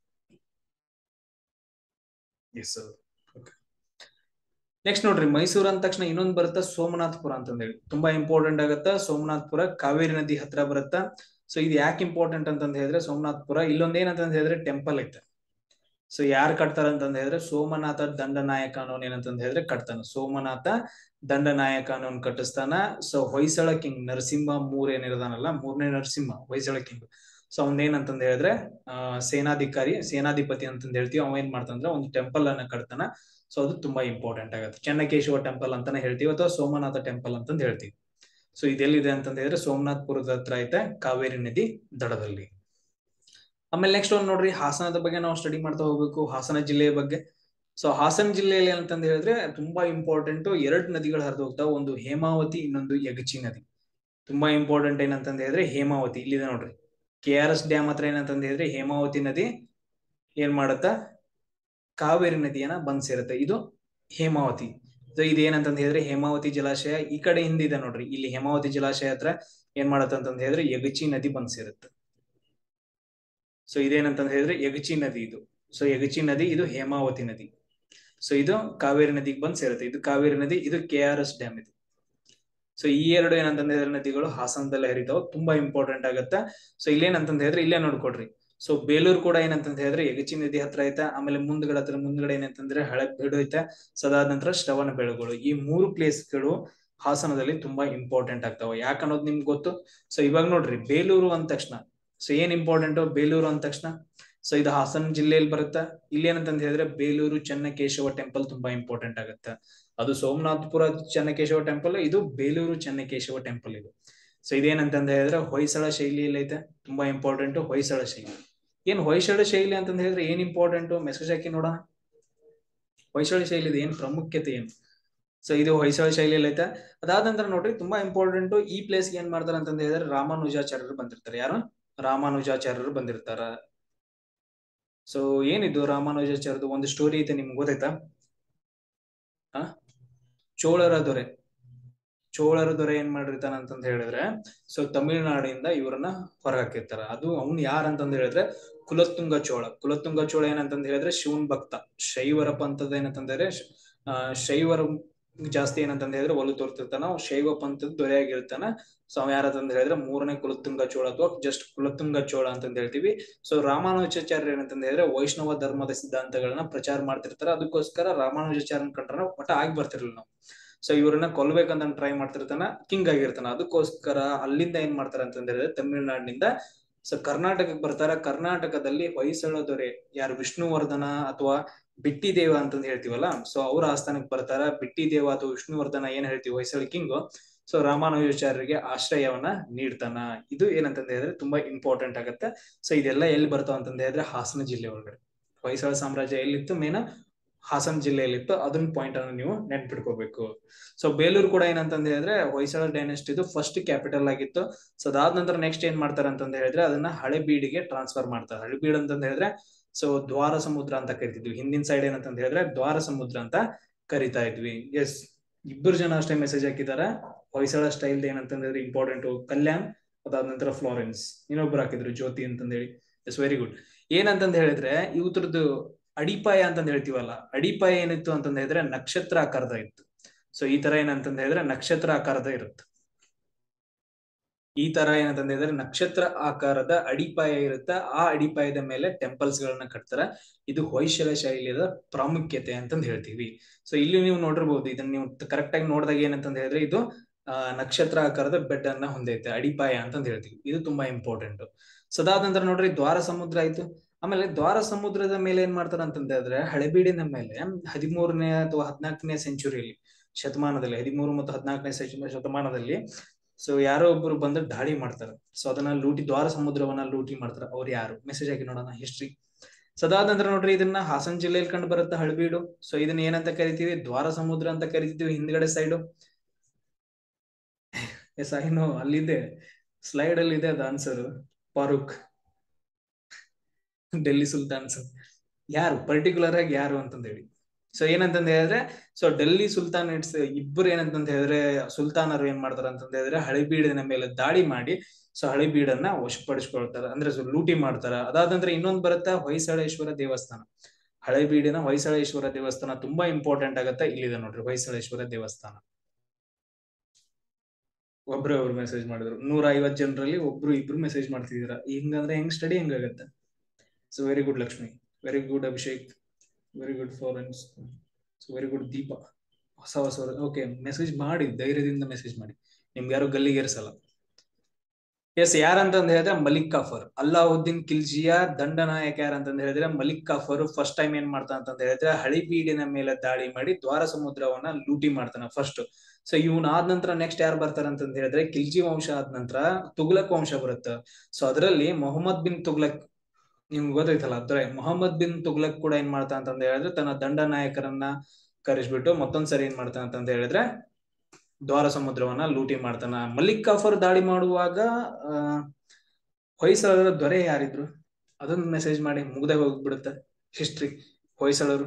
Yes sir. ಓಕೆ. ನೆಕ್ಸ್ಟ್ ನೋಡ್ರಿ, ಮೈಸೂರು ಅಂದ ತಕ್ಷಣ ಇನ್ನೊಂದು ಬರುತ್ತಾ ಸೋಮನಾಥಪುರ ಅಂತಂದ ಹೇಳಿ, ತುಂಬಾ ಇಂಪಾರ್ಟೆಂಟ್ ಆಗತ್ತ. ಸೋಮನಾಥಪುರ ಕಾವೇರಿ ನದಿ ಹತ್ರ ಬರುತ್ತಾ. ಸೊ ಇದು ಯಾಕೆ ಇಂಪಾರ್ಟೆಂಟ್ ಅಂತಂದ ಹೇಳಿದ್ರೆ ಸೋಮನಾಥಪುರ ಇಲ್ಲೊಂದ್ ಏನಂತಂದ ಹೇಳಿದ್ರೆ ಟೆಂಪಲ್ ಐತೆ. ಸೊ ಯಾರು ಕಟ್ತಾರ ಅಂತಂದ ಹೇಳಿದ್ರೆ ಸೋಮನಾಥ ದಂಡನಾಯಕ ಅನ್ನೋನ್ ಏನಂತಂದ ಹೇಳಿದ್ರೆ ಕಟ್ತಾನ. ಸೋಮನಾಥ ದಂಡನಾಯಕ ಅನ್ನೋನ್ ಕಟ್ಟಿಸ್ತಾನ. ಸೊ ಹೊಯ್ಸಳ ಕಿಂಗ್ ನರಸಿಂಹ ಮೂರ್ ಏನಿರದಾನಲ್ಲ, ಮೂರನೇ ನರಸಿಂಹ ಹೊಯ್ಸಳ ಕಿಂಗ್. ಸೊ ಅವನ್ ಏನಂತಂದ ಹೇಳಿದ್ರೆ ಆ ಸೇನಾಧಿಕಾರಿ ಸೇನಾಧಿಪತಿ ಅಂತಂದ ಹೇಳ್ತೀವಿ. ಅವ ಏನ್ ಮಾಡ್ತಾನಂದ್ರೆ ಒಂದು ಟೆಂಪಲ್ ಅನ್ನ ಕಟ್ತಾನ. ಸೊ ಅದು ತುಂಬಾ ಇಂಪಾರ್ಟೆಂಟ್ ಆಗುತ್ತೆ. ಚೆನ್ನಕೇಶವ ಟೆಂಪಲ್ ಅಂತಾನೆ ಹೇಳ್ತೀವಿ ಅಥವಾ ಸೋಮನಾಥ ಟೆಂಪಲ್ ಅಂತಂದ್ ಹೇಳ್ತೀವಿ. ಸೊ ಇದೆಲ್ಲಿದೆ ಅಂತಂದ ಹೇಳಿದ್ರೆ ಸೋಮನಾಥ್ಪುರದ ಹತ್ರ ಐತೆ, ಕಾವೇರಿ ನದಿ ದಡದಲ್ಲಿ. ಆಮೇಲೆ ನೆಕ್ಸ್ಟ್ ಒಂದು ನೋಡ್ರಿ, ಹಾಸನದ ಬಗ್ಗೆ ನಾವು ಸ್ಟಡಿ ಮಾಡ್ತಾ ಹೋಗ್ಬೇಕು, ಹಾಸನ ಜಿಲ್ಲೆಯ ಬಗ್ಗೆ. ಸೊ ಹಾಸನ ಜಿಲ್ಲೆಯಲ್ಲಿ ಅಂತಂದ ಹೇಳಿದ್ರೆ ತುಂಬಾ ಇಂಪಾರ್ಟೆಂಟ್ ಎರಡು ನದಿಗಳು ಹರಿದು ಹೋಗ್ತಾವ, ಒಂದು ಹೇಮಾವತಿ, ಇನ್ನೊಂದು ಯಗಚಿ ನದಿ. ತುಂಬಾ ಇಂಪಾರ್ಟೆಂಟ್ ಏನಂತಂದ ಹೇಳಿದ್ರೆ ಹೇಮಾವತಿ ಇಲ್ಲಿದೆ ನೋಡ್ರಿ, ಕೆ ಆರ್ ಎಸ್ ಡ್ಯಾಮ್ ಹತ್ರ ಏನಂತಂದ ಹೇಳಿದ್ರೆ ಹೇಮಾವತಿ ನದಿ ಏನ್ ಮಾಡತ್ತ, ಕಾವೇರಿ ನದಿಯನ್ನ ಬಂದ್ ಸೇರುತ್ತೆ. ಇದು ಹೇಮಾವತಿ. ಸೊ ಇದೇನಂತಂದ ಹೇಳಿದ್ರೆ ಹೇಮಾವತಿ ಜಲಾಶಯ ಈ ಕಡೆ ಹಿಂದಿದೆ ನೋಡ್ರಿ, ಇಲ್ಲಿ ಹೇಮಾವತಿ ಜಲಾಶಯ ಹತ್ರ ಏನ್ ಮಾಡತ್ತ ಅಂತಂದ ಹೇಳಿದ್ರೆ ಯಗಚಿ ನದಿ ಬಂದ್ ಸೇರುತ್ತೆ. ಸೊ ಇದೇನಂತಂದ ಹೇಳಿದ್ರೆ ಯಗಚಿ ನದಿ ಇದು. ಸೊ ಯಗಚಿ ನದಿ ಇದು ಹೇಮಾವತಿ ನದಿ. ಸೊ ಇದು ಕಾವೇರಿ ನದಿಗೆ ಬಂದ್ ಸೇರುತ್ತೆ. ಇದು ಕಾವೇರಿ ನದಿ, ಇದು ಕೆ ಆರ್ ಎಸ್ ಡ್ಯಾಮ್ ಇದು. ಸೊ ಈ ಎರಡು ಏನಂತಂದ ಹೇಳಿದ್ರೆ ನದಿಗಳು ಹಾಸನದಲ್ಲಿ ಹರಿತಾವ, ತುಂಬಾ ಇಂಪಾರ್ಟೆಂಟ್ ಆಗತ್ತ. ಸೊ ಇಲ್ಲೇನಂತಂದ ಹೇಳಿದ್ರೆ ಇಲ್ಲೇ ನೋಡ್ಕೊಡ್ರಿ. ಸೊ ಬೇಲೂರು ಕೂಡ ಏನಂತಂದ ಹೇಳಿದ್ರೆ ಯಗಚಿ ನದಿ ಹತ್ರ ಐತೆ. ಆಮೇಲೆ ಮುಂದ್ಗಡೆ ಹತ್ರ ಮುಂದ್ಗಡೆ ಏನಂತಂದ್ರೆ ಹಳೆಬೀಡು ಐತೆ, ಸದಾದ ನಂತರ ಶ್ರವಣ ಬೆಳಗೊಳ. ಈ ಮೂರು ಪ್ಲೇಸ್ ಗಳು ಹಾಸನದಲ್ಲಿ ತುಂಬಾ ಇಂಪಾರ್ಟೆಂಟ್ ಆಗ್ತಾವ. ಯಾಕನ್ನೋದು ನಿಮ್ಗೆ ಗೊತ್ತು. ಸೊ ಇವಾಗ ನೋಡ್ರಿ, ಬೇಲೂರು ಅಂದ ತಕ್ಷಣ ಸೊ ಏನ್ ಇಂಪಾರ್ಟೆಂಟ್, ಬೇಲೂರು ಅಂದ ತಕ್ಷಣ ಸೊ ಇದು ಹಾಸನ ಜಿಲ್ಲೆಯಲ್ಲಿ ಬರುತ್ತಾ. ಇಲ್ಲಿ ಏನಂತಂದ ಹೇಳಿದ್ರೆ ಬೇಲೂರು ಚೆನ್ನಕೇಶವ ಟೆಂಪಲ್ ತುಂಬಾ ಇಂಪಾರ್ಟೆಂಟ್ ಆಗುತ್ತೆ. ಅದು ಸೋಮನಾಥಪುರ ಚೆನ್ನಕೇಶವ ಟೆಂಪಲ್, ಇದು ಬೇಲೂರು ಚೆನ್ನಕೇಶವ ಟೆಂಪಲ್ ಇದು. ಸೊ ಇದೇನಂತಂದ ಹೇಳಿದ್ರೆ ಹೊಯ್ಸಳ ಶೈಲಿಯಲ್ಲಿ ಐತೆ, ತುಂಬಾ ಇಂಪಾರ್ಟೆಂಟ್ ಹೊಯ್ಸಳ ಶೈಲಿ. ಏನ್ ಹೊಯ್ಸಳ ಶೈಲಿ ಅಂತಂದ ಹೇಳಿದ್ರೆ ಏನ್ ಇಂಪಾರ್ಟೆಂಟ್, ಮೆಸೇಜ್ ಹಾಕಿ ನೋಡೋಣ. ಹೊಯ್ಸಳ ಶೈಲಿ ಏನ್ ಪ್ರಾಮುಖ್ಯತೆ ಏನು. ಸೊ ಇದು ಹೊಯ್ಸಳ ಶೈಲಿಯಲ್ಲಿ ಐತೆ. ಅದಾದ ನಂತರ ನೋಡ್ರಿ ತುಂಬಾ ಇಂಪಾರ್ಟೆಂಟ್, ಈ ಪ್ಲೇಸ್ ಏನ್ ಮಾಡ್ತಾರ ಅಂತಂದ ಹೇಳಿದ್ರೆ ರಾಮಾನುಜಾಚಾರ್ಯರು ಬಂದಿರ್ತಾರೆ. ಯಾರು, ರಾಮಾನುಜಾಚಾರ್ಯರು ಬಂದಿರ್ತಾರ. ಸೊ ಏನಿದು ರಾಮಾನುಜಾಚಾರ್ಯದು ಒಂದು ಸ್ಟೋರಿ ಐತೆ, ನಿಮ್ಗೆ ಗೊತ್ತಾಯ್ತಾ? ಹ ಚೋಳರ ದೊರೆ, ಚೋಳರ ದೊರೆ ಏನ್ ಮಾಡಿರ್ತಾನ ಅಂತಂದ ಹೇಳಿದ್ರೆ ಸೊ ತಮಿಳುನಾಡಿಂದ ಇವ್ರನ್ನ ಹೊರ ಹಾಕಿರ್ತಾರ. ಅದು ಅವ್ನು ಯಾರಂತಂದ ಹೇಳಿದ್ರೆ ಕುಲತ್ತುಂಗ ಚೋಳ. ಕುಲತ್ತುಂಗ ಚೋಳ ಏನಂತಂದ ಹೇಳಿದ್ರೆ ಶಿವನ್ ಭಕ್ತ, ಶೈವರ ಪಂಥದ ಏನಂತಂದ ಹೇಳಿದ್ರೆ ಆ ಶೈವರ ಜಾಸ್ತಿ ಏನಂತಂದ ಹೇಳಿದ್ರೆ ಒಲು ತೋರ್ತಿರ್ತಾನ, ಶೈವ ಪಂಥದ ದೊರೆಯಾಗಿರ್ತಾನ. ಸೊ ಅವ್ ಯಾರಂತಂದ ಹೇಳಿದ್ರೆ ಮೂರನೇ ಕುಲತ್ತುಂಗ ಚೋಳ ಅಥವಾ ಜಸ್ಟ್ ಕುಲತ್ತುಂಗ ಚೋಳ ಅಂತಂದ ಹೇಳ್ತೀವಿ. ಸೊ ರಾಮಾನುಜಾಚಾರ್ಯ ಏನಂತಂದ ಹೇಳಿದ್ರೆ ವೈಷ್ಣವ ಧರ್ಮದ ಸಿದ್ಧಾಂತಗಳನ್ನ ಪ್ರಚಾರ ಮಾಡ್ತಿರ್ತಾರ. ಅದಕ್ಕೋಸ್ಕರ ರಾಮಾನುಜಾಚಾರ್ಯನ ಕಂಡ್ರ ಒಟ್ಟ ಆಗಿ ಬರ್ತಿರ್ಲಿಲ್ಲ ನಾವು. ಸೊ ಇವ್ರನ್ನ ಕೊಲ್ಬೇಕಂತ ಟ್ರೈ ಮಾಡ್ತಿರ್ತಾನ, ಕಿಂಗ್ ಆಗಿರ್ತಾನ. ಅದಕ್ಕೋಸ್ಕರ ಅಲ್ಲಿಂದ ಏನ್ ಮಾಡ್ತಾರ ಅಂತಂದ ಹೇಳಿದ್ರೆ ತಮಿಳುನಾಡಿನಿಂದ ಸೊ ಕರ್ನಾಟಕಕ್ಕೆ ಬರ್ತಾರ. ಕರ್ನಾಟಕದಲ್ಲಿ ಹೊಯ್ಸಳ ದೊರೆ ಯಾರು ವಿಷ್ಣುವರ್ಧನ ಅಥವಾ ಬಿಟ್ಟಿ ದೇವ ಅಂತಂದ್ ಹೇಳ್ತೀವಲ್ಲ, ಸೊ ಅವ್ರ ಆಸ್ಥಾನಕ್ಕೆ ಬರ್ತಾರ. ಬಿಟ್ಟಿ ದೇವ ಅಥವಾ ವಿಷ್ಣುವರ್ಧನ ಏನ್ ಹೇಳ್ತೀವಿ ಹೊಯ್ಸಳ ಕಿಂಗು, ಸೊ ರಾಮಾನುಜಾಚಾರ್ಯರಿಗೆ ಆಶ್ರಯವನ್ನ ನೀಡ್ತಾನ. ಇದು ಏನಂತಂದ ಹೇಳಿದ್ರೆ ತುಂಬಾ ಇಂಪಾರ್ಟೆಂಟ್ ಆಗತ್ತೆ. ಸೊ ಇದೆಲ್ಲ ಎಲ್ಲಿ ಬರ್ತಾವ ಅಂತಂದ ಹೇಳಿದ್ರೆ ಹಾಸನ ಜಿಲ್ಲೆ ಒಳಗಡೆ. ಹೊಯ್ಸಳ ಸಾಮ್ರಾಜ್ಯ ಎಲ್ಲಿತ್ತು, ಮೇನ್ ಹಾಸನ ಜಿಲ್ಲೆಯಲ್ಲಿತ್ತು. ಅದನ್ನ ಪಾಯಿಂಟ್ ಅನ್ನು ನೀವು ನೆನ್ಪಿಟ್ಕೋಬೇಕು. ಸೊ ಬೇಲೂರು ಕೂಡ ಏನಂತಂದ ಹೇಳಿದ್ರೆ ಹೊಯ್ಸಳ ಡೈನೆಸ್ಟಿದು ಫಸ್ಟ್ ಕ್ಯಾಪಿಟಲ್ ಆಗಿತ್ತು. ಸೊ ಅದಾದ ನಂತರ ನೆಕ್ಸ್ಟ್ ಏನ್ ಮಾಡ್ತಾರ ಅಂತಂದ ಹೇಳಿದ್ರೆ ಅದನ್ನ ಹಳೆಬೀಡಿಗೆ ಟ್ರಾನ್ಸ್ಫರ್ ಮಾಡ್ತಾರೆ. ಹಳೆಬೀಡು ಅಂತಂದ ಹೇಳಿದ್ರೆ ಸೊ ದ್ವಾರ ಸಮುದ್ರ ಅಂತ ಕರಿತಿದ್ವಿ. ಹಿಂದಿನ ಸೈಡ್ ಏನಂತಂದ ಹೇಳಿದ್ರೆ ದ್ವಾರ ಸಮುದ್ರ ಅಂತ ಕರಿತಾ ಇದ್ವಿ. ಎಸ್, ಇಬ್ಬರು ಜನ ಅಷ್ಟೇ ಮೆಸೇಜ್ ಹಾಕಿದಾರ. ಹೊಯ್ಸಳ ಸ್ಟೈಲ್ ಏನಂತಂದ ಹೇಳಿದ್ರೆ ಇಂಪಾರ್ಟೆಂಟ್ ಕಲ್ಯಾಣ್, ಅದಾದ ನಂತರ ಫ್ಲಾರೆನ್ಸ್, ಇನ್ನೊಬ್ರು ಹಾಕಿದ್ರು ಜ್ಯೋತಿ ಅಂತಂದ ಹೇಳಿ. S, very good. ಏನಂತಂದ ಹೇಳಿದ್ರೆ ಇವ್ರದ್ದು ಅಡಿಪಾಯ ಅಂತಂದ್ ಹೇಳ್ತೀವಲ್ಲ, ಅಡಿಪಾಯ ಏನಿತ್ತು ಅಂತಂದ ಹೇಳಿದ್ರೆ ನಕ್ಷತ್ರ ಆಕಾರದ ಇತ್ತು. ಸೊ ಈ ತರ ಏನಂತಂದ ಹೇಳಿದ್ರೆ ನಕ್ಷತ್ರ ಆಕಾರದ ಇರುತ್ತೆ. ಈ ತರ ಏನಂತಂದ ಹೇಳಿದ್ರೆ ನಕ್ಷತ್ರ ಆಕಾರದ ಅಡಿಪಾಯ ಇರುತ್ತೆ. ಆ ಅಡಿಪಾಯದ ಮೇಲೆ ಟೆಂಪಲ್ಸ್ ಗಳನ್ನ ಕಟ್ತಾರ. ಇದು ಹೊಯ್ಸಳ ಶೈಲಿಯ ಪ್ರಾಮುಖ್ಯತೆ ಅಂತಂದ್ ಹೇಳ್ತೀವಿ. ಸೊ ಇಲ್ಲಿ ನೀವು ನೋಡಿರ್ಬಹುದು, ಇದನ್ನ ನೀವು ಕರೆಕ್ಟ್ ಆಗಿ ನೋಡಿದಾಗ ಏನಂತಂದ ಹೇಳಿದ್ರೆ ಇದು ಆ ನಕ್ಷತ್ರ ಆಕಾರದ ಬೆಡ್ ಅನ್ನ ಹೊಂದೈತೆ, ಅಡಿಪಾಯ ಅಂತಂದ್ ಹೇಳ್ತೀವಿ. ಇದು ತುಂಬಾ ಇಂಪಾರ್ಟೆಂಟ್. ಸೊ ಅದಾದ ನಂತರ ನೋಡ್ರಿ ದ್ವಾರ ಸಮುದ್ರ ಆಯ್ತು. ಆಮೇಲೆ ದ್ವಾರ ಸಮುದ್ರದ ಮೇಲೆ ಏನ್ ಮಾಡ್ತಾರ ಅಂತಂದ ಹೇಳಿದ್ರೆ ಹಳೆಬೀಡಿನ ಮೇಲೆ ಹದಿಮೂರನೇ ಅಥವಾ ಹದಿನಾಲ್ಕನೇ ಸೆಂಚುರಿಯಲ್ಲಿ ಶತಮಾನದಲ್ಲಿ ಹದಿಮೂರು ಮತ್ತು ಹದಿನಾಲ್ಕನೇ ಶತಮಾನದಲ್ಲಿ ಸೊ ಯಾರೋ ಒಬ್ರು ಬಂದು ದಾಳಿ ಮಾಡ್ತಾರ. ಸೊ ಅದನ್ನ ಲೂಟಿ, ದ್ವಾರ ಸಮುದ್ರವನ್ನ ಲೂಟಿ ಮಾಡ್ತಾರ. ಅವ್ರು ಯಾರು, ಮೆಸೇಜ್ ಆಗಿ ನೋಡೋಣ ಹಿಸ್ಟ್ರಿ. ಸದಾದ ನಂತರ ನೋಡ್ರಿ ಇದನ್ನ ಹಾಸನ ಜಿಲ್ಲೆಯಲ್ಲಿ ಕಂಡು ಬರುತ್ತೆ ಹಳೆಬೀಡು. ಸೊ ಇದನ್ನ ಏನಂತ ಕರಿತೀವಿ, ದ್ವಾರ ಸಮುದ್ರ ಅಂತ ಕರಿತೀವಿ. ಹಿಂದ್ಗಡೆ ಸೈಡು ಎಸ್ ಐ ನೋ, ಅಲ್ಲಿದೆ ಸ್ಲೈಡ್ ಅಲ್ಲಿ ಇದೆ ಅದು ಆನ್ಸರ್. ಫಾರೂಕ್, ಡೆಲ್ಲಿ ಸುಲ್ತಾನ್ಸ್ ಯಾರು ಪರ್ಟಿಕ್ಯುಲರ್ ಆಗಿ ಯಾರು ಅಂತಂದ ಹೇಳಿ. ಸೊ ಏನಂತಂದ ಹೇಳಿದ್ರೆ ಸೊ ಡೆಲ್ಲಿ ಸುಲ್ತಾನ್ ಇಟ್ಸ್ ಇಬ್ಬರು ಏನಂತಂದ ಹೇಳಿದ್ರೆ ಸುಲ್ತಾನರು ಏನ್ ಮಾಡ್ತಾರ ಅಂತಂದ ಹೇಳಿದ್ರೆ ಹಳೆಬೀಡಿನ ಮೇಲೆ ದಾಳಿ ಮಾಡಿ ಸೊ ಹಳೆಬೀಡನ್ನ ವಶಪಡಿಸ್ಕೊಳ್ತಾರ, ಅಂದ್ರೆ ಸೊ ಲೂಟಿ ಮಾಡ್ತಾರ. ಅದಾದ ನಂತರ ಇನ್ನೊಂದು ಬರುತ್ತೆ ಹೊಯ್ಸಳೇಶ್ವರ ದೇವಸ್ಥಾನ. ಹಳೆಬೀಡಿನ ಹೊಯ್ಸಳೇಶ್ವರ ದೇವಸ್ಥಾನ ತುಂಬಾ ಇಂಪಾರ್ಟೆಂಟ್ ಆಗತ್ತೆ. ಇಲ್ಲಿದೆ ನೋಡ್ರಿ ಹೊಯ್ಸಳೇಶ್ವರ ದೇವಸ್ಥಾನ. ಒಬ್ರು ಒಬ್ರು ಮೆಸೇಜ್ ಮಾಡಿದ್ರು, ನೂರ ಐವತ್ ಜನರಲ್ಲಿ ಒಬ್ರು ಇಬ್ರು ಮೆಸೇಜ್ ಮಾಡ್ತಿದೀರ. ಹಿಂಗಂದ್ರೆ ಹೆಂಗ್ ಸ್ಟಡಿ ಹೆಂಗಾಗತ್ತೆ. So very good Lakshmi, very good Abhishek, very good Florence, so very good Deepa. ಹೊಸ ಹೊಸ ಓಕೆ ಮೆಸೇಜ್ ಮಾಡಿ, ಧೈರ್ಯದಿಂದ ಮೆಸೇಜ್ ಮಾಡಿ. ನಿಮ್ಗೆ ಯಾರು ಗಲ್ಲಿಗೇರಿಸಲ್ಲ. ಎಸ್, ಯಾರಂತಂದ್ ಹೇಳಿದ್ರೆ ಮಲಿಕ್ ಕಾಫರ್. ಅಲ್ಲಾವುದ್ದೀನ್ ಖಿಲ್ಜಿಯ ದಂಡನಾಯಕ ಯಾರಂತಂದ್ ಹೇಳಿದ್ರೆ ಮಲಿಕ್ ಕಾಫರ್ ಫಸ್ಟ್ ಟೈಮ್ ಏನ್ ಮಾಡ್ತಾನ ಅಂತ ಹೇಳಿದ್ರೆ ಹಳಿಬೀಡಿನ ಮೇಲೆ ದಾಳಿ ಮಾಡಿ ದ್ವಾರ ಸಮುದ್ರವನ್ನ ಲೂಟಿ ಮಾಡ್ತಾನ ಫಸ್ಟ್. ಸೊ ಇವನ್ ಆದ ನಂತರ ನೆಕ್ಸ್ಟ್ ಯಾರು ಬರ್ತಾರ ಅಂತಂದ್ ಹೇಳಿದ್ರೆ ಖಿಲ್ಜಿ ವಂಶ ಆದ ನಂತರ ತುಗ್ಲಕ್ ವಂಶ ಬರುತ್ತೆ. ಸೊ ಅದರಲ್ಲಿ ಮೊಹಮ್ಮದ್ ಬಿನ್ ತುಗ್ಲಕ್, ನಿಮ್ಗೆ ಗೊತ್ತೈತಲ್ಲ, ಅದ್ರ ಮೊಹಮ್ಮದ್ ಬಿನ್ ತುಗ್ಲಕ್ ಕೂಡ ಏನ್ ಮಾಡ್ತಾನ ಅಂತಂದ್ ಹೇಳಿದ್ರೆ ತನ್ನ ದಂಡ ನಾಯಕರನ್ನ ಕರೆಸ್ಬಿಟ್ಟು ಮತ್ತೊಂದ್ಸರಿ ಏನ್ ಮಾಡ್ತಾನ ಅಂತಂದ್ ಹೇಳಿದ್ರೆ ದ್ವಾರ ಸಮುದ್ರವನ್ನ ಲೂಟಿ ಮಾಡ್ತಾನ. ಮಲಿಕ್ ಕಾಫರ್ ದಾಳಿ ಮಾಡುವಾಗ ಅಹ್ ಹೊಯ್ಸಳರ ದೊರೆ ಯಾರಿದ್ರು ಅದನ್ನ ಮೆಸೇಜ್ ಮಾಡಿ ಮುಗ್ದೆ ಹೋಗ್ಬಿಡುತ್ತೆ ಹಿಸ್ಟ್ರಿ. ಹೊಯ್ಸಳರು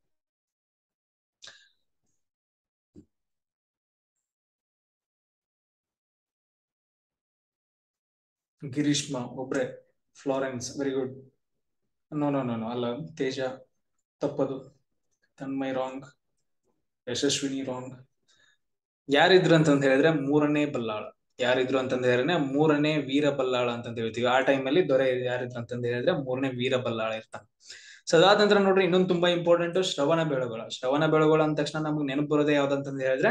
ಗಿರೀಶ್ಮ ಒಬ್ರೆ. Florence, very good. No no no no ಅಲ್ಲ, ತೇಜ ತಪ್ಪದು. ತನ್ಮಯ್ ರಾಂಗ್. ಯಶಸ್ವಿನಿ ರಾಂಗ್. ಯಾರಿದ್ರು ಅಂತಂದ ಹೇಳಿದ್ರೆ ಮೂರನೇ ಬಲ್ಲಾಳ. ಯಾರಿದ್ರು ಅಂತಂದ ಹೇಳಿದ್ರೆ ಮೂರನೇ ವೀರ ಬಲ್ಲಾಳ ಅಂತಂದ ಹೇಳ್ತೀವಿ. ಆ ಟೈಮಲ್ಲಿ ದೊರೆ ಯಾರಿದ್ರು ಅಂತಂದ ಹೇಳಿದ್ರೆ ಮೂರನೇ ವೀರ ಬಲ್ಲಾಳ ಇರ್ತಾನೆ. ಸೊ ಅದಾದ ನಂತರ ನೋಡ್ರಿ ಇನ್ನೊಂದು ತುಂಬಾ ಇಂಪಾರ್ಟೆಂಟ್, ಶ್ರವಣ ಬೆಳಗೊಳ. ಶ್ರವಣ ಬೆಳಗೊಳ ಅಂದ ತಕ್ಷಣ ನಮ್ಗೆ ನೆನಪು ಬರೋದೇ ಯಾವ್ದಂತಂದ ಹೇಳಿದ್ರೆ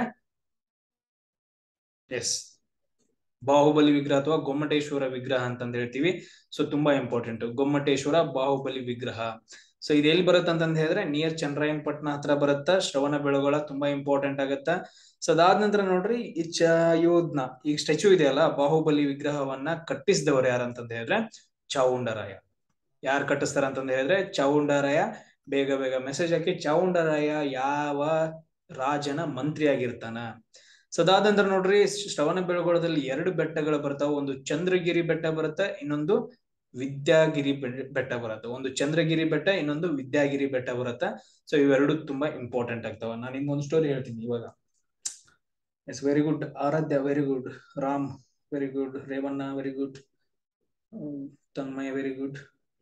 ಎಸ್ ಬಾಹುಬಲಿ ವಿಗ್ರಹ ಅಥವಾ ಗೊಮ್ಮಟೇಶ್ವರ ವಿಗ್ರಹ ಅಂತಂದ ಹೇಳ್ತೀವಿ. ಸೊ ತುಂಬಾ ಇಂಪಾರ್ಟೆಂಟ್, ಗೊಮ್ಮಟೇಶ್ವರ ಬಾಹುಬಲಿ ವಿಗ್ರಹ. ಸೊ ಇದು ಎಲ್ಲಿ ಬರುತ್ತೆ ಅಂತಂದ ಹೇಳಿದ್ರೆ ನಿಯರ್ ಚನ್ನರಾಯಪಟ್ಟಣ ಹತ್ರ ಬರುತ್ತ. ಶ್ರವಣ ಬೆಳಗೊಳ ತುಂಬಾ ಇಂಪಾರ್ಟೆಂಟ್ ಆಗತ್ತ. ಸೊ ಅದಾದ ನಂತರ ನೋಡ್ರಿ ಈ ಚ ಯೋಧ್ನ ಈಗ ಸ್ಟ್ಯಾಚ್ಯೂ ಇದೆಯಲ್ಲ, ಬಾಹುಬಲಿ ವಿಗ್ರಹವನ್ನ ಕಟ್ಟಿಸಿದವರು ಯಾರಂತಂದ ಹೇಳಿದ್ರೆ ಚಾವುಂಡರಾಯ. ಯಾರು ಕಟ್ಟಿಸ್ತಾರ ಅಂತಂದ ಹೇಳಿದ್ರೆ ಚಾವುಂಡರಾಯ. ಬೇಗ ಬೇಗ ಮೆಸೇಜ್ ಹಾಕಿ. ಚಾವುಂಡರಾಯ ಯಾವ ರಾಜನ ಮಂತ್ರಿ ಆಗಿರ್ತಾನ? ಸೊ ಅದಾದ ನಂತರ ನೋಡ್ರಿ ಶ್ರವಣ ಬೆಳಗೊಳದಲ್ಲಿ ಎರಡು ಬೆಟ್ಟಗಳು ಬರ್ತಾವ. ಒಂದು ಚಂದ್ರಗಿರಿ ಬೆಟ್ಟ ಬರುತ್ತೆ, ಇನ್ನೊಂದು ವಿದ್ಯಾಗಿರಿ ಬೆಟ್ಟ ಬರುತ್ತೆ. ಒಂದು ಚಂದ್ರಗಿರಿ ಬೆಟ್ಟ, ಇನ್ನೊಂದು ವಿದ್ಯಾಗಿರಿ ಬೆಟ್ಟ ಬರುತ್ತೆ. ಸೊ ಇವೆರಡು ತುಂಬಾ ಇಂಪಾರ್ಟೆಂಟ್ ಆಗ್ತಾವ. ನಾನು ನಿಮ್ಗೊಂದು ಸ್ಟೋರಿ ಹೇಳ್ತೀನಿ ಇವಾಗ. Yes, very good Aradhya, very good. Ram very good. Revanna very good. Tanmaya very good.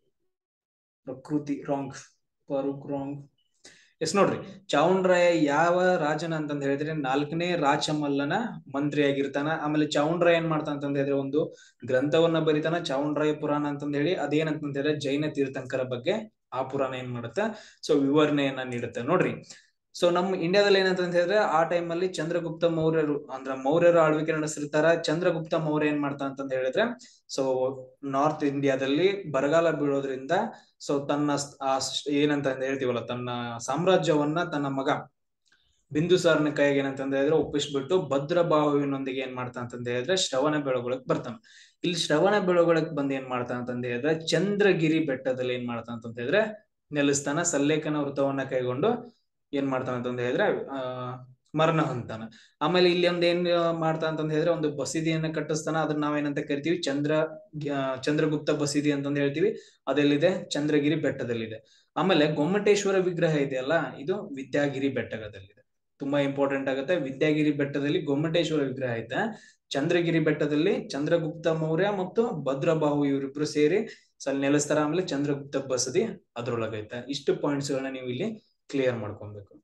Prakruthi wrong. Farooq wrong. Yes ನೋಡ್ರಿ, ಚಾವುಂಡರಾಯ ಯಾವ ರಾಜನ ಅಂತಂದ ಹೇಳಿದ್ರೆ ನಾಲ್ಕನೇ ರಾಚಮಲ್ಲನ ಮಂತ್ರಿ ಆಗಿರ್ತಾನ. ಆಮೇಲೆ ಚಾವುಂಡರಾಯ ಏನ್ ಮಾಡ್ತಾನ ಅಂತಂದ ಹೇಳಿದ್ರೆ ಒಂದು ಗ್ರಂಥವನ್ನ ಬರಿತಾನ, ಚಾವುಂಡರಾಯ ಪುರಾಣ ಅಂತಂದ ಹೇಳಿ. ಅದೇನಂತಂದ ಹೇಳಿದ್ರೆ ಜೈನ ತೀರ್ಥಂಕರ ಬಗ್ಗೆ ಆ ಪುರಾಣ ಏನ್ ಮಾಡುತ್ತೆ, ಸೊ ವಿವರಣೆಯನ್ನ ನೀಡುತ್ತೆ ನೋಡ್ರಿ. ಸೊ ನಮ್ ಇಂಡಿಯಾದಲ್ಲಿ ಏನಂತಂದ ಹೇಳಿದ್ರೆ ಆ ಟೈಮ್ ಅಲ್ಲಿ ಚಂದ್ರಗುಪ್ತ ಮೌರ್ಯರು ಅಂದ್ರ ಮೌರ್ಯರು ಆಳ್ವಿಕೆ ನಡೆಸಿರ್ತಾರ. ಚಂದ್ರಗುಪ್ತ ಮೌರ್ಯ ಏನ್ ಮಾಡ್ತಾ ಅಂತಂದ ಹೇಳಿದ್ರೆ ಸೊ ನಾರ್ತ್ ಇಂಡಿಯಾದಲ್ಲಿ ಬರಗಾಲ ಬೀಳೋದ್ರಿಂದ ಸೊ ತನ್ನ ಏನಂತ ಹೇಳ್ತೀವಲ್ಲ ತನ್ನ ಸಾಮ್ರಾಜ್ಯವನ್ನ ತನ್ನ ಮಗ ಬಿಂದುಸಾರನ ಕೈಗೆ ಏನಂತಂದ ಹೇಳಿದ್ರೆ ಒಪ್ಪಿಸ್ಬಿಟ್ಟು ಭದ್ರಬಾಹುವಿನೊಂದಿಗೆ ಏನ್ ಮಾಡ್ತಾ ಅಂತಂದ ಹೇಳಿದ್ರೆ ಶ್ರವಣ ಬೆಳಗೊಳಕ್ ಬರ್ತಾನ. ಇಲ್ಲಿ ಶ್ರವಣ ಬೆಳಗೊಳಕ್ ಬಂದ್ ಏನ್ ಮಾಡ್ತಾ ಅಂತಂದ ಹೇಳಿದ್ರೆ ಚಂದ್ರಗಿರಿ ಬೆಟ್ಟದಲ್ಲಿ ಏನ್ ಮಾಡ್ತಾ ಅಂತಂದ ಹೇಳಿದ್ರೆ ನೆಲೆಸ್ತಾನ. ಸಲ್ಲೇಖನ ವೃತ್ತವನ್ನ ಕೈಗೊಂಡು ಏನ್ ಮಾಡ್ತಾನ ಅಂತಂದ ಹೇಳಿದ್ರೆ ಆ ಮರಣ ಹೊಂತಾನ. ಆಮೇಲೆ ಇಲ್ಲಿ ಒಂದ್ ಏನ್ ಮಾಡ್ತಾ ಅಂತಂದ ಹೇಳಿದ್ರೆ ಒಂದು ಬಸದಿಯನ್ನ ಕಟ್ಟಿಸ್ತಾನ. ಅದನ್ನ ನಾವೇನಂತ ಕರಿತೀವಿ ಚಂದ್ರ ಚಂದ್ರಗುಪ್ತ ಬಸದಿ ಅಂತಂದ ಹೇಳ್ತೀವಿ. ಅದೆಲ್ಲಿದೆ? ಚಂದ್ರಗಿರಿ ಬೆಟ್ಟದಲ್ಲಿದೆ. ಆಮೇಲೆ ಗೊಮ್ಮಟೇಶ್ವರ ವಿಗ್ರಹ ಇದೆಯಲ್ಲ, ಇದು ವಿದ್ಯಾಗಿರಿ ಬೆಟ್ಟದಲ್ಲಿದೆ. ತುಂಬಾ ಇಂಪಾರ್ಟೆಂಟ್ ಆಗುತ್ತೆ. ವಿದ್ಯಾಗಿರಿ ಬೆಟ್ಟದಲ್ಲಿ ಗೊಮ್ಮಟೇಶ್ವರ ವಿಗ್ರಹ ಐತೆ. ಚಂದ್ರಗಿರಿ ಬೆಟ್ಟದಲ್ಲಿ ಚಂದ್ರಗುಪ್ತ ಮೌರ್ಯ ಮತ್ತು ಭದ್ರಬಾಹು ಇವರಿಬ್ರು ಸೇರಿ ಸ್ವಲ್ಪ ನೆಲೆಸ್ತಾರ. ಆಮೇಲೆ ಚಂದ್ರಗುಪ್ತ ಬಸದಿ ಅದ್ರೊಳಗೈತೆ. ಇಷ್ಟು ಪಾಯಿಂಟ್ಸ್ ಗಳನ್ನ ನೀವು ಇಲ್ಲಿ ಕ್ಲಿಯರ್ ಮಾಡ್ಕೊಬೇಕು.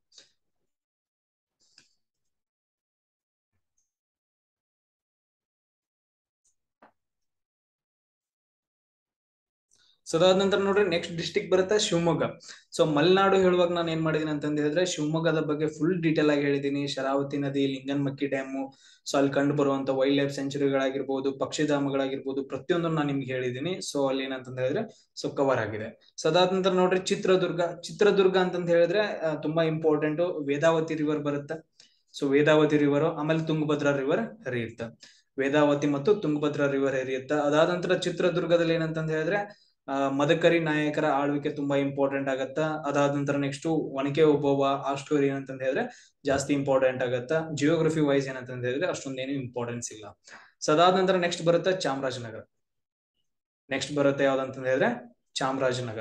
ಸೊ ಅದಾದ ನಂತರ ನೋಡ್ರಿ ನೆಕ್ಸ್ಟ್ ಡಿಸ್ಟಿಕ್ ಬರುತ್ತೆ ಶಿವಮೊಗ್ಗ. ಸೊ ಮಲೆನಾಡು ಹೇಳುವಾಗ ನಾನು ಏನ್ ಮಾಡಿದೀನಿ ಅಂತಂದ ಹೇಳಿದ್ರೆ ಶಿವಮೊಗ್ಗದ ಬಗ್ಗೆ ಫುಲ್ ಡೀಟೇಲ್ ಆಗಿ ಹೇಳಿದೀನಿ. ಶರಾವತಿ ನದಿ, ಲಿಂಗನಮಕ್ಕಿ ಡ್ಯಾಮು, ಸೊ ಅಲ್ಲಿ ಕಂಡು ಬರುವಂತ ವೈಲ್ಡ್ ಲೈಫ್ ಸೆಂಚುರಿಗಳಾಗಿರ್ಬೋದು, ಪಕ್ಷಿಧಾಮಗಳಾಗಿರ್ಬೋದು, ಪ್ರತಿಯೊಂದನ್ನು ನಾನು ನಿಮ್ಗೆ ಹೇಳಿದೀನಿ. ಸೊ ಅಲ್ಲಿ ಏನಂತಂದ ಹೇಳಿದ್ರೆ ಸೊ ಕವರ್ ಆಗಿದೆ. ಸೊ ಅದಾದ ನಂತರ ನೋಡ್ರಿ ಚಿತ್ರದುರ್ಗ. ಚಿತ್ರದುರ್ಗ ಅಂತಂದ ಹೇಳಿದ್ರೆ ತುಂಬಾ ಇಂಪಾರ್ಟೆಂಟ್. ವೇದಾವತಿ ರಿವರ್ ಬರುತ್ತೆ. ಸೊ ವೇದಾವತಿ ರಿವರ್, ಆಮೇಲೆ ತುಂಗಭದ್ರಾ ರಿವರ್ ಹರಿಯುತ್ತೆ. ವೇದಾವತಿ ಮತ್ತು ತುಂಗಭದ್ರಾ ರಿವರ್ ಹರಿಯುತ್ತೆ. ಅದಾದ ನಂತರ ಚಿತ್ರದುರ್ಗದಲ್ಲಿ ಏನಂತಂದ ಹೇಳಿದ್ರೆ ಆ ಮದಕರಿ ನಾಯಕರ ಆಳ್ವಿಕೆ ತುಂಬಾ ಇಂಪಾರ್ಟೆಂಟ್ ಆಗತ್ತ. ಅದಾದ ನಂತರ ನೆಕ್ಸ್ಟ್ ಒನಕೆ ಓಬವ್ವ, ಆ ಸ್ಟೋರಿ ಏನಂತಂದ ಹೇಳಿದ್ರೆ ಜಾಸ್ತಿ ಇಂಪಾರ್ಟೆಂಟ್ ಆಗತ್ತ. ಜಿಯೋಗ್ರಫಿ ವೈಸ್ ಏನಂತಂದ ಹೇಳಿದ್ರೆ ಅಷ್ಟೊಂದೇನು ಇಂಪಾರ್ಟೆನ್ಸ್ ಇಲ್ಲ. ಸೊ ಅದಾದ ನಂತರ ನೆಕ್ಸ್ಟ್ ಬರುತ್ತೆ ಚಾಮರಾಜನಗರ. ನೆಕ್ಸ್ಟ್ ಬರುತ್ತೆ ಯಾವ್ದಂತಂದ ಹೇಳಿದ್ರೆ ಚಾಮರಾಜನಗರ.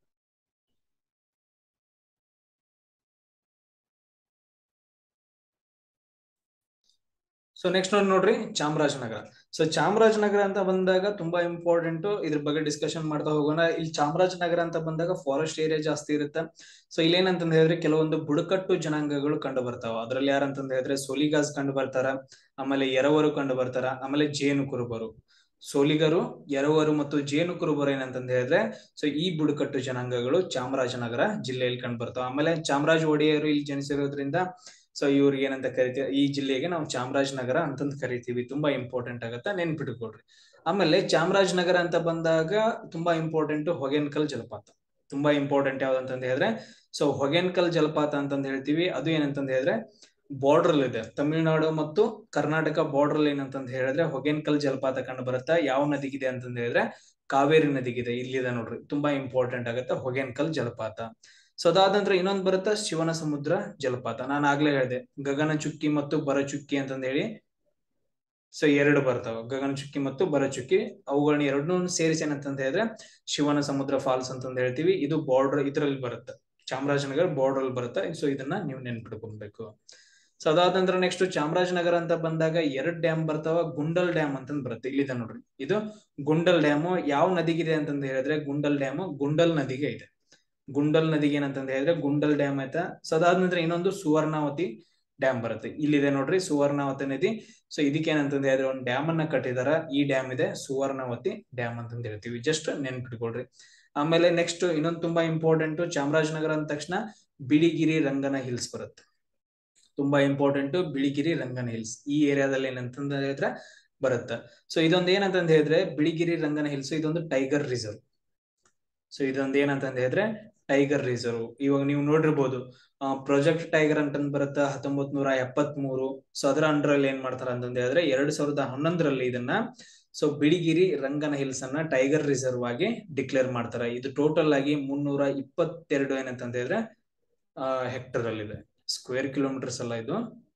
ಸೊ ನೆಕ್ಸ್ಟ್ ನೋಡಿ ನೋಡ್ರಿ ಚಾಮರಾಜನಗರ. ಸೊ ಚಾಮರಾಜನಗರ ಅಂತ ಬಂದಾಗ ತುಂಬಾ ಇಂಪಾರ್ಟೆಂಟ್. ಇದ್ರ ಬಗ್ಗೆ ಡಿಸ್ಕಷನ್ ಮಾಡ್ತಾ ಹೋಗೋಣ. ಇಲ್ಲಿ ಚಾಮರಾಜನಗರ ಅಂತ ಬಂದಾಗ ಫಾರೆಸ್ಟ್ ಏರಿಯಾ ಜಾಸ್ತಿ ಇರುತ್ತೆ. ಸೊ ಇಲ್ಲಿ ಏನಂತಂದ ಹೇಳಿದ್ರೆ ಕೆಲವೊಂದು ಬುಡಕಟ್ಟು ಜನಾಂಗಗಳು ಕಂಡು ಬರ್ತಾವ. ಅದ್ರಲ್ಲಿ ಯಾರಂತಂದ ಹೇಳಿದ್ರೆ ಸೋಲಿಗಾಸ್ ಕಂಡು ಬರ್ತಾರ, ಆಮೇಲೆ ಎರವರು ಕಂಡು ಬರ್ತಾರ, ಆಮೇಲೆ ಜೇನು ಕುರುಬರು. ಸೋಲಿಗರು, ಎರವರು ಮತ್ತು ಜೇನು ಕುರುಬರು ಏನಂತಂದ ಹೇಳಿದ್ರೆ ಸೊ ಈ ಬುಡಕಟ್ಟು ಜನಾಂಗಗಳು ಚಾಮರಾಜನಗರ ಜಿಲ್ಲೆಯಲ್ಲಿ ಕಂಡು ಬರ್ತಾವ. ಆಮೇಲೆ ಚಾಮರಾಜ ಒಡೆಯರು ಇಲ್ಲಿ ಜನಿಸಿರೋದ್ರಿಂದ ಸೊ ಇವ್ರಿಗೆ ಏನಂತ ಕರಿತೀವಿ, ಈ ಜಿಲ್ಲೆಗೆ ನಾವು ಚಾಮರಾಜನಗರ ಅಂತಂದು ಕರಿತೀವಿ. ತುಂಬಾ ಇಂಪಾರ್ಟೆಂಟ್ ಆಗತ್ತ, ನೆನ್ಪಿಟ್ಕೊಳ್ರಿ. ಆಮೇಲೆ ಚಾಮರಾಜನಗರ ಅಂತ ಬಂದಾಗ ತುಂಬಾ ಇಂಪಾರ್ಟೆಂಟ್ ಹೊಗೇನಕಲ್ ಜಲಪಾತ. ತುಂಬಾ ಇಂಪಾರ್ಟೆಂಟ್ ಯಾವ್ದಂತಂದ ಹೇಳಿದ್ರೆ, ಸೊ ಹೊಗೇನಕಲ್ ಜಲಪಾತ ಅಂತಂದ್ ಹೇಳ್ತೀವಿ. ಅದು ಏನಂತಂದ ಹೇಳಿದ್ರೆ ಬಾರ್ಡರ್ ಇದೆ, ತಮಿಳುನಾಡು ಮತ್ತು ಕರ್ನಾಟಕ ಬಾರ್ಡರ್ ಏನಂತಂದ ಹೇಳಿದ್ರೆ ಹೊಗೇನಕಲ್ ಜಲಪಾತ ಕಂಡು ಬರುತ್ತಾ. ಯಾವ ನದಿಗಿದೆ ಅಂತಂದ ಹೇಳಿದ್ರೆ ಕಾವೇರಿ ನದಿಗಿದೆ. ಇಲ್ಲಿದೆ ನೋಡ್ರಿ, ತುಂಬಾ ಇಂಪಾರ್ಟೆಂಟ್ ಆಗುತ್ತೆ ಹೊಗೇನಕಲ್ ಜಲಪಾತ. ಸೊ ಅದಾದ ನಂತರ ಇನ್ನೊಂದು ಬರುತ್ತಾ ಶಿವನ ಸಮುದ್ರ ಜಲಪಾತ. ನಾನು ಆಗ್ಲೇ ಹೇಳಿದೆ ಗಗನ ಚುಕ್ಕಿ ಮತ್ತು ಬರಚುಕ್ಕಿ ಅಂತಂದ ಹೇಳಿ. ಸೊ ಎರಡು ಬರ್ತಾವ, ಗಗನ ಚುಕ್ಕಿ ಮತ್ತು ಬರಚುಕ್ಕಿ. ಅವುಗಳನ್ನ ಎರಡನ್ನೂ ಸೇರಿಸಿ ಏನಂತಂದ ಹೇಳಿದ್ರೆ ಶಿವನ ಸಮುದ್ರ ಫಾಲ್ಸ್ ಅಂತಂದ ಹೇಳ್ತೀವಿ. ಇದು ಬಾರ್ಡರ್ ಇದ್ರಲ್ಲಿ ಬರುತ್ತೆ, ಚಾಮರಾಜನಗರ ಬಾರ್ಡರ್ ಅಲ್ಲಿ ಬರುತ್ತೆ. ಸೊ ಇದನ್ನ ನೀವು ನೆನ್ಪಿಟ್ಕೊಬೇಕು. ಸೊ ಅದಾದ ನಂತರ ನೆಕ್ಸ್ಟ್ ಚಾಮರಾಜನಗರ ಅಂತ ಬಂದಾಗ ಎರಡ್ ಡ್ಯಾಮ್ ಬರ್ತಾವ. ಗುಂಡಲ್ ಡ್ಯಾಮ್ ಅಂತಂದ್ ಬರುತ್ತೆ, ಇಲ್ಲಿದೆ ನೋಡ್ರಿ. ಇದು ಗುಂಡಲ್ ಡ್ಯಾಮ್ ಯಾವ ನದಿಗಿದೆ ಅಂತಂದ ಹೇಳಿದ್ರೆ ಗುಂಡಲ್ ಡ್ಯಾಮ್ ಗುಂಡಲ್ ನದಿಗೆ ಇದೆ. ಗುಂಡಲ್ ನದಿಗೆ ಏನಂತಂದ ಹೇಳಿದ್ರೆ ಗುಂಡಲ್ ಡ್ಯಾಮ್ ಆಯ್ತಾ. ಸೊ ಅದಾದ ನಂತರ ಇನ್ನೊಂದು ಸುವರ್ಣವತಿ ಡ್ಯಾಮ್ ಬರುತ್ತೆ, ಇಲ್ಲಿದೆ ನೋಡ್ರಿ ಸುವರ್ಣವತಿ ನದಿ. ಸೊ ಇದಕ್ಕೆ ಏನಂತಂದ ಹೇಳಿದ್ರೆ ಒಂದು ಡ್ಯಾಮ್ ಅನ್ನ ಕಟ್ಟಿದಾರ. ಈ ಡ್ಯಾಮ್ ಇದೆ ಸುವರ್ಣವತಿ ಡ್ಯಾಮ್ ಅಂತಂದ ಹೇಳ್ತೀವಿ. ಜಸ್ಟ್ ನೆನ್ಪಿಟ್ಕೊಳ್ರಿ. ಆಮೇಲೆ ನೆಕ್ಸ್ಟ್ ಇನ್ನೊಂದು ತುಂಬಾ ಇಂಪಾರ್ಟೆಂಟ್, ಚಾಮರಾಜನಗರ ಅಂದ ತಕ್ಷಣ ಬಿಳಿಗಿರಿ ರಂಗನ ಹಿಲ್ಸ್ ಬರುತ್ತೆ. ತುಂಬಾ ಇಂಪಾರ್ಟೆಂಟ್, ಬಿಳಿಗಿರಿ ರಂಗನ ಹಿಲ್ಸ್ ಈ ಏರಿಯಾದಲ್ಲಿ ಏನಂತಂದ ಹೇಳಿದ್ರೆ ಬರುತ್ತೆ. ಸೊ ಇದೊಂದು ಏನಂತಂದ ಹೇಳಿದ್ರೆ ಬಿಳಿಗಿರಿ ರಂಗನ ಹಿಲ್ಸ್ ಇದೊಂದು ಟೈಗರ್ ರಿಸರ್ವ್. ಸೊ ಇದೊಂದು ಏನಂತಂದ ಹೇಳಿದ್ರೆ ಟೈಗರ್ ರಿಸರ್ವ್. ಇವಾಗ ನೀವು ನೋಡಿರ್ಬೋದು ಪ್ರಾಜೆಕ್ಟ್ ಟೈಗರ್ ಅಂತಂದ್ ಬರುತ್ತಾ ಹತ್ತೊಂಬತ್ ನೂರ ಎಪ್ಪತ್ ಮೂರು. ಸೊ ಅದರ ಅಂಡರ್ ಅಲ್ಲಿ ಏನ್ ಮಾಡ್ತಾರ ಅಂತಂದ ಹೇಳಿದ್ರೆ ಎರಡ್ ಸಾವಿರದ ಹನ್ನೊಂದರಲ್ಲಿ ಇದನ್ನ ಸೊ ಬಿಳಿಗಿರಿ ರಂಗನ ಹಿಲ್ಸ್ ಅನ್ನ ಟೈಗರ್ ರಿಸರ್ವ್ ಆಗಿ ಡಿಕ್ಲೇರ್ ಮಾಡ್ತಾರೆ. ಇದು ಟೋಟಲ್ ಆಗಿ ಮುನ್ನೂರ ಇಪ್ಪತ್ತೆರಡು ಏನಂತಂದ ಹೇಳಿದ್ರೆ ಆ ಹೆಕ್ಟರ್ ಅಲ್ಲಿ ಇದೆ, ಸ್ಕ್ವೇರ್ ಕಿಲೋಮೀಟರ್ಸ್ ಅಲ್ಲ ಇದು.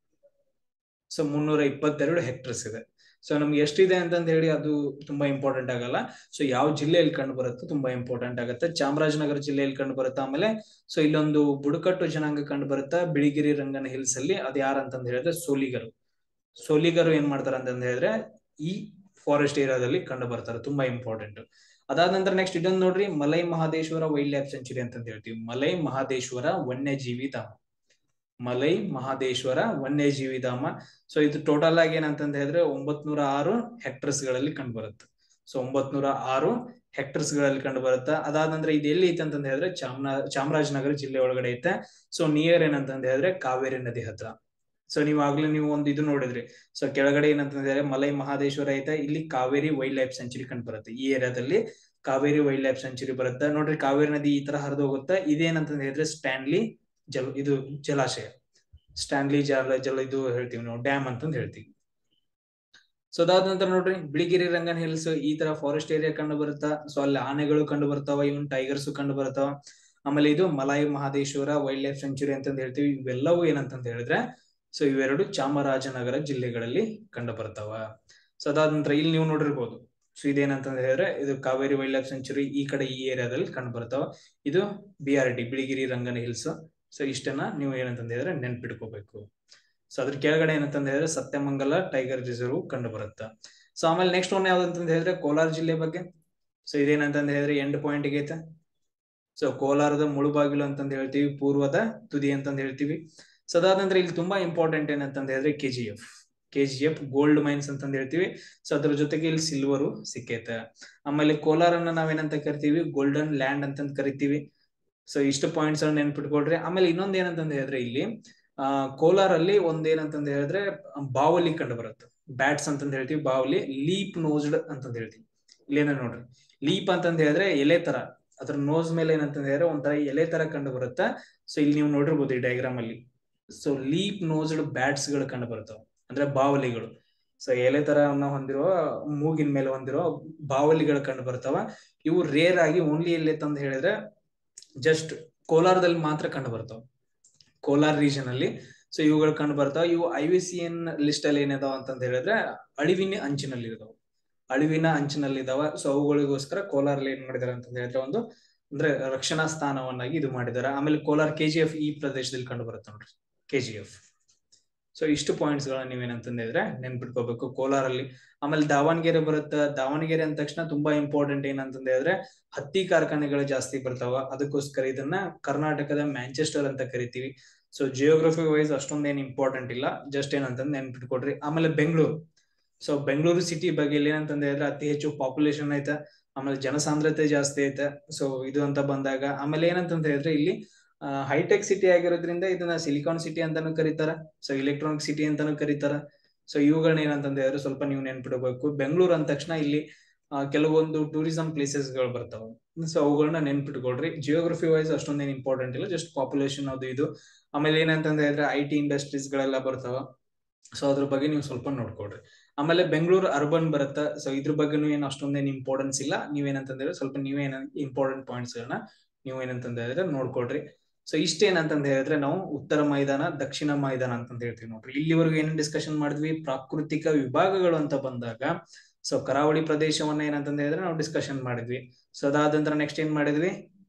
ಸೊ ಮುನ್ನೂರ ಇಪ್ಪತ್ತೆರಡು ಹೆಕ್ಟರ್ಸ್ ಇದೆ. ಸೊ ನಮ್ಗೆ ಎಷ್ಟಿದೆ ಅಂತಂದ ಹೇಳಿ ಅದು ತುಂಬಾ ಇಂಪಾರ್ಟೆಂಟ್ ಆಗಲ್ಲ. ಸೊ ಯಾವ ಜಿಲ್ಲೆಯಲ್ಲಿ ಕಂಡು ಬರುತ್ತೆ ತುಂಬಾ ಇಂಪಾರ್ಟೆಂಟ್ ಆಗುತ್ತೆ. ಚಾಮರಾಜನಗರ ಜಿಲ್ಲೆಯಲ್ಲಿ ಕಂಡು ಬರುತ್ತೆ. ಆಮೇಲೆ ಸೊ ಇಲ್ಲೊಂದು ಬುಡಕಟ್ಟು ಜನಾಂಗ ಕಂಡು ಬರುತ್ತಾ ಬಿಳಿಗಿರಿ ರಂಗನ ಹಿಲ್ಸ್ ಅಲ್ಲಿ. ಅದು ಯಾರಂತಂದ ಹೇಳಿದ್ರೆ ಸೋಲಿಗರು. ಸೋಲಿಗರು ಏನ್ ಮಾಡ್ತಾರ ಅಂತಂದ ಹೇಳಿದ್ರೆ ಈ ಫಾರೆಸ್ಟ್ ಏರಿಯಾದಲ್ಲಿ ಕಂಡು ಬರ್ತಾರೆ. ತುಂಬಾ ಇಂಪಾರ್ಟೆಂಟ್. ಅದಾದ ನಂತರ ನೆಕ್ಸ್ಟ್ ಇದೊಂದು ನೋಡ್ರಿ, Malai Mahadeshwara wildlife sanctuary ಅಂತಂದ ಹೇಳ್ತೀವಿ. ಮಲೈ ಮಹದೇಶ್ವರ ವನ್ಯಜೀವಿ ಧಾಮ. ಮಲೈ ಮಹದೇಶ್ವರ ವನ್ಯಜೀವಿ ಧಾಮ. ಸೊ ಇದು ಟೋಟಲ್ ಆಗಿ ಏನಂತಂದ ಹೇಳಿದ್ರೆ ಒಂಬತ್ ನೂರ ಆರು ಹೆಕ್ಟರ್ಸ್ ಗಳಲ್ಲಿ ಕಂಡು ಬರುತ್ತೆ. ಸೊ ಒಂಬತ್ ನೂರ ಆರು ಹೆಕ್ಟರ್ಸ್ ಗಳಲ್ಲಿ ಕಂಡು ಬರುತ್ತೆ. ಅದಾದ ನಂತರ ಇದು ಎಲ್ಲಿ ಐತೆ ಅಂತಂದ ಹೇಳಿದ್ರೆ ಚಾಮರಾ ಚಾಮರಾಜನಗರ ಜಿಲ್ಲೆ ಒಳಗಡೆ ಐತೆ. ಸೊ ನಿಯರ್ ಏನಂತಂದ ಹೇಳಿದ್ರೆ ಕಾವೇರಿ ನದಿ ಹತ್ರ. ಸೊ ನೀವು ಆಗ್ಲೇ ನೀವು ಒಂದು ಇದು ನೋಡಿದ್ರಿ. ಸೊ ಕೆಳಗಡೆ ಏನಂತಂದ ಹೇಳಿದ್ರೆ ಮಲೈ ಮಹದೇಶ್ವರ ಐತೆ, ಇಲ್ಲಿ ಕಾವೇರಿ ವೈಲ್ಡ್ ಲೈಫ್ ಸೆಂಚುರಿ ಕಂಡು ಬರುತ್ತೆ. ಈ ಏರಿಯಾದಲ್ಲಿ ಕಾವೇರಿ ವೈಲ್ಡ್ ಲೈಫ್ ಸೆಂಚುರಿ ಬರುತ್ತೆ ನೋಡ್ರಿ. ಕಾವೇರಿ ನದಿ ಈ ತರ ಹರಿದು ಹೋಗುತ್ತೆ. ಇದೇನಂತಂದ ಹೇಳಿದ್ರೆ ಸ್ಟ್ಯಾನ್ಲಿ ಜಲ ಇದು ಜಲಾಶಯ. ಸ್ಟ್ಯಾನ್ಲಿ ಜಲ ಜಲ ಇದು ಹೇಳ್ತೀವಿ ನಾವು ಡ್ಯಾಮ್ ಅಂತಂದ್ ಹೇಳ್ತೀವಿ. ಸೊ ಅದಾದ ನಂತರ ನೋಡ್ರಿ ಬಿಳಿಗಿರಿ ರಂಗನ ಹಿಲ್ಸ್ ಈ ತರ ಫಾರೆಸ್ಟ್ ಏರಿಯಾ ಕಂಡು ಬರುತ್ತಾ. ಸೊ ಅಲ್ಲಿ ಆನೆಗಳು ಕಂಡು ಬರ್ತಾವ, ಇವನ್ ಟೈಗರ್ಸ್ ಕಂಡು ಬರ್ತಾವ. ಆಮೇಲೆ ಇದು Malai Mahadeshwara wildlife sanctuary ಅಂತಂದ್ ಹೇಳ್ತೀವಿ. ಇವೆಲ್ಲವೂ ಏನಂತಂದ ಹೇಳಿದ್ರೆ ಸೊ ಇವೆರಡು ಚಾಮರಾಜನಗರ ಜಿಲ್ಲೆಗಳಲ್ಲಿ ಕಂಡು ಬರ್ತಾವ. ಸೊ ಅದಾದ ನಂತರ ಇಲ್ಲಿ ನೀವು ನೋಡಿರ್ಬೋದು. ಸೊ ಇದೇನಂತಂದ ಹೇಳಿದ್ರೆ ಇದು ಕಾವೇರಿ ವೈಲ್ಡ್ ಲೈಫ್ ಸೆಂಚುರಿ ಈ ಕಡೆ ಈ ಏರಿಯಾದಲ್ಲಿ ಕಂಡು ಬರ್ತಾವ. ಇದು B R D Biligiri Rangana hills. So ಇಷ್ಟನ್ನ ನೀವು ಏನಂತಂದ ಹೇಳಿದ್ರೆ ನೆನ್ಪಿಟ್ಕೋಬೇಕು. ಸೊ ಅದ್ರ ಕೆಳಗಡೆ ಏನಂತಂದ ಹೇಳಿದ್ರೆ ಸತ್ಯಮಂಗಲ ಟೈಗರ್ ರಿಸರ್ವ್ ಕಂಡು ಬರುತ್ತೆ. ಸೊ ಆಮೇಲೆ ನೆಕ್ಸ್ಟ್ ಒನ್ ಯಾವ್ದಂತಂದ ಹೇಳಿದ್ರೆ ಕೋಲಾರ ಜಿಲ್ಲೆ ಬಗ್ಗೆ. ಸೊ ಇದೇನಂತಂದ ಹೇಳಿದ್ರೆ ಎಂಡ್ ಪಾಯಿಂಟ್ ಗೈತೆ. ಸೊ ಕೋಲಾರದ ಮುಳುಬಾಗಿಲು ಅಂತಂದ ಹೇಳ್ತೀವಿ, ಪೂರ್ವದ ತುದಿ ಅಂತಂದ ಹೇಳ್ತೀವಿ. ಸೊ ಅದಾದ ನಂತರ ಇಲ್ಲಿ ತುಂಬಾ ಇಂಪಾರ್ಟೆಂಟ್ ಏನಂತಂದ ಹೇಳಿದ್ರೆ K G F K G F gold mines ಅಂತಂದ ಹೇಳ್ತೀವಿ. ಸೊ ಅದ್ರ ಜೊತೆಗೆ ಇಲ್ಲಿ ಸಿಲ್ವರು ಸಿಕ್ಕೈತೆ. ಆಮೇಲೆ ಕೋಲಾರನ್ನ ನಾವೇನಂತ ಕರಿತೀವಿ, ಗೋಲ್ಡನ್ ಲ್ಯಾಂಡ್ ಅಂತಂದ್ ಕರಿತೀವಿ. ಸೊ ಇಷ್ಟು ಪಾಯಿಂಟ್ಸ್ ಅನ್ನ ನೆನ್ಪಿಟ್ಕೊಳ್ರಿ. ಆಮೇಲೆ ಇನ್ನೊಂದ್ ಏನಂತಂದ ಹೇಳಿದ್ರೆ ಇಲ್ಲಿ ಆ ಕೋಲಾರಲ್ಲಿ ಒಂದ್ ಏನಂತಂದ ಹೇಳಿದ್ರೆ ಬಾವಲಿ ಕಂಡು ಬರುತ್ತೆ. ಬ್ಯಾಟ್ಸ್ ಅಂತಂದ ಹೇಳ್ತೀವಿ, ಬಾವಲಿ. ಲೀಪ್ ನೋಸ್ಡ್ ಅಂತಂದ ಹೇಳ್ತೀವಿ. ಇಲ್ಲೇನ ನೋಡ್ರಿ, ಲೀಪ್ ಅಂತಂದ ಹೇಳಿದ್ರೆ ಎಲೆ ತರ, ಅದ್ರ ನೋಸ್ ಮೇಲೆ ಏನಂತಂದ ಹೇಳಿದ್ರೆ ಒಂಥರ ಎಲೆ ತರ ಕಂಡು ಬರುತ್ತೆ. ಸೊ ಇಲ್ಲಿ ನೀವು ನೋಡಿರ್ಬೋದು ಈ ಡಯಾಗ್ರಾಮ್ ಅಲ್ಲಿ. ಸೊ ಲೀಪ್ ನೋಸ್ಡ್ ಬ್ಯಾಟ್ಸ್ ಗಳು ಕಂಡು ಬರ್ತಾವ, ಅಂದ್ರೆ ಬಾವಲಿಗಳು. ಸೊ ಎಲೆ ತರ ಹೊಂದಿರುವ ಮೂಗಿನ ಮೇಲೆ ಹೊಂದಿರುವ ಬಾವಲಿಗಳು ಕಂಡು ಬರ್ತಾವ. ಇವು ರೇರ್ ಆಗಿ ಓನ್ಲಿ ಎಲ್ಲಿ ತಂದು ಹೇಳಿದ್ರೆ ಜಸ್ಟ್ ಕೋಲಾರದಲ್ಲಿ ಮಾತ್ರ ಕಂಡು ಬರ್ತಾವ, ಕೋಲಾರ ರೀಜನ್ ಅಲ್ಲಿ. ಸೊ ಇವುಗಳು ಕಂಡು ಬರ್ತಾವ. ಇವು I V C N list ಅಲ್ಲಿ ಏನಿದಾವ ಅಂತಂದ ಹೇಳಿದ್ರೆ ಅಳಿವಿನ ಅಂಚಿನಲ್ಲಿ ಇದಾವ, ಅಳಿವಿನ ಅಂಚಿನಲ್ಲಿ ಇದಾವ. ಸೊ ಅವುಗಳಿಗೋಸ್ಕರ ಕೋಲಾರಲ್ಲಿ ಏನ್ ಮಾಡಿದಾರೆ ಅಂತಂದ ಹೇಳಿದ್ರೆ ಒಂದು ಅಂದ್ರೆ ರಕ್ಷಣಾ ಸ್ಥಾನವನ್ನಾಗಿ ಇದು ಮಾಡಿದಾರೆ. ಆಮೇಲೆ ಕೋಲಾರ ಕೆ ಜಿ ಎಫ್ ಈ ಪ್ರದೇಶದಲ್ಲಿ ಕಂಡು ಬರುತ್ತೆ ನೋಡ್ರಿ, ಕೆ ಜಿ ಎಫ್. ಸೊ ಇಷ್ಟು ಪಾಯಿಂಟ್ಸ್ ಗಳನ್ನ ನೀವೇನಂತಂದ ಹೇಳಿದ್ರೆ ನೆನ್ಪಿಟ್ಕೋಬೇಕು ಕೋಲಾರಲ್ಲಿ. ಆಮೇಲೆ ದಾವಣಗೆರೆ ಬರುತ್ತೆ. ದಾವಣಗೆರೆ ಅಂದ ತಕ್ಷಣ ತುಂಬಾ ಇಂಪಾರ್ಟೆಂಟ್ ಏನಂತಂದ ಹೇಳಿದ್ರೆ ಹತ್ತಿ ಕಾರ್ಖಾನೆಗಳು ಜಾಸ್ತಿ ಬರ್ತಾವ. ಅದಕ್ಕೋಸ್ಕರ ಇದನ್ನ ಕರ್ನಾಟಕದ ಮ್ಯಾಂಚೆಸ್ಟರ್ ಅಂತ ಕರಿತೀವಿ. ಸೊ ಜಿಯೋಗ್ರಫಿ ವೈಸ್ ಅಷ್ಟೊಂದೇನ್ ಇಂಪಾರ್ಟೆಂಟ್ ಇಲ್ಲ, ಜಸ್ಟ್ ಏನಂತಂದ್ ನೆನ್ಪಿಟ್ಕೊಡ್ರಿ. ಆಮೇಲೆ ಬೆಂಗಳೂರು. ಸೊ ಬೆಂಗಳೂರು ಸಿಟಿ ಬಗ್ಗೆ ಇಲ್ಲಿ ಏನಂತಂದ ಹೇಳಿದ್ರೆ ಅತಿ ಹೆಚ್ಚು ಪಾಪ್ಯುಲೇಷನ್ ಐತೆ, ಆಮೇಲೆ ಜನಸಾಂದ್ರತೆ ಜಾಸ್ತಿ ಐತೆ. ಸೊ ಇದು ಅಂತ ಬಂದಾಗ ಆಮೇಲೆ ಏನಂತಂದ ಹೇಳಿದ್ರೆ ಇಲ್ಲಿ ಹೈಟೆಕ್ ಸಿಟಿ ಆಗಿರೋದ್ರಿಂದ ಇದನ್ನ ಸಿಲಿಕಾನ್ ಸಿಟಿ ಅಂತಾನು ಕರೀತಾರ, ಸೊ ಇಲೆಕ್ಟ್ರಾನಿಕ್ ಸಿಟಿ ಅಂತಾನು ಕರೀತಾರ. ಸೊ ಇವುಗಳನ್ನ ಏನಂತಂದ ಹೇಳಿದ್ರೆ ಸ್ವಲ್ಪ ನೀವು ನೆನ್ಪಿಡಬೇಕು. ಬೆಂಗಳೂರು ಅಂದ ತಕ್ಷಣ ಇಲ್ಲಿ ಆ, ಕೆಲವೊಂದು ಟೂರಿಸಂ ಪ್ಲೇಸಸ್ ಗಳು ಬರ್ತಾವ, ಸೊ ಅವುಗಳನ್ನ ನೆನ್ಪಿಟ್ಕೊಳ್ರಿ. ಜಿಯೋಗ್ರಫಿ ವೈಸ್ ಅಷ್ಟೊಂದೇನು ಇಂಪಾರ್ಟೆಂಟ್ ಇಲ್ಲ, ಜಸ್ಟ್ ಪಾಪ್ಯುಲೇಷನ್ ಅದು ಇದು. ಆಮೇಲೆ ಏನಂತಂದ ಹೇಳಿದ್ರೆ ಐ ಟಿ ಇಂಡಸ್ಟ್ರೀಸ್ ಗಳೆಲ್ಲ ಬರ್ತಾವ, ಸೊ ಅದ್ರ ಬಗ್ಗೆ ನೀವು ಸ್ವಲ್ಪ ನೋಡ್ಕೊಳ್ರಿ. ಆಮೇಲೆ ಬೆಂಗಳೂರು ಅರ್ಬನ್ ಬರುತ್ತಾ, ಸೊ ಇದ್ರ ಬಗ್ಗೆನೂ ಏನು ಅಷ್ಟೊಂದೇನು ಇಂಪಾರ್ಟೆನ್ಸ್ ಇಲ್ಲ. ನೀವೇನಂತಂದ್ರೆ ಸ್ವಲ್ಪ ನೀವೇನ ಇಂಪಾರ್ಟೆಂಟ್ ಪಾಯಿಂಟ್ಸ್ ಗಳನ್ನ ನೀವು ಏನಂತಂದ ಹೇಳಿದ್ರೆ ನೋಡ್ಕೊಳ್ರಿ. ಸೊ ಇಷ್ಟೇನಂತಂದ ಹೇಳಿದ್ರೆ ನಾವು ಉತ್ತರ ಮೈದಾನ, ದಕ್ಷಿಣ ಮೈದಾನ ಅಂತಂದ ಹೇಳ್ತೀವಿ ನೋಡ್ರಿ. ಇಲ್ಲಿವರೆಗೂ ಏನೇನ್ ಡಿಸ್ಕಷನ್ ಮಾಡಿದ್ವಿ, ಪ್ರಾಕೃತಿಕ ವಿಭಾಗಗಳು ಅಂತ ಬಂದಾಗ ಸೊ ಕರಾವಳಿ ಪ್ರದೇಶವನ್ನ ಏನಂತಂದ ಹೇಳಿದ್ರೆ ನಾವು ಡಿಸ್ಕಷನ್ ಮಾಡಿದ್ವಿ. ಸೊ ಅದಾದ ನಂತರ ನೆಕ್ಸ್ಟ್ ಏನ್ ಮಾಡಿದ್ವಿ,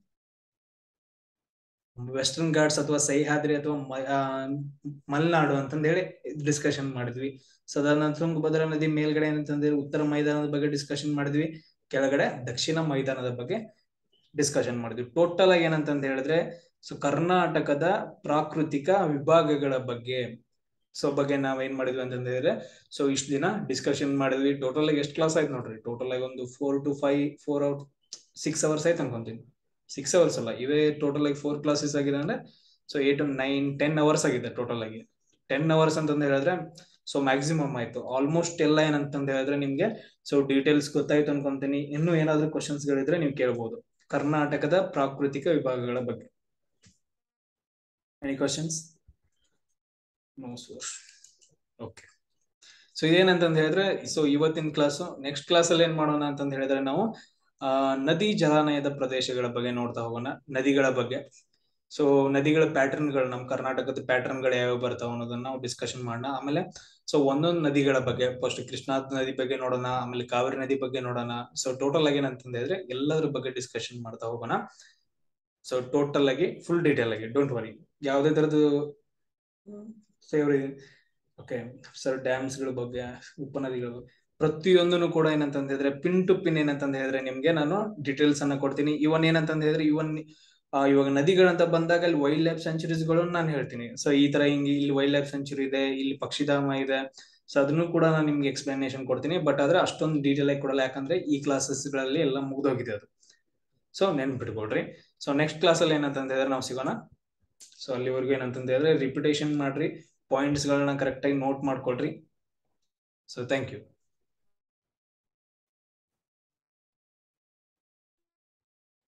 ವೆಸ್ಟರ್ನ್ ಘಾಟ್ಸ್ ಅಥವಾ ಸಹ್ಯಾದ್ರಿ ಅಥವಾ ಮಲೆನಾಡು ಅಂತಂದ ಹೇಳಿ ಡಿಸ್ಕಷನ್ ಮಾಡಿದ್ವಿ. ಸೊ ಅದಾದ ನಂತರ ತುಂಗಭದ್ರಾ ನದಿ ಮೇಲ್ಗಡೆ ಏನಂತಂದ್ರೆ ಉತ್ತರ ಮೈದಾನದ ಬಗ್ಗೆ ಡಿಸ್ಕಷನ್ ಮಾಡಿದ್ವಿ, ಕೆಳಗಡೆ ದಕ್ಷಿಣ ಮೈದಾನದ ಬಗ್ಗೆ ಡಿಸ್ಕಷನ್ ಮಾಡಿದ್ವಿ. ಟೋಟಲ್ ಆಗಿ ಏನಂತಂದ ಹೇಳಿದ್ರೆ ಸೊ ಕರ್ನಾಟಕದ ಪ್ರಾಕೃತಿಕ ವಿಭಾಗಗಳ ಬಗ್ಗೆ ಸೊ ಬಗ್ಗೆ ನಾವ್ ಏನ್ ಮಾಡಿದ್ವಿ ಅಂತಂದ ಹೇಳಿದ್ರೆ ಸೊ ಇಷ್ಟ ದಿನ ಡಿಸ್ಕಷನ್ ಮಾಡಿದ್ವಿ. ಟೋಟಲ್ ಆಗಿ ಎಷ್ಟು ಕ್ಲಾಸ್ ಆಯ್ತು ನೋಡ್ರಿ, ಟೋಟಲ್ ಆಗಿ ಒಂದು four two five four out six hours ಆಯ್ತು ಅನ್ಕೊಂತೀನಿ. ಸಿಕ್ಸ್ ಅವರ್ಸ್ ಅಲ್ಲ, ಇವೇ ಟೋಟಲ್ ಆಗಿ ಫೋರ್ ಕ್ಲಾಸಸ್ ಆಗಿದೆ ಅಂದ್ರೆ so eight nine ten hours ಆಗಿದೆ ಟೋಟಲ್ ಆಗಿ. ಟೆನ್ ಅವರ್ಸ್ ಅಂತಂದ ಹೇಳಿದ್ರೆ ಸೊ ಮ್ಯಾಕ್ಸಿಮಮ್ ಆಯ್ತು. ಆಲ್ಮೋಸ್ಟ್ ಎಲ್ಲ ಏನಂತಂದ ಹೇಳಿದ್ರೆ ನಿಮ್ಗೆ ಸೊ ಡೀಟೇಲ್ಸ್ ಗೊತ್ತಾಯ್ತು ಅನ್ಕೊಂತೀನಿ. ಇನ್ನೂ ಏನಾದ್ರು ಕ್ವಶನ್ಸ್ ಗಳಿದ್ರೆ ನೀವು ಕೇಳಬಹುದು ಕರ್ನಾಟಕದ ಪ್ರಾಕೃತಿಕ ವಿಭಾಗಗಳ ಬಗ್ಗೆ. Any questions? No sir. Okay, so ಇದೇನಂತಂದ ಹೇಳಿದ್ರೆ ಸೊ ಇವತ್ತಿನ ಕ್ಲಾಸು. ನೆಕ್ಸ್ಟ್ ಕ್ಲಾಸ್ ಅಲ್ಲಿ ಏನ್ ಮಾಡೋಣ ಅಂತಂದ ಹೇಳಿದ್ರೆ ನಾವು ಆ ನದಿ ಜಲಾನಯದ ಪ್ರದೇಶಗಳ ಬಗ್ಗೆ ನೋಡ್ತಾ ಹೋಗೋಣ, ನದಿಗಳ ಬಗ್ಗೆ. ಸೊ ನದಿಗಳ ಪ್ಯಾಟರ್ನ್ ಗಳು, ನಮ್ಮ ಕರ್ನಾಟಕದ ಪ್ಯಾಟರ್ನ್ ಗಳು ಯಾವ್ಯಾವ ಬರ್ತಾವ ಅನ್ನೋದನ್ನ ನಾವು ಡಿಸ್ಕಷನ್ ಮಾಡೋಣ. ಆಮೇಲೆ ಸೊ ಒಂದೊಂದು ನದಿಗಳ ಬಗ್ಗೆ, ಫಸ್ಟ್ ಕೃಷ್ಣಾ ನದಿ ಬಗ್ಗೆ ನೋಡೋಣ, ಆಮೇಲೆ ಕಾವೇರಿ ನದಿ ಬಗ್ಗೆ ನೋಡೋಣ. ಸೊ ಟೋಟಲ್ ಆಗಿ ಏನಂತಂದ ಹೇಳಿದ್ರೆ ಎಲ್ಲದ್ರ ಬಗ್ಗೆ ಡಿಸ್ಕಷನ್ ಮಾಡ್ತಾ ಹೋಗೋಣ. ಸೊ ಟೋಟಲ್ ಆಗಿ ಫುಲ್ ಡೀಟೇಲ್ ಆಗಿ, ಡೋಂಟ್ ವರಿ, ಯಾವುದೇ ತರದ್ದು ಫೇವ್ರೇಟ್. ಓಕೆ ಸರ್, ಡ್ಯಾಮ್ಸ್ ಗಳ ಬಗ್ಗೆ, ಉಪನದಿಗಳ ಬಗ್ಗೆ ಪ್ರತಿಯೊಂದನ್ನು ಕೂಡ ಏನಂತಂದ ಹೇಳಿದ್ರೆ ಪಿನ್ ಟು ಪಿನ್ ಏನಂತಂದ ಹೇಳಿದ್ರೆ ನಿಮ್ಗೆ ನಾನು ಡೀಟೇಲ್ಸ್ ಅನ್ನ ಕೊಡ್ತೀನಿ. ಇವನ್ ಏನಂತಂದ ಹೇಳಿದ್ರೆ ಇವನ್ ಇವಾಗ ನದಿಗಳಂತ ಬಂದಾಗ ಅಲ್ಲಿ ವೈಲ್ಡ್ ಲೈಫ್ ಸೆಂಚುರೀಸ್ ಗಳನ್ನು ನಾನು ಹೇಳ್ತೀನಿ. ಸೊ ಈ ತರ ಹಿಂಗೆ ಇಲ್ಲಿ ವೈಲ್ಡ್ ಲೈಫ್ ಸೆಂಚುರಿ ಇದೆ, ಇಲ್ಲಿ ಪಕ್ಷಿಧಾಮ ಇದೆ, ಸೊ ಅದನ್ನು ಕೂಡ ನಾನು ನಿಮ್ಗೆ ಎಕ್ಸ್ಪ್ಲನೇಷನ್ ಕೊಡ್ತೀನಿ. ಬಟ್ ಆದ್ರೆ ಅಷ್ಟೊಂದು ಡೀಟೇಲ್ ಆಗಿ ಕೊಡಲ್ಲ, ಯಾಕಂದ್ರೆ ಈ ಕ್ಲಾಸಸ್ ಗಳಲ್ಲಿ ಎಲ್ಲ ಮುಗ್ದೋಗಿದೆ ಅದು. ಸೊ ನೆನ್ಪಿಟ್ಕೊಳ್ರಿ. ಸೊ ನೆಕ್ಸ್ಟ್ ಕ್ಲಾಸ್ ಅಲ್ಲಿ ಏನಂತಂದ ಹೇಳಿದ್ರೆ ನಾವು ಸಿಗೋಣ. ಸೊ ಅಲ್ಲಿವರೆಗೂ ಏನಂತಂದ ಹೇಳಿದ್ರೆ ರಿಪಿಟೇಷನ್ ಮಾಡ್ರಿ, ಪಾಯಿಂಟ್ಸ್ ಗಳನ್ನ ಕರೆಕ್ಟ್ ಆಗಿ ನೋಟ್ ಮಾಡ್ಕೊಳ್ರಿ. So thank you.